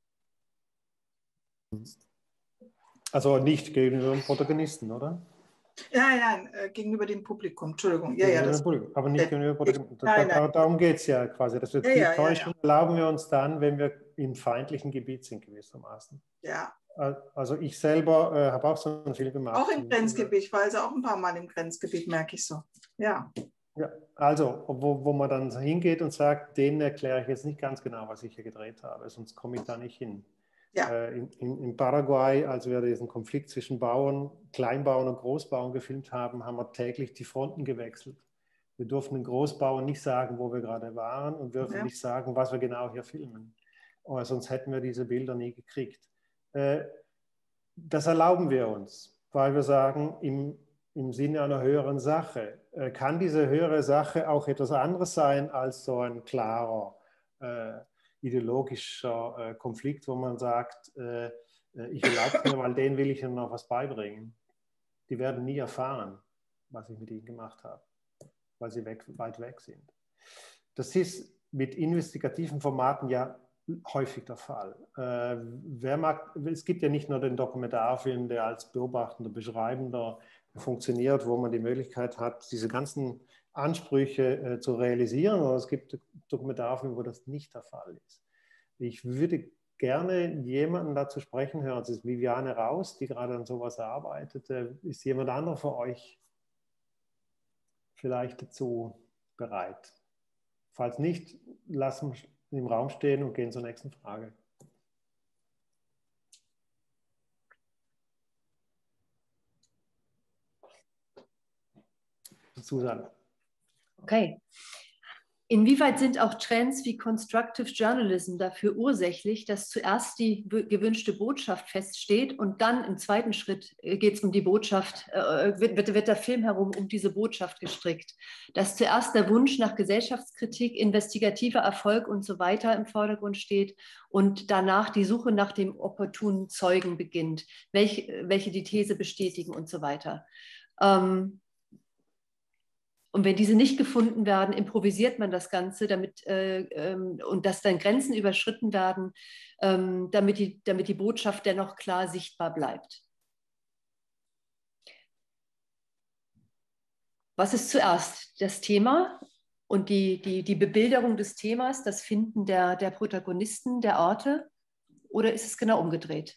Also nicht gegenüber dem Protagonisten, oder? Nein, nein, äh, gegenüber dem Publikum, Entschuldigung. Ja, ja, das, Publikum, aber nicht gegenüber dem Protagonisten. Nein, nein. Darum geht es ja quasi. Dass wir ja, die ja, Täuschung ja, ja. erlauben wir uns dann, wenn wir im feindlichen Gebiet sind, gewissermaßen. Ja. Also ich selber äh, habe auch so einen Film gemacht. Auch im Grenzgebiet, ich war also auch ein paar Mal im Grenzgebiet, merke ich so. Ja. Ja, also, wo, wo man dann hingeht und sagt, denen erkläre ich jetzt nicht ganz genau, was ich hier gedreht habe, sonst komme ich da nicht hin. Ja. Äh, in, in, in Paraguay, als wir diesen Konflikt zwischen Bauern, Kleinbauern und Großbauern gefilmt haben, haben wir täglich die Fronten gewechselt. Wir durften den Großbauern nicht sagen, wo wir gerade waren und dürfen ja. nicht sagen, was wir genau hier filmen. oder sonst hätten wir diese Bilder nie gekriegt. Äh, das erlauben wir uns, weil wir sagen, im, im Sinne einer höheren Sache, äh, kann diese höhere Sache auch etwas anderes sein als so ein klarer äh, ideologischer äh, Konflikt, wo man sagt, äh, ich erlaube mir, weil denen will ich ihnen noch was beibringen. Die werden nie erfahren, was ich mit ihnen gemacht habe, weil sie weg, weit weg sind. Das ist mit investigativen Formaten ja häufig der Fall. Äh, wer mag, es gibt ja nicht nur den Dokumentarfilm, der als beobachtender, beschreibender funktioniert, wo man die Möglichkeit hat, diese ganzen Ansprüche äh, zu realisieren, sondern es gibt Dokumentarfilme, wo das nicht der Fall ist. Ich würde gerne jemanden dazu sprechen hören. Das ist Viviane Raus, die gerade an sowas arbeitet. Ist jemand anderer für euch vielleicht dazu bereit? Falls nicht, lassen wir im Raum stehen und gehen zur nächsten Frage. Susanne. Okay. Inwieweit sind auch Trends wie Constructive Journalism dafür ursächlich, dass zuerst die gewünschte Botschaft feststeht und dann im zweiten Schritt geht es um die Botschaft, äh, wird, wird der Film herum um diese Botschaft gestrickt? Dass zuerst der Wunsch nach Gesellschaftskritik, investigativer Erfolg und so weiter im Vordergrund steht und danach die Suche nach dem opportunen Zeugen beginnt, welch, welche die These bestätigen und so weiter. Ähm, Und wenn diese nicht gefunden werden, improvisiert man das Ganze, damit, äh, ähm, und dass dann Grenzen überschritten werden, ähm, damit, die, damit die Botschaft dennoch klar sichtbar bleibt. Was ist zuerst? Das Thema und die, die, die Bebilderung des Themas, das Finden der, der Protagonisten, der Orte? Oder ist es genau umgedreht?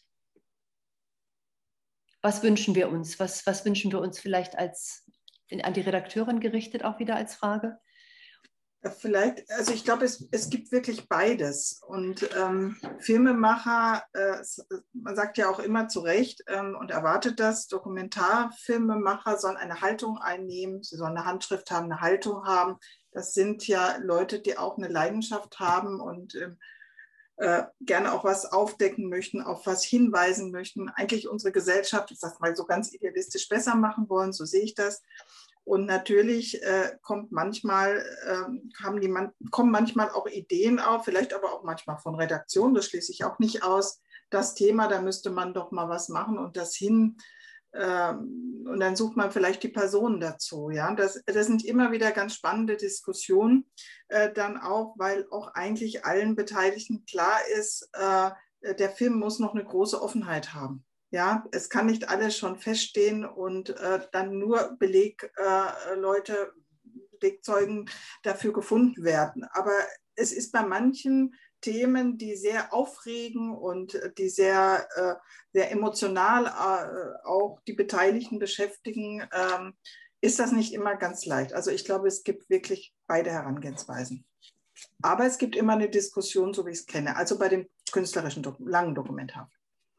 Was wünschen wir uns? Was, was wünschen wir uns vielleicht als an die Redakteurin gerichtet auch wieder als Frage? Vielleicht, also ich glaube, es, es gibt wirklich beides. Und ähm, Filmemacher, äh, man sagt ja auch immer zu Recht ähm, und erwartet das, Dokumentarfilmemacher sollen eine Haltung einnehmen, sie sollen eine Handschrift haben, eine Haltung haben. Das sind ja Leute, die auch eine Leidenschaft haben und ähm, äh, gerne auch was aufdecken möchten, auf was hinweisen möchten, eigentlich unsere Gesellschaft, ich sage mal so ganz idealistisch, besser machen wollen, so sehe ich das. Und natürlich äh, kommt manchmal, äh, haben die man, kommen manchmal auch Ideen auf, vielleicht aber auch manchmal von Redaktionen, das schließe ich auch nicht aus. Das Thema, da müsste man doch mal was machen und das hin. Äh, und dann sucht man vielleicht die Personen dazu. Ja? Das, das sind immer wieder ganz spannende Diskussionen, äh, dann auch, weil auch eigentlich allen Beteiligten klar ist, äh, der Film muss noch eine große Offenheit haben. Ja, es kann nicht alles schon feststehen und äh, dann nur Belegleute, äh, Belegzeugen dafür gefunden werden. Aber es ist bei manchen Themen, die sehr aufregen und die sehr, äh, sehr emotional äh, auch die Beteiligten beschäftigen, äh, ist das nicht immer ganz leicht. Also ich glaube, es gibt wirklich beide Herangehensweisen. Aber es gibt immer eine Diskussion, so wie ich es kenne, also bei dem künstlerischen, langen Dokumentarfilm.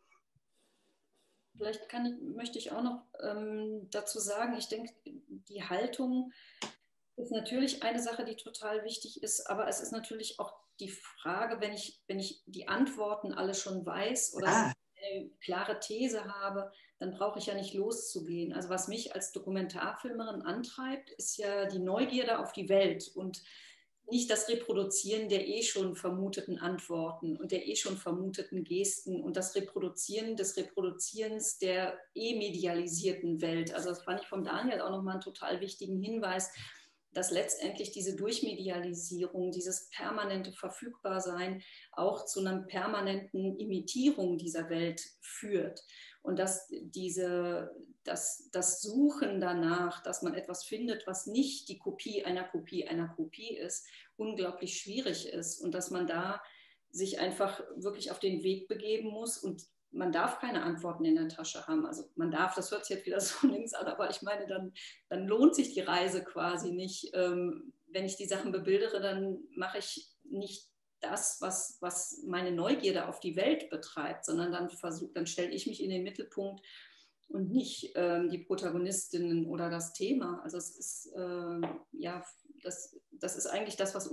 Vielleicht kann ich, möchte ich auch noch ähm, dazu sagen, ich denke, die Haltung ist natürlich eine Sache, die total wichtig ist, aber es ist natürlich auch die Frage, wenn ich, wenn ich die Antworten alle schon weiß oder ah. eine klare These habe, dann brauche ich ja nicht loszugehen. Also was mich als Dokumentarfilmerin antreibt, ist ja die Neugierde auf die Welt und nicht das Reproduzieren der eh schon vermuteten Antworten und der eh schon vermuteten Gesten und das Reproduzieren des Reproduzierens der eh medialisierten Welt. Also das fand ich vom Daniel auch nochmal einen total wichtigen Hinweis, dass letztendlich diese Durchmedialisierung, dieses permanente Verfügbarsein auch zu einer permanenten Imitierung dieser Welt führt. Und dass diese, dass das Suchen danach, dass man etwas findet, was nicht die Kopie einer Kopie einer Kopie ist, unglaublich schwierig ist. Und dass man da sich einfach wirklich auf den Weg begeben muss. Und man darf keine Antworten in der Tasche haben. Also man darf, das hört sich jetzt wieder so links an, aber ich meine, dann, dann lohnt sich die Reise quasi nicht. Ähm, wenn ich die Sachen bebildere, dann mache ich nicht das, was, was meine Neugierde auf die Welt betreibt, sondern dann, versuch, dann stelle ich mich in den Mittelpunkt und nicht ähm, die Protagonistinnen oder das Thema. Also es ist, äh, ja, das, das ist eigentlich das, was uns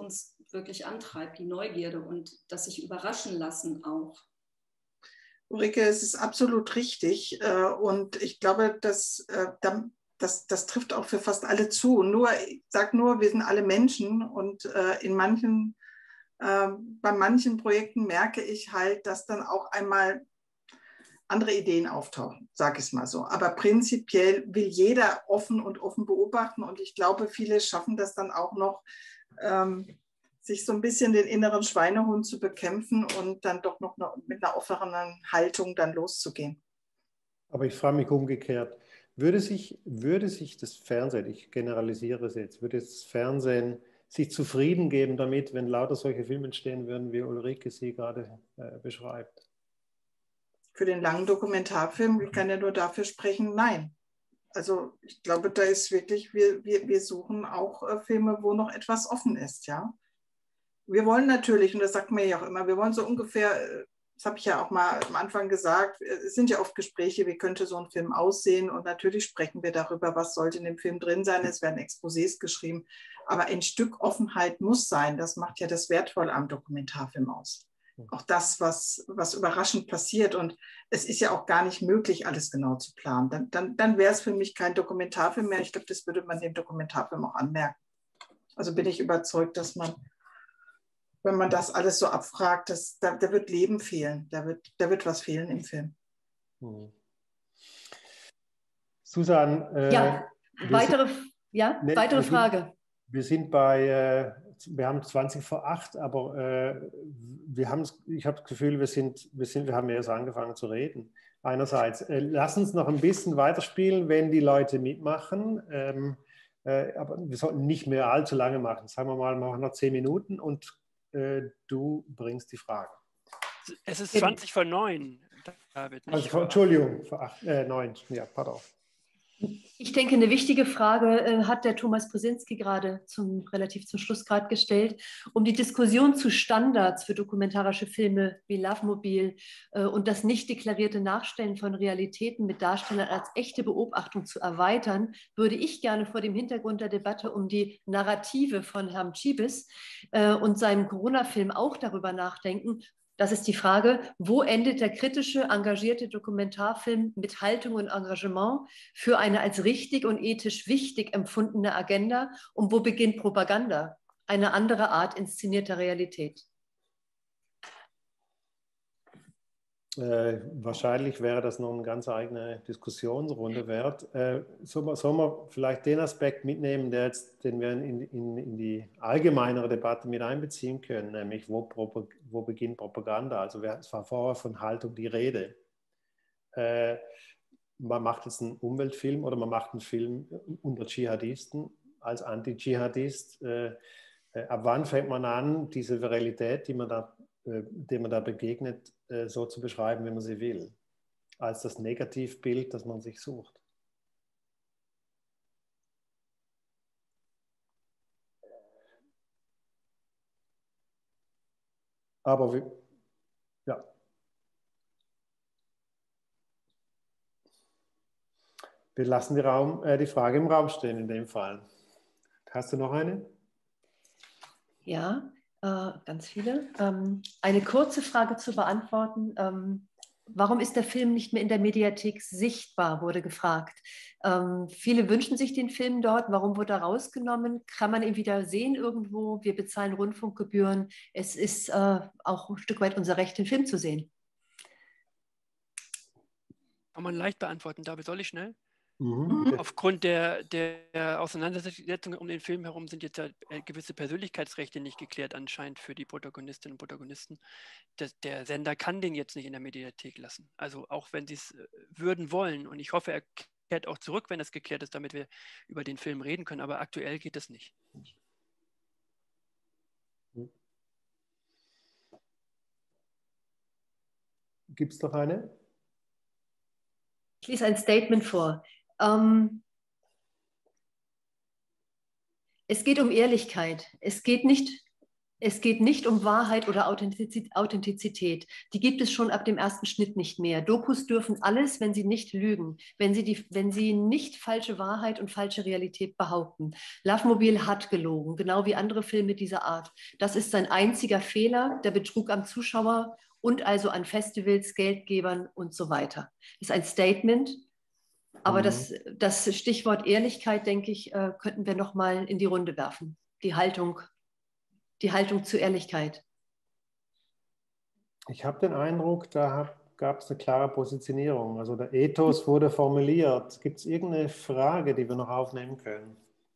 wirklich antreibt, die Neugierde und das sich überraschen lassen auch. Ulrike, es ist absolut richtig und ich glaube, dass, das, das trifft auch für fast alle zu. Nur, ich sage nur, wir sind alle Menschen und in manchen, bei manchen Projekten merke ich halt, dass dann auch einmal andere Ideen auftauchen, sage ich es mal so. Aber prinzipiell will jeder offen und offen beobachten und ich glaube, viele schaffen das dann auch noch, ähm, sich so ein bisschen den inneren Schweinehund zu bekämpfen und dann doch noch mit einer offenen Haltung dann loszugehen. Aber ich frage mich umgekehrt, würde sich, würde sich das Fernsehen, ich generalisiere es jetzt, würde das Fernsehen sich zufrieden geben damit, wenn lauter solche Filme entstehen würden, wie Ulrike sie gerade äh, beschreibt? Für den langen Dokumentarfilm, ich kann ja nur dafür sprechen, nein. Also ich glaube, da ist wirklich, wir, wir, wir suchen auch äh, Filme, wo noch etwas offen ist, ja. Wir wollen natürlich, und das sagt man ja auch immer, wir wollen so ungefähr, das habe ich ja auch mal am Anfang gesagt, es sind ja oft Gespräche, wie könnte so ein Film aussehen und natürlich sprechen wir darüber, was sollte in dem Film drin sein, es werden Exposés geschrieben, aber ein Stück Offenheit muss sein, das macht ja das Wertvolle am Dokumentarfilm aus. Auch das, was, was überraschend passiert und es ist ja auch gar nicht möglich, alles genau zu planen. Dann, dann, dann wäre es für mich kein Dokumentarfilm mehr, ich glaube, das würde man dem Dokumentarfilm auch anmerken. Also bin ich überzeugt, dass man wenn man das alles so abfragt, das, da, da wird Leben fehlen, da wird, da wird was fehlen im Film. Hm. Susan, äh, ja, weitere, sind, ja, ne, weitere wir sind, Frage. Wir sind bei, äh, wir haben zwanzig vor acht, aber äh, wir haben, ich habe das Gefühl, wir, sind, wir, sind, wir haben erst angefangen zu reden. Einerseits, äh, lass uns noch ein bisschen weiterspielen, wenn die Leute mitmachen. Ähm, äh, aber wir sollten nicht mehr allzu lange machen. Sagen wir mal, wir machen noch zehn Minuten und du bringst die Fragen. Es ist zwanzig vor neun, David. Nicht also, vor, Entschuldigung, vor acht, äh, neun. Ja, pardon. Ich denke, eine wichtige Frage äh, hat der Thomas Brzezinski gerade zum, relativ zum Schluss gerade gestellt, um die Diskussion zu Standards für dokumentarische Filme wie Lovemobil äh, und das nicht deklarierte Nachstellen von Realitäten mit Darstellern als echte Beobachtung zu erweitern, würde ich gerne vor dem Hintergrund der Debatte um die Narrative von Herrn Cibis äh, und seinem Corona-Film auch darüber nachdenken. Das ist die Frage, wo endet der kritische, engagierte Dokumentarfilm mit Haltung und Engagement für eine als richtig und ethisch wichtig empfundene Agenda und wo beginnt Propaganda, eine andere Art inszenierter Realität? Äh, wahrscheinlich wäre das noch eine ganz eigene Diskussionsrunde wert. Äh, soll man, soll man vielleicht den Aspekt mitnehmen, der jetzt, den wir in, in, in die allgemeinere Debatte mit einbeziehen können, nämlich wo, wo beginnt Propaganda? Also es war vorher von Haltung die Rede. Äh, man macht jetzt einen Umweltfilm oder man macht einen Film unter Dschihadisten als Anti-Dschihadist. Äh, äh, ab wann fängt man an, diese Realität, die man da dem man da begegnet, so zu beschreiben, wie man sie will, als das Negativbild, das man sich sucht. Aber wir, ja. Wir lassen die, Raum, äh, die Frage im Raum stehen in dem Fall. Hast du noch eine? Ja. Äh, ganz viele. Ähm, eine kurze Frage zu beantworten. Ähm, warum ist der Film nicht mehr in der Mediathek sichtbar, wurde gefragt. Ähm, viele wünschen sich den Film dort. Warum wurde er rausgenommen? Kann man ihn wieder sehen irgendwo? Wir bezahlen Rundfunkgebühren. Es ist äh, auch ein Stück weit unser Recht, den Film zu sehen. Kann man leicht beantworten. David, soll ich schnell? Mhm. Aufgrund der, der Auseinandersetzungen um den Film herum sind jetzt ja gewisse Persönlichkeitsrechte nicht geklärt anscheinend für die Protagonistinnen und Protagonisten. Das, der Sender kann den jetzt nicht in der Mediathek lassen. Also auch wenn sie es würden wollen. Und ich hoffe, er kehrt auch zurück, wenn es geklärt ist, damit wir über den Film reden können. Aber aktuell geht es nicht. Gibt es noch eine? Ich lese ein Statement vor. Ähm, es geht um Ehrlichkeit. Es geht nicht Es geht nicht um Wahrheit oder Authentizität. Die gibt es schon ab dem ersten Schnitt nicht mehr. Dokus dürfen alles, wenn sie nicht lügen, wenn sie, die, wenn sie nicht falsche Wahrheit und falsche Realität behaupten. Lovemobil hat gelogen, genau wie andere Filme dieser Art. Das ist sein einziger Fehler, der Betrug am Zuschauer und also an Festivals, Geldgebern und so weiter. Das ist ein Statement. Aber mhm. das, das Stichwort Ehrlichkeit, denke ich, könnten wir noch mal in die Runde werfen. Die Haltung Die Haltung zur Ehrlichkeit. Ich habe den Eindruck, da gab es eine klare Positionierung. Also der Ethos wurde formuliert. Gibt es irgendeine Frage, die wir noch aufnehmen können?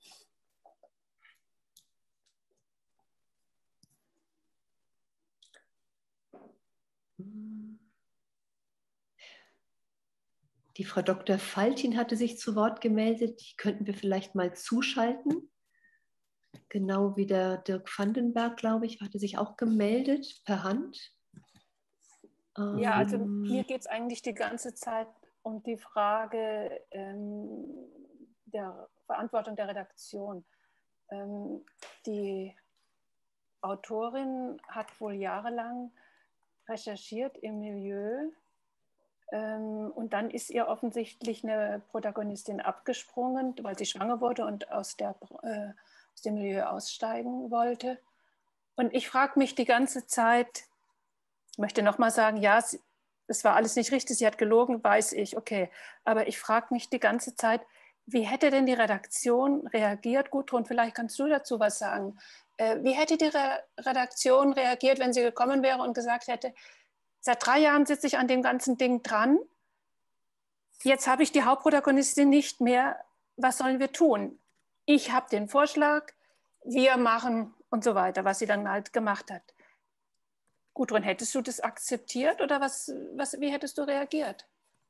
Die Frau Doktor Faltin hatte sich zu Wort gemeldet. Die könnten wir vielleicht mal zuschalten. Genau wie der Dirk Vandenberg, glaube ich, hatte sich auch gemeldet per Hand. Ja, also mir geht es eigentlich die ganze Zeit um die Frage ähm, der Verantwortung der Redaktion. Ähm, die Autorin hat wohl jahrelang recherchiert im Milieu ähm, und dann ist ihr offensichtlich eine Protagonistin abgesprungen, weil sie schwanger wurde und aus der äh, aus dem Milieu aussteigen wollte. Und ich frage mich die ganze Zeit, ich möchte nochmal sagen, ja, es war alles nicht richtig, sie hat gelogen, weiß ich, okay. Aber ich frage mich die ganze Zeit, wie hätte denn die Redaktion reagiert? Gudrun, vielleicht kannst du dazu was sagen. Äh, wie hätte die Re- Redaktion reagiert, wenn sie gekommen wäre und gesagt hätte, seit drei Jahren sitze ich an dem ganzen Ding dran, jetzt habe ich die Hauptprotagonistin nicht mehr, was sollen wir tun? Ich habe den Vorschlag, wir machen und so weiter, was sie dann halt gemacht hat. Gudrun, hättest du das akzeptiert oder was, was, wie hättest du reagiert?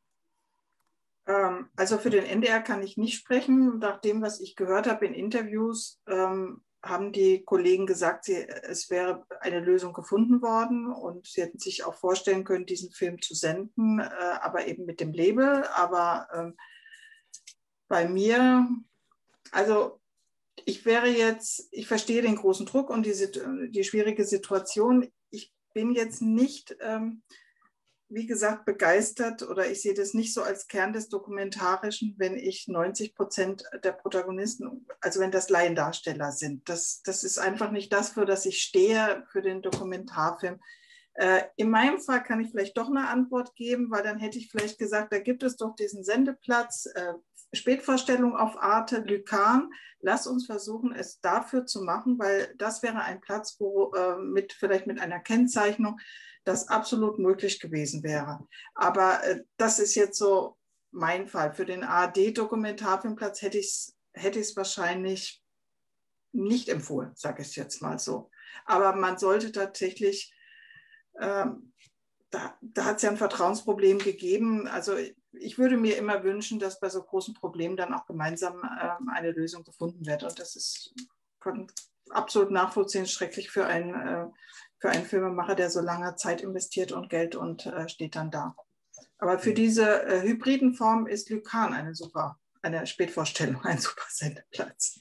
Ähm, also für den N D R kann ich nicht sprechen. Nach dem, was ich gehört habe in Interviews, ähm, haben die Kollegen gesagt, sie, es wäre eine Lösung gefunden worden und sie hätten sich auch vorstellen können, diesen Film zu senden, äh, aber eben mit dem Label. Aber ähm, bei mir... Also ich wäre jetzt, ich verstehe den großen Druck und die, die schwierige Situation. Ich bin jetzt nicht, ähm, wie gesagt, begeistert oder ich sehe das nicht so als Kern des Dokumentarischen, wenn ich neunzig Prozent der Protagonisten, also wenn das Laiendarsteller sind. Das, das ist einfach nicht das, für das ich stehe, für den Dokumentarfilm. Äh, in meinem Fall kann ich vielleicht doch eine Antwort geben, weil dann hätte ich vielleicht gesagt, da gibt es doch diesen Sendeplatz, äh, Spätvorstellung auf Arte, Lycan. Lass uns versuchen, es dafür zu machen, weil das wäre ein Platz, wo äh, mit, vielleicht mit einer Kennzeichnung das absolut möglich gewesen wäre. Aber äh, das ist jetzt so mein Fall. Für den A R D-Dokumentarfilmplatz hätte ich es hätte ich es wahrscheinlich nicht empfohlen, sage ich es jetzt mal so. Aber man sollte tatsächlich, ähm, da, da hat es ja ein Vertrauensproblem gegeben. Also ich würde mir immer wünschen, dass bei so großen Problemen dann auch gemeinsam ähm, eine Lösung gefunden wird. Und das ist von absolut nachvollziehen, schrecklich für einen, äh, für einen Filmemacher, der so lange Zeit investiert und Geld und äh, steht dann da. Aber für diese äh, hybriden Form ist Lycan eine super, eine Spätvorstellung, ein super Sendeplatz.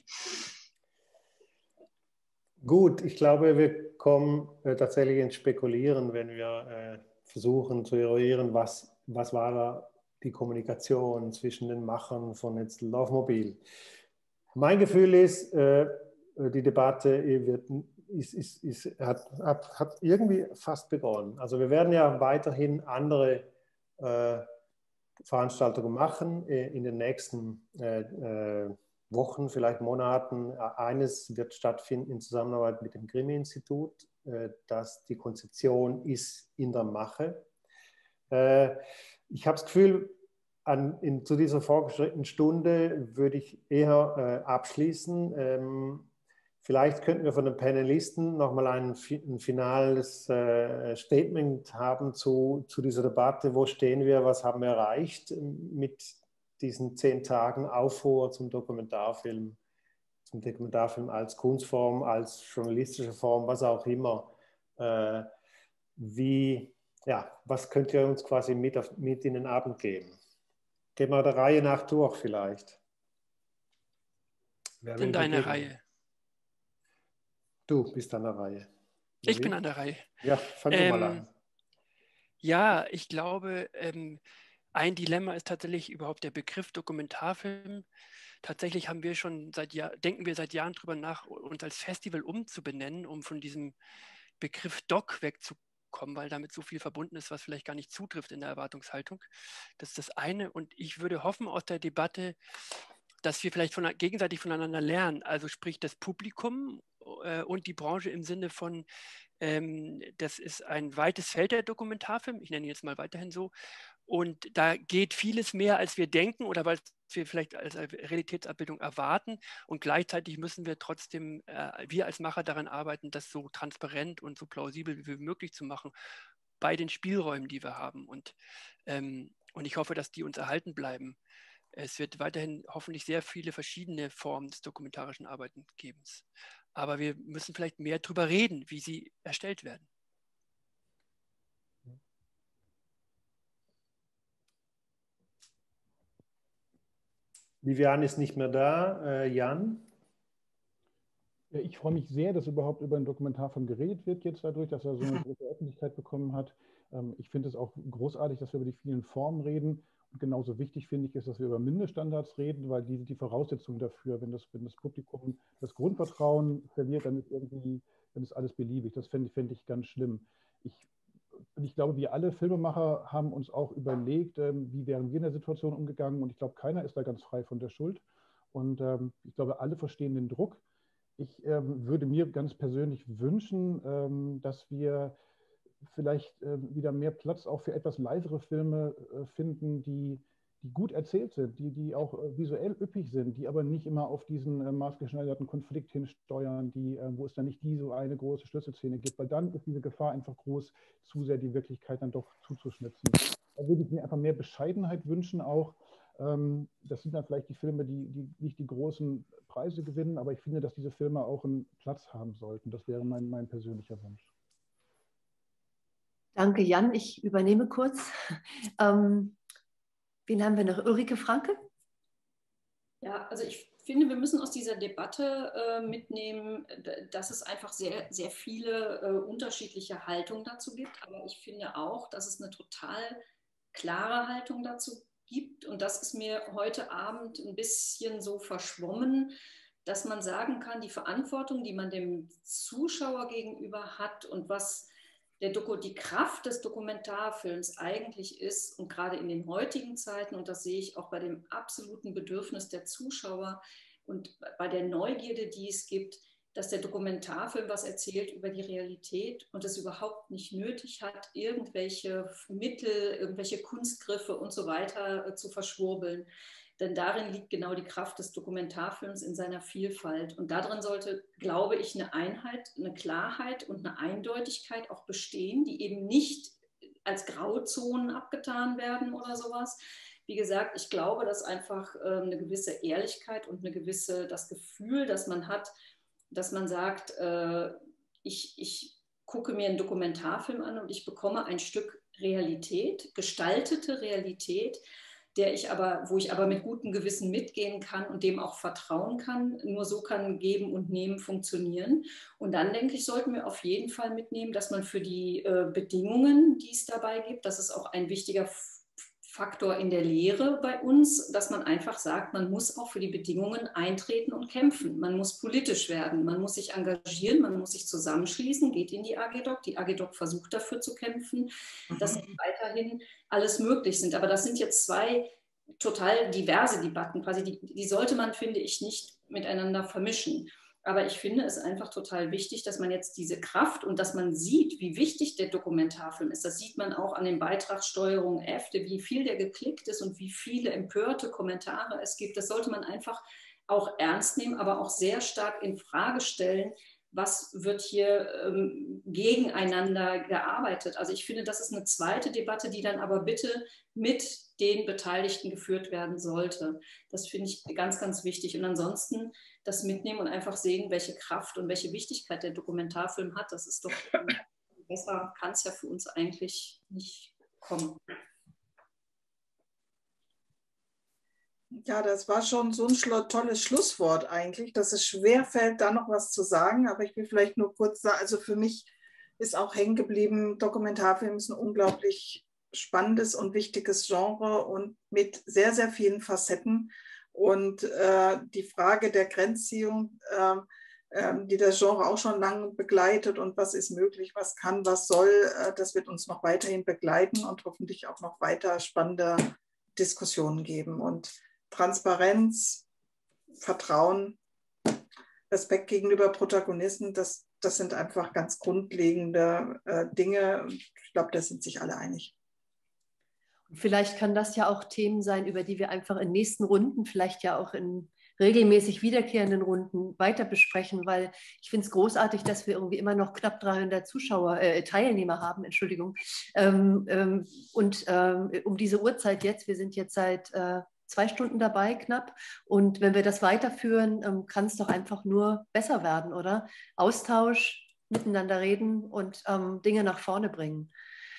Gut, ich glaube, wir kommen äh, tatsächlich ins Spekulieren, wenn wir äh, versuchen zu eruieren, was, was war da die Kommunikation zwischen den Machern von jetzt Lovemobil. Mein Gefühl ist, äh, die Debatte wird, ist, ist, ist, hat, hat, hat irgendwie fast begonnen. Also wir werden ja weiterhin andere äh, Veranstaltungen machen äh, in den nächsten äh, äh, Wochen, vielleicht Monaten. Eines wird stattfinden in Zusammenarbeit mit dem Grimme-Institut. Äh, dass die Konzeption ist in der Mache. Äh, ich habe das Gefühl, an, in, zu dieser vorgeschrittenen Stunde würde ich eher äh, abschließen. Ähm, vielleicht könnten wir von den Panelisten nochmal ein, ein finales äh, Statement haben zu, zu dieser Debatte. Wo stehen wir, was haben wir erreicht mit diesen zehn Tagen Aufruhr zum Dokumentarfilm, zum Dokumentarfilm als Kunstform, als journalistische Form, was auch immer. Äh, wie, ja, was könnt ihr uns quasi mit, auf, mit in den Abend geben? Gehen wir der Reihe nach durch vielleicht. Wer in deine Reihe. Du bist an der Reihe. Ich bin an der Reihe. Ja, fang ähm, du mal an. Ja, ich glaube, ähm, ein Dilemma ist tatsächlich überhaupt der Begriff Dokumentarfilm. Tatsächlich haben wir schon seit Jahr, denken wir seit Jahren darüber nach, uns als Festival umzubenennen, um von diesem Begriff Doc wegzukommen, weil damit so viel verbunden ist, was vielleicht gar nicht zutrifft in der Erwartungshaltung. Das ist das eine. Und ich würde hoffen aus der Debatte, dass wir vielleicht von, gegenseitig voneinander lernen. Also sprich das Publikum äh, und die Branche im Sinne von, ähm, das ist ein weites Feld der Dokumentarfilm, ich nenne ihn jetzt mal weiterhin so. Und da geht vieles mehr, als wir denken oder was wir vielleicht als Realitätsabbildung erwarten. Und gleichzeitig müssen wir trotzdem, äh, wir als Macher daran arbeiten, das so transparent und so plausibel wie möglich zu machen bei den Spielräumen, die wir haben. Und, ähm, und ich hoffe, dass die uns erhalten bleiben. Es wird weiterhin hoffentlich sehr viele verschiedene Formen des dokumentarischen Arbeitens geben. Aber wir müssen vielleicht mehr darüber reden, wie sie erstellt werden. Viviane ist nicht mehr da. Äh, Jan? Ich freue mich sehr, dass überhaupt über einen Dokumentarfilm geredet wird, jetzt dadurch, dass er so eine große Öffentlichkeit bekommen hat. Ähm, ich finde es auch großartig, dass wir über die vielen Formen reden. Und genauso wichtig finde ich ist, dass wir über Mindeststandards reden, weil die sind die Voraussetzung dafür. Wenn das, wenn das Publikum das Grundvertrauen verliert, dann ist irgendwie, dann ist alles beliebig. Das fände fänd ich ganz schlimm. Ich, und ich glaube, wir alle Filmemacher haben uns auch überlegt, ähm, wie wären wir in der Situation umgegangen. Und ich glaube, keiner ist da ganz frei von der Schuld. Und ähm, ich glaube, alle verstehen den Druck. Ich ähm, würde mir ganz persönlich wünschen, ähm, dass wir vielleicht äh, wieder mehr Platz auch für etwas leisere Filme äh, finden, die, die gut erzählt sind, die, die auch äh, visuell üppig sind, die aber nicht immer auf diesen äh, maßgeschneiderten Konflikt hinsteuern, die, äh, wo es dann nicht die so eine große Schlüsselszene gibt, weil dann ist diese Gefahr einfach groß, zu sehr die Wirklichkeit dann doch zuzuschnitzen. Da würde ich mir einfach mehr Bescheidenheit wünschen auch. Ähm, das sind dann vielleicht die Filme, die, die nicht die großen Preise gewinnen, aber ich finde, dass diese Filme auch einen Platz haben sollten. Das wäre mein, mein persönlicher Wunsch. Danke, Jan. Ich übernehme kurz. Ähm, wen haben wir noch? Ulrike Franke? Ja, also ich finde, wir müssen aus dieser Debatte äh, mitnehmen, dass es einfach sehr, sehr viele äh, unterschiedliche Haltungen dazu gibt. Aber ich finde auch, dass es eine total klare Haltung dazu gibt. Und das ist mir heute Abend ein bisschen so verschwommen, dass man sagen kann, die Verantwortung, die man dem Zuschauer gegenüber hat und was der Doku, die Kraft des Dokumentarfilms eigentlich ist und gerade in den heutigen Zeiten, und das sehe ich auch bei dem absoluten Bedürfnis der Zuschauer und bei der Neugierde, die es gibt, dass der Dokumentarfilm was erzählt über die Realität und es überhaupt nicht nötig hat, irgendwelche Mittel, irgendwelche Kunstgriffe und so weiter zu verschwurbeln. Denn darin liegt genau die Kraft des Dokumentarfilms in seiner Vielfalt. Und darin sollte, glaube ich, eine Einheit, eine Klarheit und eine Eindeutigkeit auch bestehen, die eben nicht als Grauzonen abgetan werden oder sowas. Wie gesagt, ich glaube, dass einfach eine gewisse Ehrlichkeit und eine gewisse, das Gefühl, das man hat, dass man sagt, ich, ich gucke mir einen Dokumentarfilm an und ich bekomme ein Stück Realität, gestaltete Realität, der ich aber, wo ich aber mit gutem Gewissen mitgehen kann und dem auch vertrauen kann. Nur so kann Geben und Nehmen funktionieren. Und dann, denke ich, sollten wir auf jeden Fall mitnehmen, dass man für die äh, Bedingungen, die es dabei gibt, das ist auch ein wichtiger Faktor in der Lehre bei uns, dass man einfach sagt, man muss auch für die Bedingungen eintreten und kämpfen. Man muss politisch werden, man muss sich engagieren, man muss sich zusammenschließen, geht in die A G D O C. Die A G D O C versucht dafür zu kämpfen, dass weiterhin alles möglich sind. Aber das sind jetzt zwei total diverse Debatten, quasi die, die sollte man, finde ich, nicht miteinander vermischen. Aber ich finde es einfach total wichtig, dass man jetzt diese Kraft und dass man sieht, wie wichtig der Dokumentarfilm ist. Das sieht man auch an den Beitragssteuerung F, wie viel der geklickt ist und wie viele empörte Kommentare es gibt. Das sollte man einfach auch ernst nehmen, aber auch sehr stark in Frage stellen, was wird hier ähm, gegeneinander gearbeitet. Also ich finde, das ist eine zweite Debatte, die dann aber bitte mit den Beteiligten geführt werden sollte. Das finde ich ganz, ganz wichtig. Und ansonsten das mitnehmen und einfach sehen, welche Kraft und welche Wichtigkeit der Dokumentarfilm hat. Das ist doch, besser kann es ja für uns eigentlich nicht kommen. Ja, das war schon so ein tolles Schlusswort eigentlich, dass es schwer fällt, da noch was zu sagen. Aber ich will vielleicht nur kurz sagen, also für mich ist auch hängen geblieben. Dokumentarfilm ist ein unglaublich spannendes und wichtiges Genre und mit sehr, sehr vielen Facetten. Und äh, die Frage der Grenzziehung, äh, äh, die das Genre auch schon lange begleitet und was ist möglich, was kann, was soll, äh, das wird uns noch weiterhin begleiten und hoffentlich auch noch weiter spannende Diskussionen geben. Und Transparenz, Vertrauen, Respekt gegenüber Protagonisten, das, das sind einfach ganz grundlegende äh, Dinge. Ich glaube, da sind sich alle einig. Vielleicht kann das ja auch Themen sein, über die wir einfach in nächsten Runden, vielleicht ja auch in regelmäßig wiederkehrenden Runden weiter besprechen, weil ich finde es großartig, dass wir irgendwie immer noch knapp dreihundert Zuschauer, äh, Teilnehmer haben, Entschuldigung. Ähm, ähm, und ähm, um diese Uhrzeit jetzt, wir sind jetzt seit äh, zwei Stunden dabei knapp und wenn wir das weiterführen, ähm, kann es doch einfach nur besser werden, oder? Austausch, miteinander reden und ähm, Dinge nach vorne bringen.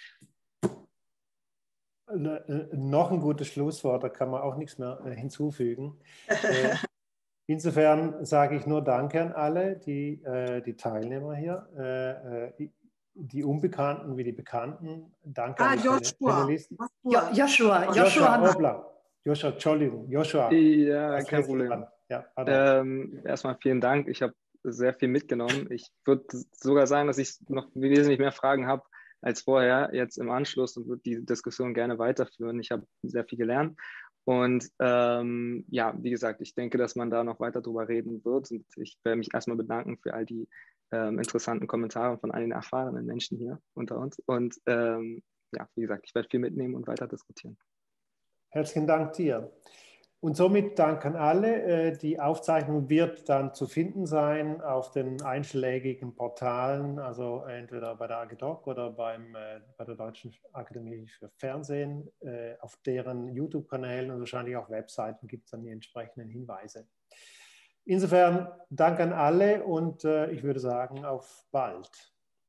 Noch ein gutes Schlusswort, da kann man auch nichts mehr hinzufügen. Insofern sage ich nur Danke an alle, die, die Teilnehmer hier, die Unbekannten wie die Bekannten. Danke ah, an die Joshua. Panelisten. Jo Joshua, Joshua, Joshua, Joshua, Joshua, Entschuldigung, Joshua. Ja, kein Problem. Ja, ähm, erstmal vielen Dank. Ich habe sehr viel mitgenommen. Ich würde sogar sagen, dass ich noch wesentlich mehr Fragen habe als vorher, jetzt im Anschluss, und würde die Diskussion gerne weiterführen. Ich habe sehr viel gelernt. Und ähm, ja, wie gesagt, ich denke, dass man da noch weiter drüber reden wird. Und ich werde mich erstmal bedanken für all die ähm, interessanten Kommentare von all den erfahrenen Menschen hier unter uns. Und ähm, ja, wie gesagt, ich werde viel mitnehmen und weiter diskutieren. Herzlichen Dank dir. Und somit Dank an alle. Die Aufzeichnung wird dann zu finden sein auf den einschlägigen Portalen, also entweder bei der A G Doc oder beim, bei der Deutschen Akademie für Fernsehen. Auf deren YouTube-Kanälen und wahrscheinlich auch Webseiten gibt es dann die entsprechenden Hinweise. Insofern Dank an alle und ich würde sagen, auf bald.